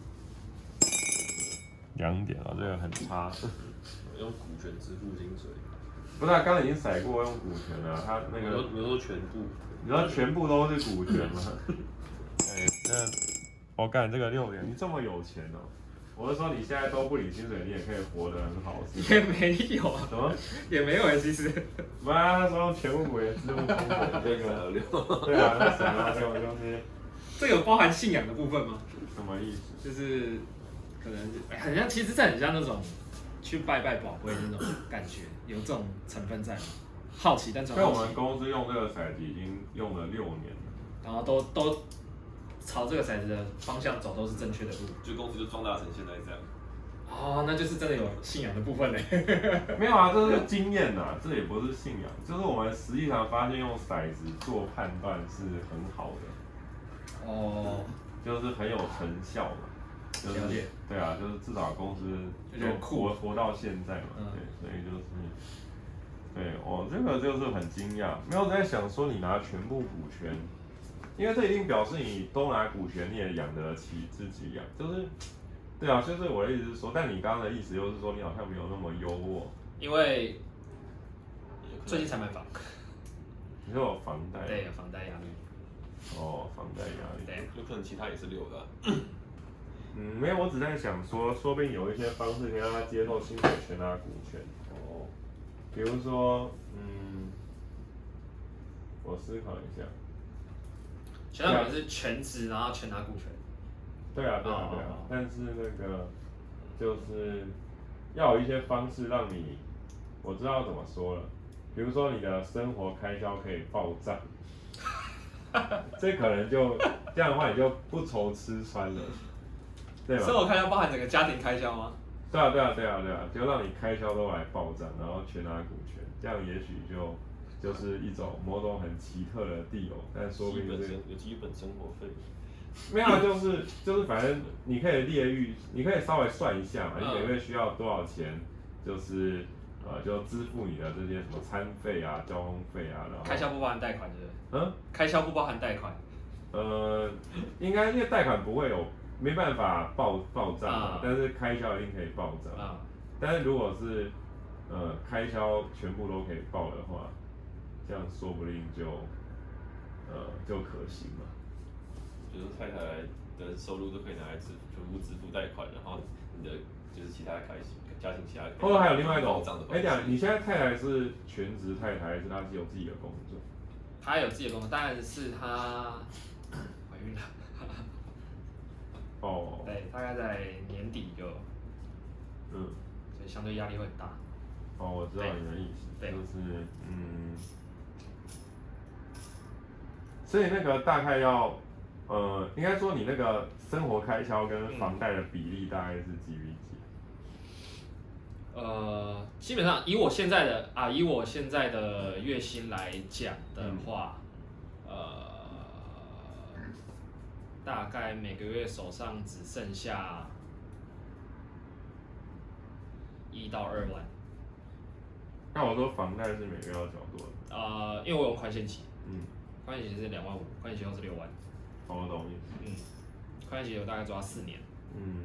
Speaker 1: 两点啊，这个很差。
Speaker 3: 用股权支付薪水。
Speaker 1: 不是、啊，刚刚已经甩过用股权了，他那个。
Speaker 3: 你说全部？
Speaker 1: 你知道全部都是股权吗？哎，那我干这个六点，你这么有钱哦、喔！我是说你现在都不领薪水，你也可以活得很好。
Speaker 2: 也没有啊。
Speaker 1: 什么？
Speaker 2: 也没有哎，其实。
Speaker 1: 不然他说全部股权支付薪水这个六。对啊，那三二六就是。
Speaker 2: 这有包含信仰的部分吗？
Speaker 1: 什么意思？
Speaker 2: 就是。可能很像，其实这很像那种去拜拜宝贝那种感觉，有这种成分在吗？好奇，但是
Speaker 1: 因为我们公司用这个骰子已经用了六年了，
Speaker 2: 然后都都朝这个骰子的方向走，都是正确的路，
Speaker 3: 就公司就壮大成现在这样。
Speaker 2: 哦，那就是真的有信仰的部分嘞。
Speaker 1: 没有啊，这是经验呐，这也不是信仰，就是我们实际上发现用骰子做判断是很好的。哦，就是很有成效嘛。就是、对啊，就是至少公司就活活到现在嘛，嗯、对，所以就是，对我这个就是很惊讶，没有在想说你拿全部股权，因为这一定表示你都拿股权你也养得起自己养，就是，对啊，就是我的意思是说，但你刚刚的意思又是说你好像没有那么优渥，
Speaker 2: 因为最近才买房，
Speaker 1: 你说有房贷，
Speaker 2: 对，有房贷压力，
Speaker 1: 哦，房贷压力，
Speaker 2: 对，
Speaker 3: 有可能其他也是六的、啊。
Speaker 1: 嗯，没有，我只在想说，说不定有一些方式可以让他接受薪水全拿股权。哦，比如说，嗯，我思考一下。
Speaker 2: 全拿股权是全职，然后全拿股权。
Speaker 1: 对啊，对啊，对啊。哦、但是那个就是要有一些方式让你，我知道怎么说了。比如说你的生活开销可以报账，这可能就这样的话，你就不愁吃穿了。
Speaker 2: 生活开销包含整个家庭开销吗？
Speaker 1: 对啊，对啊，对啊，对啊，就让你开销都来报账，然后全拿股权，这样也许就就是一种某种很奇特的地偶，但说不定是
Speaker 3: 有基本生活费。
Speaker 1: 没有，就是就是反正你可以列预，你可以稍微算一下嘛，你每个月需要多少钱，就是呃就支付你的这些什么餐费啊、交通费啊，然后
Speaker 2: 开销不包含贷款，对不对？嗯，开销不包含贷款。
Speaker 1: 呃， 应该因为贷款不会有没办法报报账嘛，
Speaker 2: 啊
Speaker 1: 但是开销一定可以报账。
Speaker 2: 啊，
Speaker 1: 但是如果是呃开销全部都可以报的话，这样说不定就呃就可行嘛。
Speaker 3: 就是太太的收入都可以拿来支付全部支付贷款，然后你的就是其他的开销，家庭其他的。
Speaker 1: 或者还有另外一种，哎，
Speaker 3: 哎
Speaker 1: 讲你现在太太是全职太太，还是她是有自己的工作？
Speaker 2: 她有自己的工作，当然是她怀孕了。
Speaker 1: 哦。
Speaker 2: 对，大概在年底就，
Speaker 1: 嗯，
Speaker 2: 所以相对压力会很大。
Speaker 1: 哦，我知道你的意思，
Speaker 2: 对
Speaker 1: 就是嗯，所以那个大概要，呃，应该说你那个生活开销跟房贷的比例大概是几比几？
Speaker 2: 呃，基本上以我现在的啊，以我现在的月薪来讲的话，嗯、呃，大概每个月手上只剩下一到二万。
Speaker 1: 那我说房贷是每个月要缴多少？
Speaker 2: 呃，因为我有宽限期，
Speaker 1: 嗯，
Speaker 2: 宽限期是两万五，宽限期后是六万。
Speaker 1: 我懂意思。
Speaker 2: 嗯，宽限期我大概抓四年。
Speaker 1: 嗯。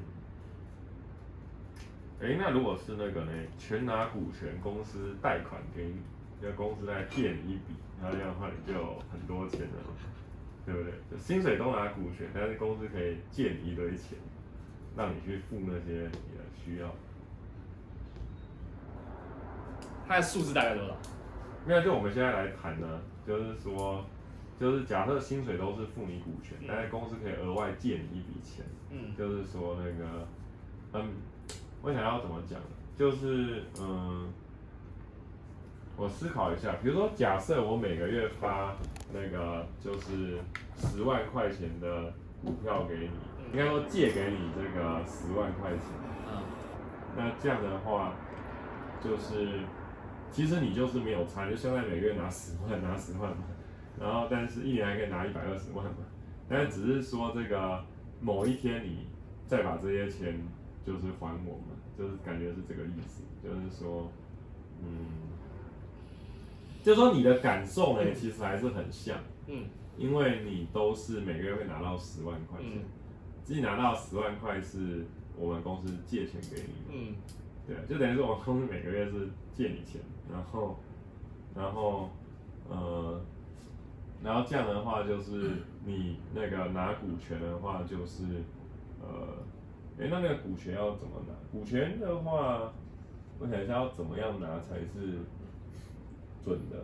Speaker 1: 哎、欸，那如果是那个呢，全拿股权公司贷款给你，那公司再借你一笔，那这样的话你就有很多钱了，对不对？就薪水都拿股权，但是公司可以借你一堆钱，让你去付那些你的需要。
Speaker 2: 它的数字大概多少？
Speaker 1: 没有，就我们现在来谈呢，就是说，就是假设薪水都是付你股权，嗯、但是公司可以额外借你一笔钱，嗯，就是说那个，嗯，我想要怎么讲呢？就是嗯，我思考一下，比如说假设我每个月发那个就是十万块钱的股票给你，嗯、应该说借给你这个十万块钱，嗯，那这样的话，就是。其实你就是没有差，就相当于每个月拿十万拿十万嘛，然后但是一年还可以拿一百二十万嘛，但是只是说这个某一天你再把这些钱就是还我们，就是感觉是这个意思，就是说，嗯，就是说你的感受呢，其实还是很像，嗯，因为你都是每个月会拿到十万块钱，自己拿到十万块是我们公司借钱给你，嗯，对，就等于说我们公司每个月是借你钱。然后，然后，呃，然后这样的话就是你那个拿股权的话就是，呃，哎，那那个股权要怎么拿？股权的话，我想一下要怎么样拿才是准的。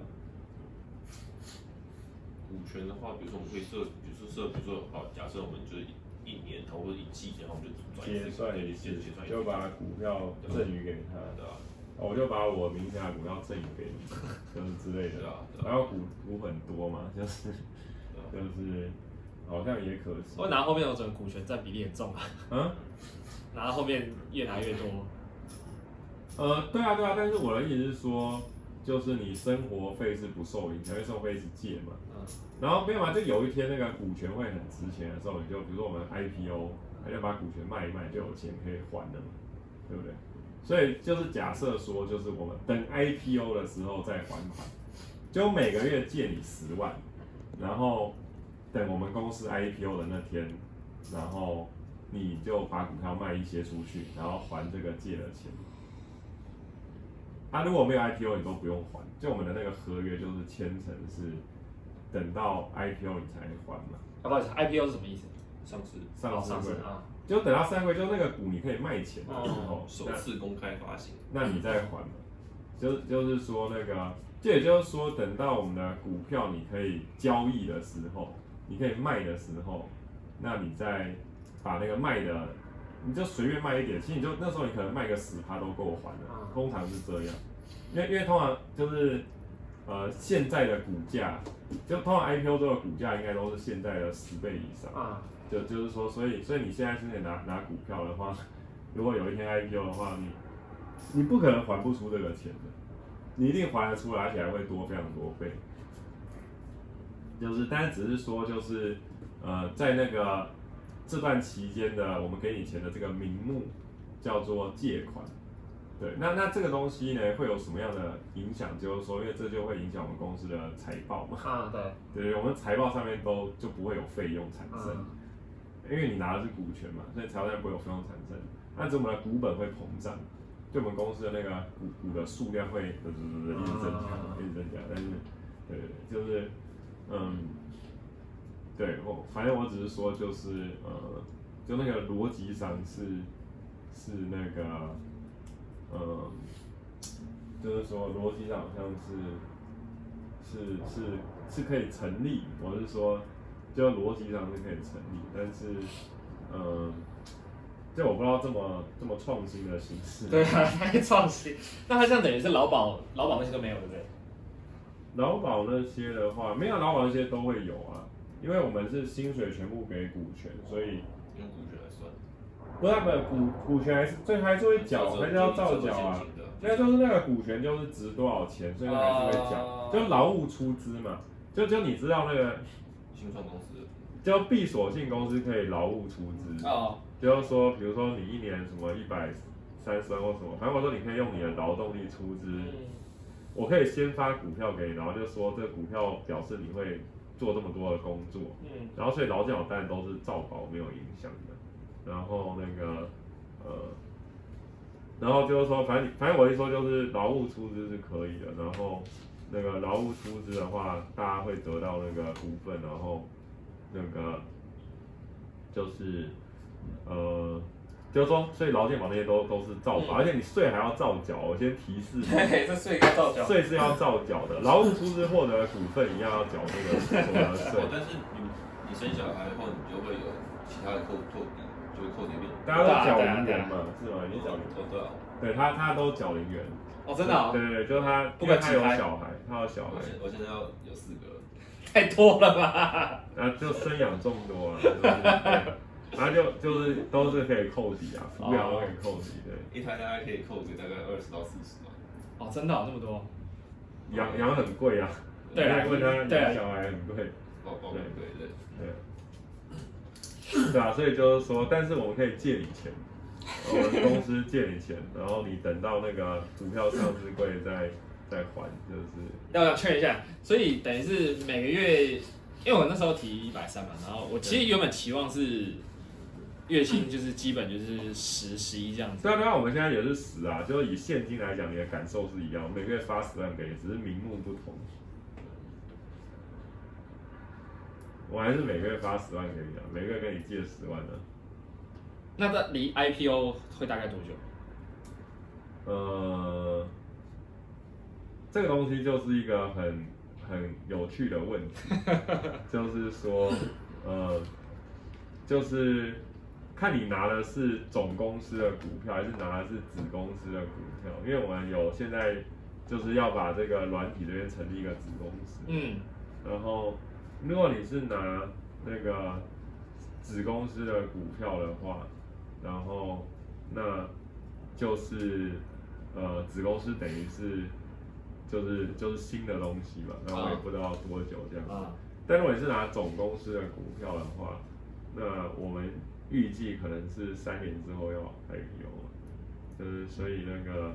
Speaker 3: 股权的话，比如说我们可以设，比如说设，比如说好，假设我们就是一年或者一季，然后我们就
Speaker 1: 结算一次，就把股票赠予给他，
Speaker 3: 对吧？
Speaker 1: 我就把我名下的股票赠予给你，就是之类的，然后股股很多嘛，就是就是好像也可行。
Speaker 2: 我拿后面有种股权占比例很重啊，嗯，拿到后面越拿越多。
Speaker 1: 呃，对啊对啊，但是我的意思是说，就是你生活费是不受影响，因为生活费是借嘛，嗯，然后没有嘛，就有一天那个股权会很值钱的时候，你就比如说我们 I P O， 那就把股权卖一卖，就有钱可以还了嘛，对不对？所以就是假设说，就是我们等 I P O 的时候再还款，就每个月借你十万，然后等我们公司 I P O 的那天，然后你就把股票卖一些出去，然后还这个借的钱。啊，如果没有 I P O 你都不用还，就我们的那个合约就是签成是等到 I P O 你才还嘛。
Speaker 2: 啊，不好意思 ，I P O 是什么意思？
Speaker 3: 上市，
Speaker 1: 上市会
Speaker 2: 啊。
Speaker 1: 就等到三个月，就那个股你可以卖钱的时候，
Speaker 3: 首次公开发行，
Speaker 1: 那你再还嘛。就就是说那个，这也就是说，等到我们的股票你可以交易的时候，你可以卖的时候，那你再把那个卖的，你就随便卖一点，其实你就那时候你可能卖个十趴都够还了，通常是这样。因为因为通常就是呃现在的股价，就通常 I P O 这个股价应该都是现在的十倍以上。啊就就是说，所以所以你现在现在拿拿股票的话，如果有一天 I P O 的话，你你不可能还不出这个钱的，你一定还得出来，而且还会多非常多倍。就是，但是只是说，就是呃，在那个这段期间的，我们给你钱的这个名目叫做借款。对，那那这个东西呢，会有什么样的影响？就是说，因为这就会影响我们公司的财报嘛。啊，对。对，我们财报上面都就不会有费用产生。嗯因为你拿的是股权嘛，所以财务上不会有费用产生。但是我们的股本会膨胀，就我们公司的那个股股的数量会一直增加，一直增加。但是，对对对，就是嗯，对我反正我只是说就是呃，就那个逻辑上是是那个呃，就是说逻辑上好像是是是是可以成立，我是说。就逻辑上是可以成立，但是，嗯，就我不知道这么这么创新的形式。
Speaker 2: 对啊，太创新。那它这样等于是劳保，劳保那些都没有，对不对？
Speaker 1: 劳保那些的话，没有劳保那些都会有啊，因为我们是薪水全部给股权，所以
Speaker 3: 用股权来算。
Speaker 1: 不是，不是股股权还是最还是会缴，还是要照缴啊。那就是那个股权就是值多少钱，所以还是会缴，就劳务出资嘛，就就你知道那个。
Speaker 3: 新创公司
Speaker 1: 就闭锁性公司可以劳务出资，哦，就是说，比如说你一年什么一百三十万或什么，反正我说你可以用你的劳动力出资，嗯、我可以先发股票给你，然后就说这个股票表示你会做这么多的工作，嗯，然后所以劳健保当然都是照保没有影响的，然后那个呃，然后就是说，反正反正我一说就是劳务出资是可以的，然后。那个劳务出资的话，大家会得到那个股份，然后那个就是呃，就是说，所以劳健保那些都都是照保，嗯、而且你税还要照缴。我先提示你，
Speaker 2: 对，这税要照缴，
Speaker 1: 税是要照缴的。劳务出资获得的股份一样要缴这个所得税。
Speaker 3: 但是你你生小孩后，你就会有其他的扣扣抵，就会扣抵变。
Speaker 1: 大家都缴零元嘛，是吗？你缴零
Speaker 3: 元，对啊，
Speaker 1: 对他他都缴零元。
Speaker 2: 哦，真的哦。
Speaker 1: 对对对，就是他，因为他有小孩，他有小孩。
Speaker 3: 我现在要有四个了。
Speaker 2: 太多了吧？
Speaker 1: 啊，就生养众多啊，然后就就是都是可以扣抵啊，抚养都可以扣抵，对。
Speaker 3: 一台大概可以扣抵大概二十到四十万。
Speaker 2: 哦，真的哦，这么多？
Speaker 1: 养养很贵啊，
Speaker 2: 对啊，
Speaker 1: 问他养小孩很贵，
Speaker 3: 包包很贵，对
Speaker 1: 对。对啊，所以就是说，但是我们可以借你钱。我们公司借你钱，然后你等到那个股票上市柜再再还，就是。
Speaker 2: 要要确认一下，所以等于是每个月，因为我那时候提一百三嘛，然后我其实原本期望是月薪就是基本就是十十一这样子。
Speaker 1: 对啊对啊，我们现在也是十啊，就是以现金来讲，你的感受是一样，每个月发十万给你，只是名目不同。我还是每个月发十万给你啊，每个月跟你借十万的。
Speaker 2: 那这离 I P O 会大概多久？
Speaker 1: 呃，这个东西就是一个很很有趣的问题，就是说，呃，就是看你拿的是总公司的股票，还是拿的是子公司的股票，因为我们有现在就是要把这个软体这边成立一个子公司，嗯，然后如果你是拿那个子公司的股票的话。然后，那就是呃，子公司等于是就是就是新的东西嘛，那我也不知道多久这样子。啊、但如果你是拿总公司的股票的话，那我们预计可能是三年之后要 I P O， 就是所以那个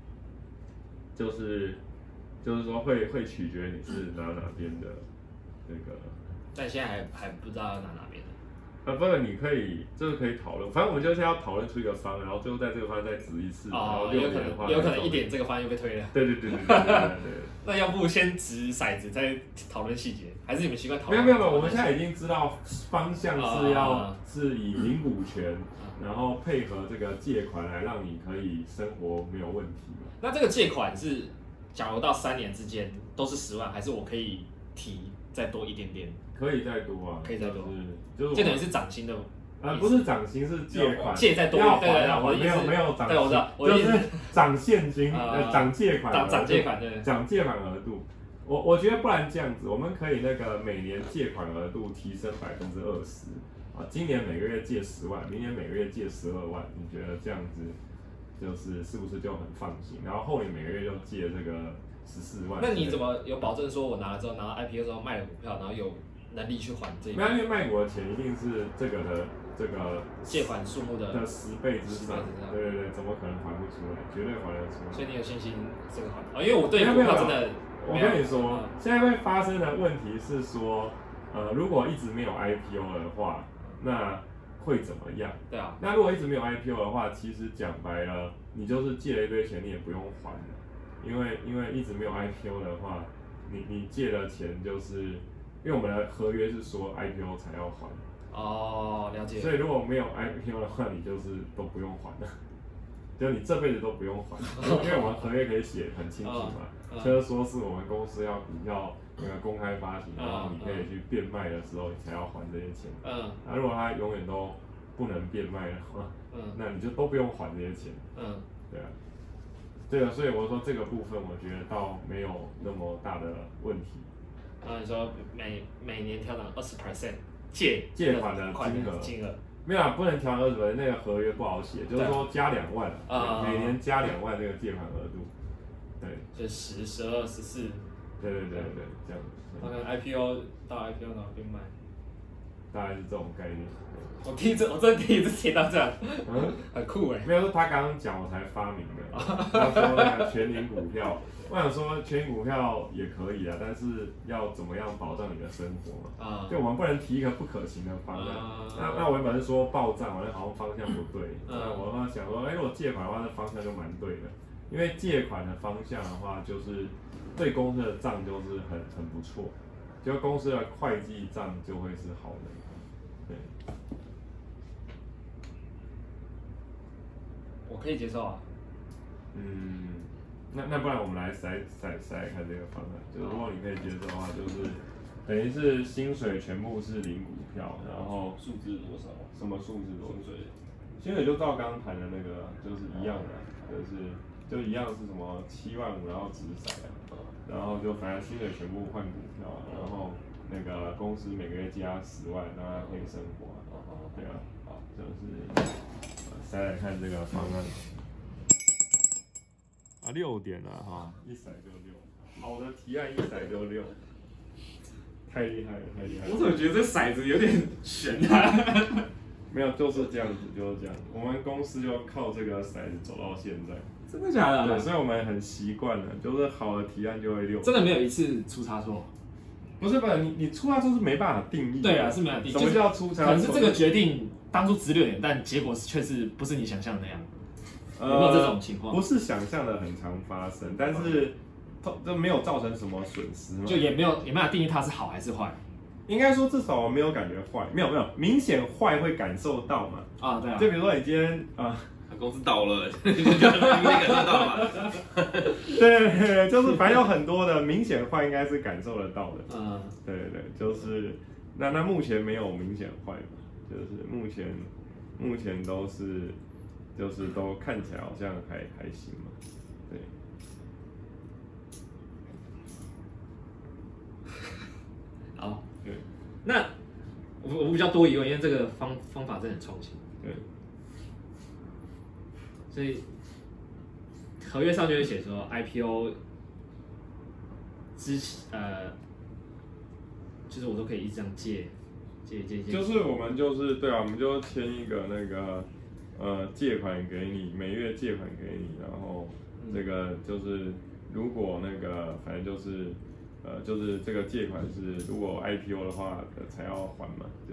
Speaker 1: 就是就是说会会取决你是拿哪边的那个。
Speaker 2: 但现在还还不知道要拿哪边的。
Speaker 1: 呃，不然你可以，这个可以讨论。反正我们就是要讨论出一个方案，然后最后在这个方案再指一次，
Speaker 2: 哦、
Speaker 1: 然后六年的话，
Speaker 2: 有可能一点这个方案又被推了。
Speaker 1: 对对对对对对 对, 對, 對
Speaker 2: 那要不先掷骰子，再讨论细节，还是你们习惯讨
Speaker 1: 论？没有没有没有，我们现在已经知道方向是要、哦、是以零股权，然后配合这个借款来让你可以生活没有问题嘛。
Speaker 2: 那这个借款是，假如到三年之间都是十万，还是我可以提再多一点点？
Speaker 1: 可以再多啊，
Speaker 2: 可以再多，
Speaker 1: 就是
Speaker 2: 就等于是涨薪的。
Speaker 1: 呃，不是涨薪，是借款，
Speaker 2: 借再多，
Speaker 1: 要
Speaker 2: 还
Speaker 1: 要还，没有没有涨，
Speaker 2: 对，我知道，
Speaker 1: 就是涨现金，呃，涨借款，
Speaker 2: 涨涨借款，对，
Speaker 1: 涨借款额度。我我觉得不然这样子，我们可以那个每年借款额度提升百分之二十啊，今年每个月借十万，明年每个月借十二万，你觉得这样子就是是不是就很放心？然后后年每个月就借这个十四万。
Speaker 2: 那你怎么有保证说我拿了之后，拿到 I P O 之后卖了股票，然后有能力去还这一笔？
Speaker 1: 没有，因为卖股的钱一定是这个的。这个
Speaker 2: 借款数目的
Speaker 1: 的十倍之上，对对对，怎么可能还不出来？绝对还得出来。
Speaker 2: 所以你有信心这个还？哦，因为我对股票真的，
Speaker 1: 我跟你说，现在会发生的问题是说，呃，如果一直没有 I P O 的话， 那会怎么样？
Speaker 2: 对啊。
Speaker 1: 那如果一直没有 I P O 的话，其实讲白了，你就是借了一堆钱，你也不用还了，因为因为一直没有 I P O 的话，你你借了钱就是，因为我们的合约是说 I P O 才要还。
Speaker 2: 哦，了解。
Speaker 1: 所以如果没有 I P O 的话，你就是都不用还了，就你这辈子都不用还，因为我们合约可以写很清楚嘛，就是说是我们公司要股票那个公开发行，然后你可以去变卖的时候，你才要还这些钱。嗯。那如果它永远都不能变卖的话，嗯，那你就都不用还这些钱。嗯。对啊。对啊，所以我说这个部分，我觉得倒没有那么大的问题。
Speaker 2: 啊，你说每每年调整二十 percent。借
Speaker 1: 借款的金额，
Speaker 2: 金额
Speaker 1: 没有啊，不能调二十%，那个合约不好写，就是说加两万啊，每年加两万这个借款额度，对，
Speaker 2: 就十、十二、十四，
Speaker 1: 对对对对，这样子。
Speaker 2: 那个 I P O 到 I P O 然后变卖，
Speaker 1: 大概是这种概念。
Speaker 2: 我第一次，我真的第一次听到这样，嗯，很酷哎。
Speaker 1: 没有，是他刚刚讲我才发明的，他说那个全龄股票。我想说，全股票也可以啊，但是要怎么样保障你的生活嘛？啊，就我们不能提一个不可行的方案。那那我原本是说报账，我那好像方向不对。那我想说，哎，如果借款的话，那方向就蛮对的。因为借款的方向的话，就是对公司的账就是很很不错，就公司的会计账就会是好的。对，
Speaker 2: 我可以接受啊。
Speaker 1: 嗯。那那不然我们来筛筛筛看这个方案，就是如果你可以接受的话，就是等于是薪水全部是零股票，然后
Speaker 3: 数字多少？
Speaker 1: 什么数字多少？
Speaker 3: 薪水，
Speaker 1: 薪水就照刚刚谈的那个，就是一样的，就是就一样是什么七万五，然后直筛，然后就反正薪水全部换股票，然后那个公司每个月加十万，让他可以生活，对啊，好，就是筛来看这个方案。啊，六点了哈，一骰就六，好的提案一骰就六，太厉害了，太厉害了。
Speaker 2: 我怎么觉得这骰子有点悬啊？
Speaker 1: 没有，就是这样子，就是这样。我们公司就靠这个骰子走到现在。
Speaker 2: 真的假的？
Speaker 1: 对，所以我们很习惯了，就是好的提案就会六。
Speaker 2: 真的没有一次出差错？
Speaker 1: 不是不是，你你出差错是没办法定义。
Speaker 2: 对啊，是没法定义。
Speaker 1: 什么叫出差错？
Speaker 2: 可能是这个决定当初值六点，但结果却是不是你想象的那样。有没有这种情况？
Speaker 1: 不是想象的很常发生，但是这没有造成什么损失嘛？
Speaker 2: 就也没有也没法定义它是好还是坏。
Speaker 1: 应该说至少我没有感觉坏，没有没有明显坏会感受到嘛？
Speaker 2: 啊，对啊。
Speaker 1: 就比如说你今天啊，
Speaker 3: 公司倒了，你就感受到嘛？
Speaker 1: 对对，就是反正有很多的明显坏应该是感受得到的。
Speaker 2: 嗯，
Speaker 1: 对对对，就是那那目前没有明显坏嘛？就是目前目前都是。就是都看起来好像还还行嘛，对。
Speaker 2: 好，
Speaker 1: 对。
Speaker 2: 那我我比较多疑问，因为这个方方法真的很创新。
Speaker 1: 对。
Speaker 2: 所以合约上就会写说 I P O 之呃，就是我都可以一直这样借借借借。
Speaker 1: 就是我们就是对啊，我们就签一个那个。呃，借款给你，每月借款给你，然后这个就是如果那个反正就是呃，就是这个借款是如果 I P O 的话才要还嘛，就是。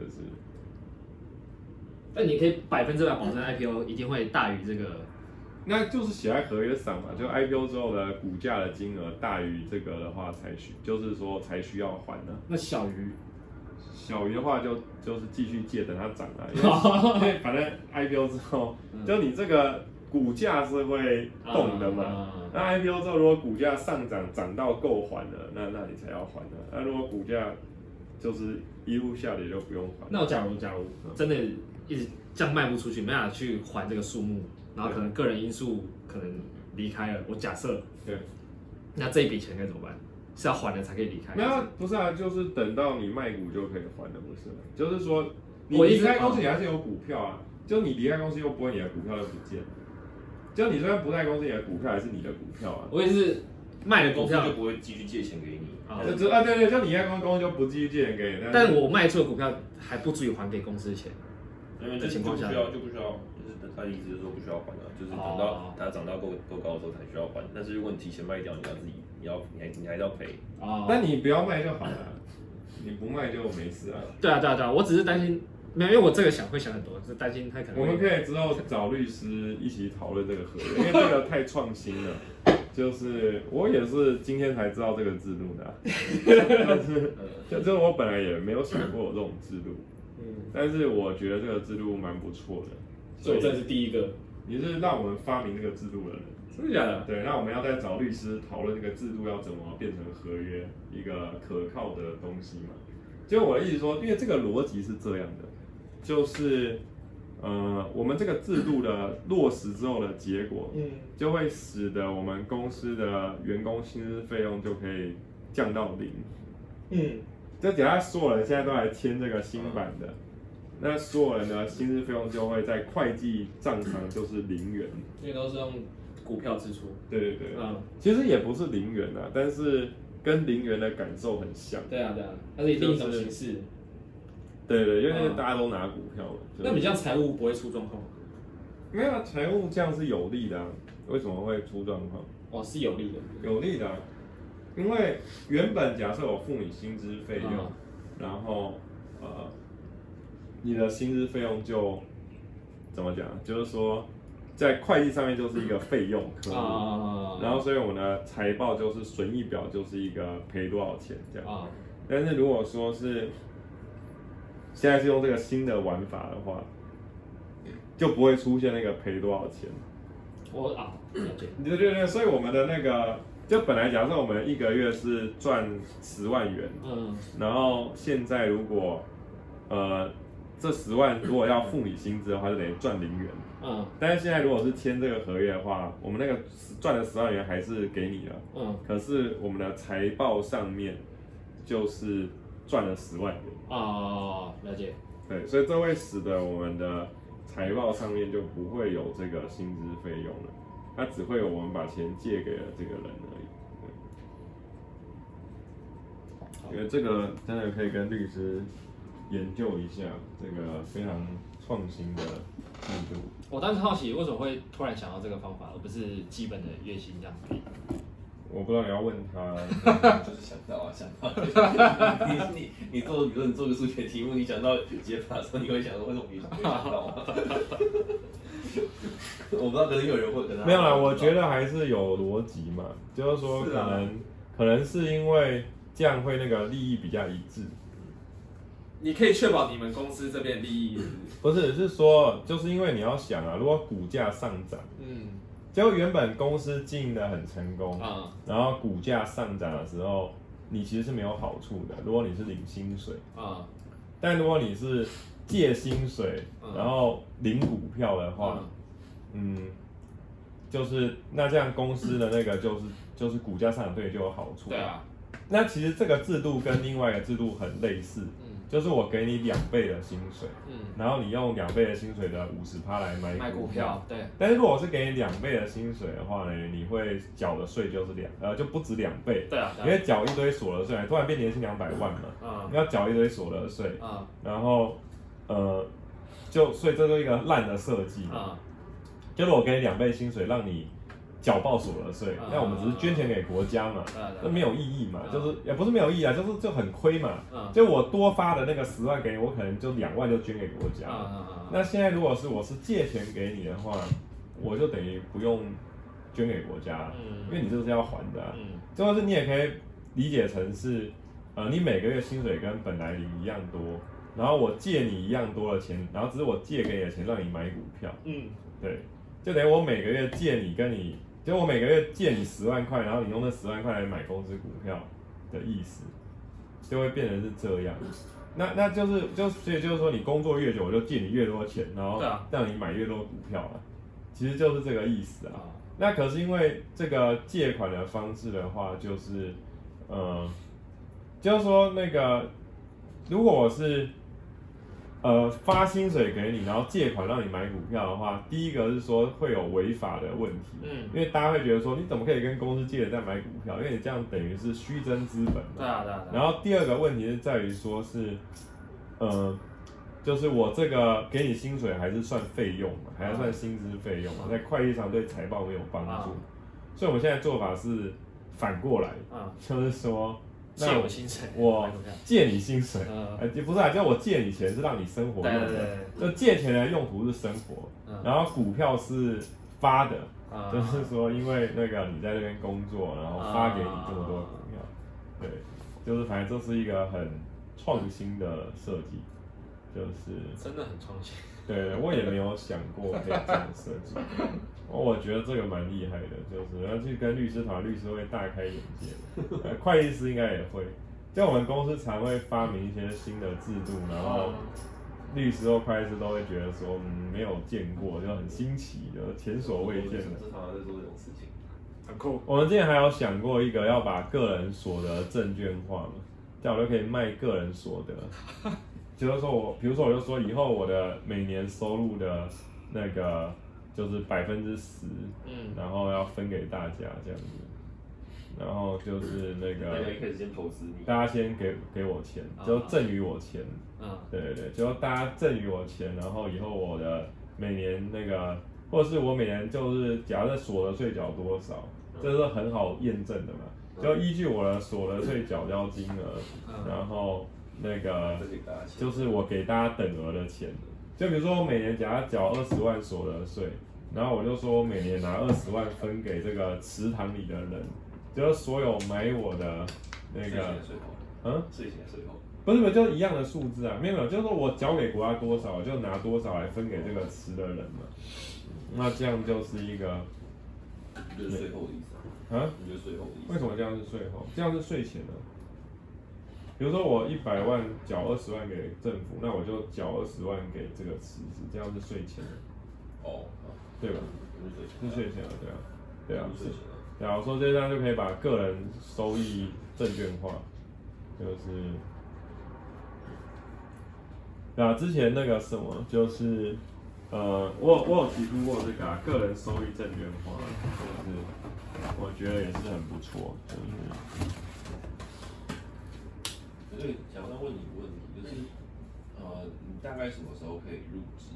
Speaker 2: 但你可以百分之百保证 I P O 一定会大于这个，
Speaker 1: 那就是写在合约上嘛，就 I P O 之后的股价的金额大于这个的话才需，就是说才需要还的。
Speaker 2: 那小于？
Speaker 1: 小于的话就就是继续借，等它涨了，因为反正 I P O 之后，就你这个股价是会动的嘛。那 I P O 之后，如果股价上涨涨到够还了，那那你才要还的。那如果股价就是一路下跌，就不用还。
Speaker 2: 那我假如假如真的一直这样卖不出去，没办法去还这个数目，然后可能个人因素可能离开了，我假设，
Speaker 1: 对，
Speaker 2: 那这一笔钱该怎么办？是要还了才可以离开？
Speaker 1: 没有，不是啊，就是等到你卖股就可以还的，不是？就是说，你离开公司你还是有股票啊，就你离开公司又不会你的股票就不见了，就你虽然不在公司，你的股票还是你的股票啊。
Speaker 2: 我也是卖了股票
Speaker 3: 就不会继续借钱给你
Speaker 1: 啊，就啊对对，就你在公司公司就不继续借钱给你，
Speaker 2: 但是我卖出的股票还不足以还给公司的钱，
Speaker 3: 因为这情况下就不需要就不需要。他的意思就是说不需要还的，就是等到它涨到够够高的时候才需要还。但是如果你提前卖掉，你要自己，你要你还你还是要赔。
Speaker 1: 哦。那你不要卖就好了，你不卖就没事啊。
Speaker 2: 对啊对啊对啊，我只是担心没有，因为我这个想会想很多，是担心他可能。
Speaker 1: 我们可以之后找律师一起讨论这个合约，因为这个太创新了。就是我也是今天才知道这个制度的、啊，但是就就我本来也没有想过有这种制度，嗯，但是我觉得这个制度蛮不错的。
Speaker 2: 所以我这是第一个，
Speaker 1: 你是让我们发明这个制度的人，
Speaker 2: 真的假的？
Speaker 1: 对，那我们要再找律师讨论这个制度要怎么变成合约一个可靠的东西嘛。就我的意思说，因为这个逻辑是这样的，就是。呃，我们这个制度的落实之后的结果，嗯，就会使得我们公司的员工薪资费用就可以降到零，嗯，就假如所有人现在都来签这个新版的，那所有人的薪资费用就会在会计账上就是零元，
Speaker 2: 因为都是用股票支出，
Speaker 1: 对对对，嗯，其实也不是零元啊，但是跟零元的感受很像，
Speaker 2: 对啊对啊，它是另一种形式。
Speaker 1: 对对，因为大家都拿股票了。
Speaker 2: 那你这样财务不会出状况吗？
Speaker 1: 没有，财务这样是有利的、啊，为什么会出状况？
Speaker 2: 哦，是有利的。
Speaker 1: 有利的、啊，因为原本假设我付你薪资费用，嗯、然后呃，你的薪资费用就怎么讲？就是说，在会计上面就是一个费用科目，啊、然后所以我们的财报就是损益表就是一个赔多少钱这样。啊、但是如果说是现在是用这个新的玩法的话，就不会出现那个赔多少钱。
Speaker 2: 我啊，了解。
Speaker 1: 对对对，所以我们的那个，就本来假设我们一个月是赚十万元，嗯，然后现在如果呃这十万如果要付你薪资的话，就等于赚零元，嗯。但是现在如果是签这个合约的话，我们那个赚的十万元还是给你了，嗯。可是我们的财报上面就是赚了十万元。
Speaker 2: 哦，了解。
Speaker 1: 对，所以这会使得我们的财报上面就不会有这个薪资费用了，它只会有我们把钱借给了这个人而已。对，因为这个真的可以跟律师研究一下这个非常创新的制度。
Speaker 2: 我当时好奇为什么会突然想到这个方法，而不是基本的月薪这样子。
Speaker 1: 我不知道你要问他，
Speaker 3: 就是想到啊，想到。你你你做，比如说你做个数学题目，你想到解法的时候，你会想说为什么你没想到啊？我不知道，可能有人会可能
Speaker 1: 没有啦，我觉得还是有逻辑嘛，就是说可能、啊、可能是因为这样会那个利益比较一致。
Speaker 2: 你可以确保你们公司这边利益
Speaker 1: 不是，是说就是因为你要想啊，如果股价上涨，嗯。结果原本公司经营的很成功，嗯、然后股价上涨的时候，你其实是没有好处的。如果你是领薪水，嗯、但如果你是借薪水，嗯、然后领股票的话，嗯，嗯就是那这样公司的那个就是就是股价上涨对你就有好处。
Speaker 2: 对啊。
Speaker 1: 那其实这个制度跟另外一个制度很类似。就是我给你两倍的薪水，嗯，然后你用两倍的薪水的五十趴来买股票，
Speaker 2: 对。
Speaker 1: 但是如果我是给你两倍的薪水的话呢，你会缴的税就是两，呃，就不止两倍，
Speaker 2: 对啊，
Speaker 1: 你会缴一堆所得税，突然变年薪两百万嘛，嗯，你要缴一堆所得税，嗯，然后，呃，就所以这是一个烂的设计，嗯，就是我给你两倍薪水，让你缴报所得税，那、嗯、我们只是捐钱给国家嘛，这、嗯、没有意义嘛，嗯、就是也不是没有意义啊，就是就很亏嘛，嗯、就我多发的那个十万给你，我可能就两万就捐给国家，嗯嗯、那现在如果是我是借钱给你的话，我就等于不用捐给国家，嗯、因为你这是要还的、啊，嗯、就是你也可以理解成是，呃，你每个月薪水跟本来领一样多，然后我借你一样多的钱，然后只是我借给你的钱让你买股票，嗯，对，就等于我每个月借你跟你。就我每个月借你十万块，然后你用那十万块来买公司股票的意思，就会变成是这样。那那就是就所以就是说，你工作越久，我就借你越多钱，然后让你买越多股票啊，其实就是这个意思啊。那可是因为这个借款的方式的话，就是呃，就是说那个，如果我是呃，发薪水给你，然后借款让你买股票的话，第一个是说会有违法的问题，嗯，因为大家会觉得说，你怎么可以跟公司借了再买股票？因为你这样等于是虚增资本嘛。
Speaker 2: 对啊，对啊。
Speaker 1: 然后第二个问题是在于说是，呃，就是我这个给你薪水还是算费用嘛，还是算薪资费用嘛，在会计上对财报没有帮助，所以我们现在做法是反过来，嗯，就是说，
Speaker 2: 借我薪水，
Speaker 1: 我借你薪水，呃，不是啊，叫我借你钱是让你生活用的，就借钱的用途是生活，然后股票是发的，就是说因为那个你在这边工作，然后发给你这么多股票，对，就是反正这是一个很创新的设计，就是
Speaker 2: 真的很创新。
Speaker 1: 对，我也没有想过可以这样设计，我觉得这个蛮厉害的，就是要去跟律师团、律师会大开眼界的，呃，会计师应该也会，像我们公司常会发明一些新的制度，然后律师或会计师都会觉得说，嗯，没有见过，就很新奇，就前所未见的。
Speaker 3: 这常常在做这种事情，
Speaker 2: 很酷。
Speaker 1: 我们之前还有想过一个要把个人所得证券化嘛，这样我就可以卖个人所得。就是说我，比如说我就说以后我的每年收入的那个就是百分之十，嗯，然后要分给大家这样子，然后就是那个，
Speaker 3: 大家一开始先投资你，
Speaker 1: 大家先给给我钱，就赠予我钱，嗯，对对对，就大家赠予我钱，然后以后我的每年那个，或者是我每年就是假设所得税缴多少，这是很好验证的嘛，就依据我的所得税缴交金额，然后。那个就是我给大家等额的钱，就比如说我每年假如缴二十万所得税，然后我就说我每年拿二十万分给这个池塘里的人，就是所有买我的那个，
Speaker 3: 嗯，税前税后，
Speaker 1: 不是不是，就一样的数字啊，没有没有，就是说我缴给国家多少，我就拿多少来分给这个池的人嘛，那这样就是一个，
Speaker 3: 就是税后的意思啊？你觉得税后的意思？
Speaker 1: 为什么这样是税后？这样是税前的。比如说我一百万缴二十万给政府，那我就缴二十万给这个池子，这样是税前的。
Speaker 3: 哦，
Speaker 1: 对吧？是税前的，对啊，对啊，
Speaker 3: 是。
Speaker 1: 对啊，我说这样就可以把个人收益证券化，就是，对啊，之前那个什么，就是呃，我我有提出过这个、啊、个人收益证券化，就是我觉得也是很不错，就是。
Speaker 3: 所以想要问你一个问题，就是呃，你大概什么时候可以入职？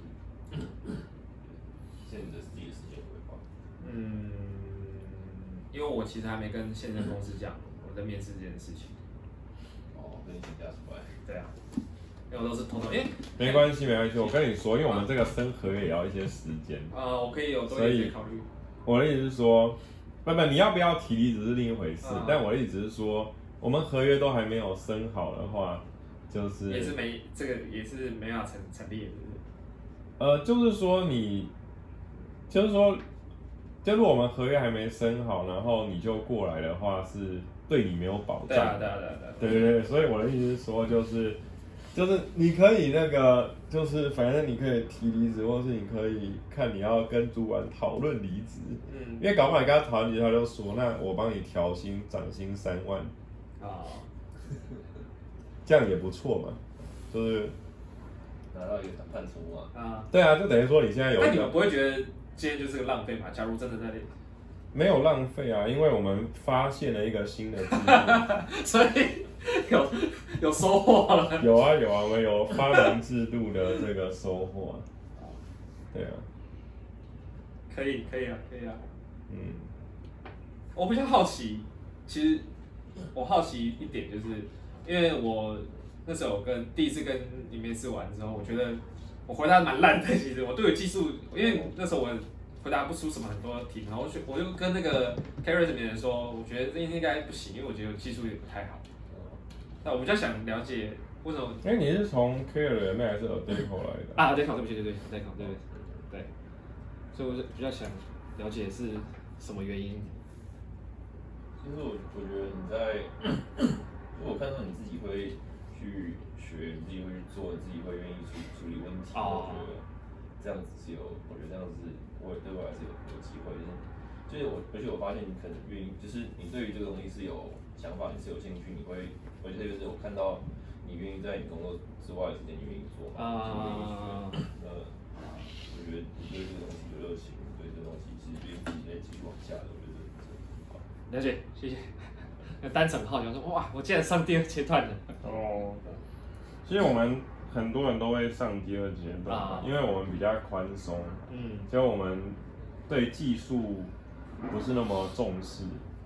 Speaker 3: 现在你的自己的时间规划？
Speaker 2: 嗯，因为我其实还没跟现任公司讲我在面试这件事情。
Speaker 3: 哦，跟你请假出来。
Speaker 2: 对啊，因为我都是偷偷，因为
Speaker 1: 没关系没关系，我跟你说，因为我们这个审核也要一些时间。
Speaker 2: 呃，我可以有多一些考虑。
Speaker 1: 我的意思是说，不不，你要不要提离职是另一回事，嗯、但我的意思是说。我们合约都还没有升好的话，就是
Speaker 2: 也是没这个也是没法成成立的，
Speaker 1: 呃，就是说你，就是说，就是我们合约还没升好，然后你就过来的话，是对你没有保障。对
Speaker 2: 啊，对啊，对啊，
Speaker 1: 对对对，所以我的意思是说，就是就是你可以那个，就是反正你可以提离职，或是你可以看你要跟主管讨论离职，嗯，因为搞不好你跟他讨论离职，他就说，那我帮你调薪，涨薪三万。啊，这样也不错嘛，就是
Speaker 3: 拿到一个谈判筹码
Speaker 1: 啊。对啊，就等于说你现在有。
Speaker 2: 那你们不会觉得今天就是个浪费吗？假如真的在那里，
Speaker 1: 没有浪费啊，因为我们发现了一个新的制度，
Speaker 2: 所以有有收获了。
Speaker 1: 有啊有啊，我们有发明制度的这个收获。对啊，
Speaker 2: 可以可以啊可以啊。嗯，我比较好奇，其实。我好奇一点，就是因为我那时候跟第一次跟你面试完之后，我觉得我回答蛮烂的。其实我对我技术，因为那时候我回答不出什么很多题，然后我就我就跟那个 Carrot 里面人说，我觉得这应该不行，因为我觉得我技术也不太好。那我比较想了解为什么？
Speaker 1: 哎、欸，你是从 Carrot 那还是 Adecco 来的？
Speaker 2: 啊 ，Adecco 对不起，对对 Adecco 对对对，所以我就比较想了解是什么原因。
Speaker 3: 其实我我觉得你在，因为我看到你自己会去学，你自己会去做，你自己会愿意处处理问题， oh. 我觉得这样子是有，我觉得这样子我对我还是有有机会的。就是我，而且我发现你可能愿意，就是你对于这个东西是有想法，你是有兴趣，你会，而且就是我看到你愿意在你工作之外的时间，你愿意做嘛，啊，呃，我觉得你对这个东西有热情，对这个东西是愿意自己在继续往下的。
Speaker 2: 了解，谢谢。那单纯好奇说，哇，我竟然上第二阶段了。
Speaker 1: 哦，其实我们很多人都会上第二阶段，啊、因为我们比较宽松，嗯，就我们对技术不是那么重视，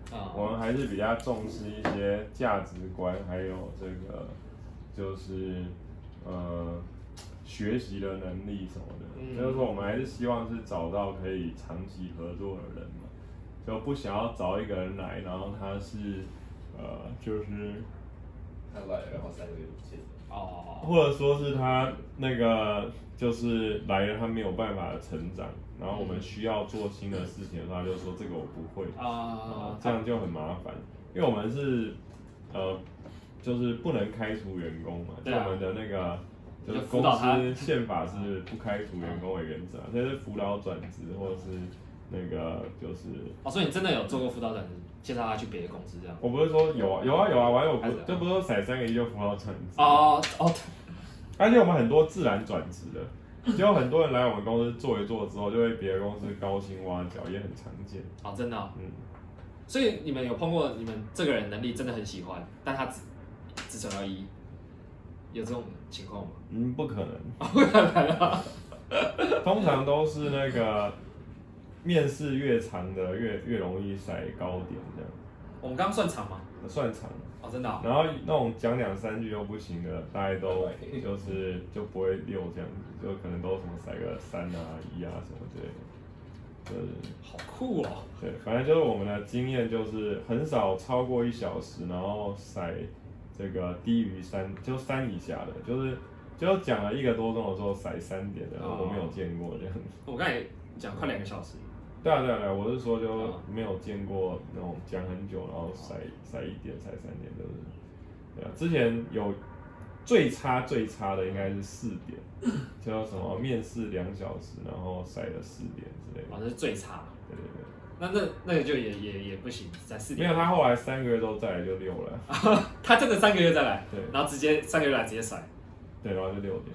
Speaker 1: 哦、我们还是比较重视一些价值观，还有这个就是呃学习的能力什么的。嗯、就是说，我们还是希望是找到可以长期合作的人嘛，就不想要找一个人来，然后他是呃就是
Speaker 3: 他来了，然后三个月不见。
Speaker 1: 哦，或者说是他那个就是来了，他没有办法成长，然后我们需要做新的事情的话，就说这个我不会啊，这样就很麻烦，因为我们是呃就是不能开除员工嘛，就我们的那个就是公司宪法是不开除员工的原则，所以是辅导转职或者是那个就是
Speaker 2: 哦，所以你真的有做过辅导转职？介绍他去别的公司这样？
Speaker 1: 我不是说有啊有啊有啊，我还有不就不是说踩三个亿就辅导转职
Speaker 2: 哦哦，
Speaker 1: 而且我们很多自然转职的，就有很多人来我们公司做一做之后，就会别的公司高薪挖角，也很常见。
Speaker 2: 哦，真的、哦，
Speaker 1: 嗯。
Speaker 2: 所以你们有碰过你们这个人能力真的很喜欢，但他只只扯到一，有这种情况吗？
Speaker 1: 嗯，不可能，
Speaker 2: 不可能啊！
Speaker 1: 通常都是那个。面试越长的越越容易筛高点这样。
Speaker 2: 我们刚刚算长吗？
Speaker 1: 算长。
Speaker 2: 哦，真的、哦。
Speaker 1: 然后那种讲两三句又不行的，大概都就是就不会六这样子，就可能都什么筛个三啊一啊什么之类的。就是
Speaker 2: 好酷哦。
Speaker 1: 对，反正就是我们的经验就是很少超过一小时，然后筛这个低于三就三以下的，就是就讲了一个多钟的时候筛三点的，哦、我没有见过这样。
Speaker 2: 我刚才讲快两个小时。
Speaker 1: 对啊对啊对啊，我是说就没有见过那种讲很久，然后筛筛一点、筛三点，就是对啊。之前有最差最差的应该是四点，叫什么面试两小时，然后筛了四点之类的。
Speaker 2: 哦，那是最差。
Speaker 1: 对对对。
Speaker 2: 那那那个就也也也不行，在四点。
Speaker 1: 没有，他后来三个月都再来就六了。
Speaker 2: 他真的三个月再来，
Speaker 1: 对，
Speaker 2: 然后直接三个月来直接甩。
Speaker 1: 对，然后就六点。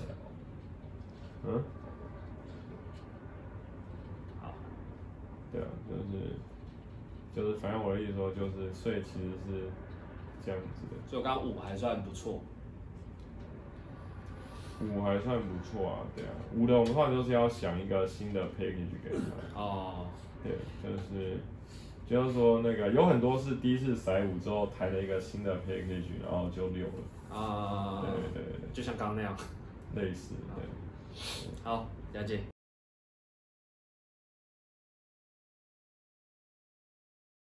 Speaker 1: 嗯。对啊，就是就是，反正我的意思说就是，所以其实是这样子的。
Speaker 2: 所以我刚刚五还算不错，
Speaker 1: 五还算不错啊，对啊，五的我们通常就是要想一个新的 package 给他。哦。对，就是就是说那个有很多是第一次筛五之后谈了一个新的 package， 然后就六了。啊。对对对对。
Speaker 2: 就像刚刚那样。
Speaker 1: 类似，对。
Speaker 2: 好，了解。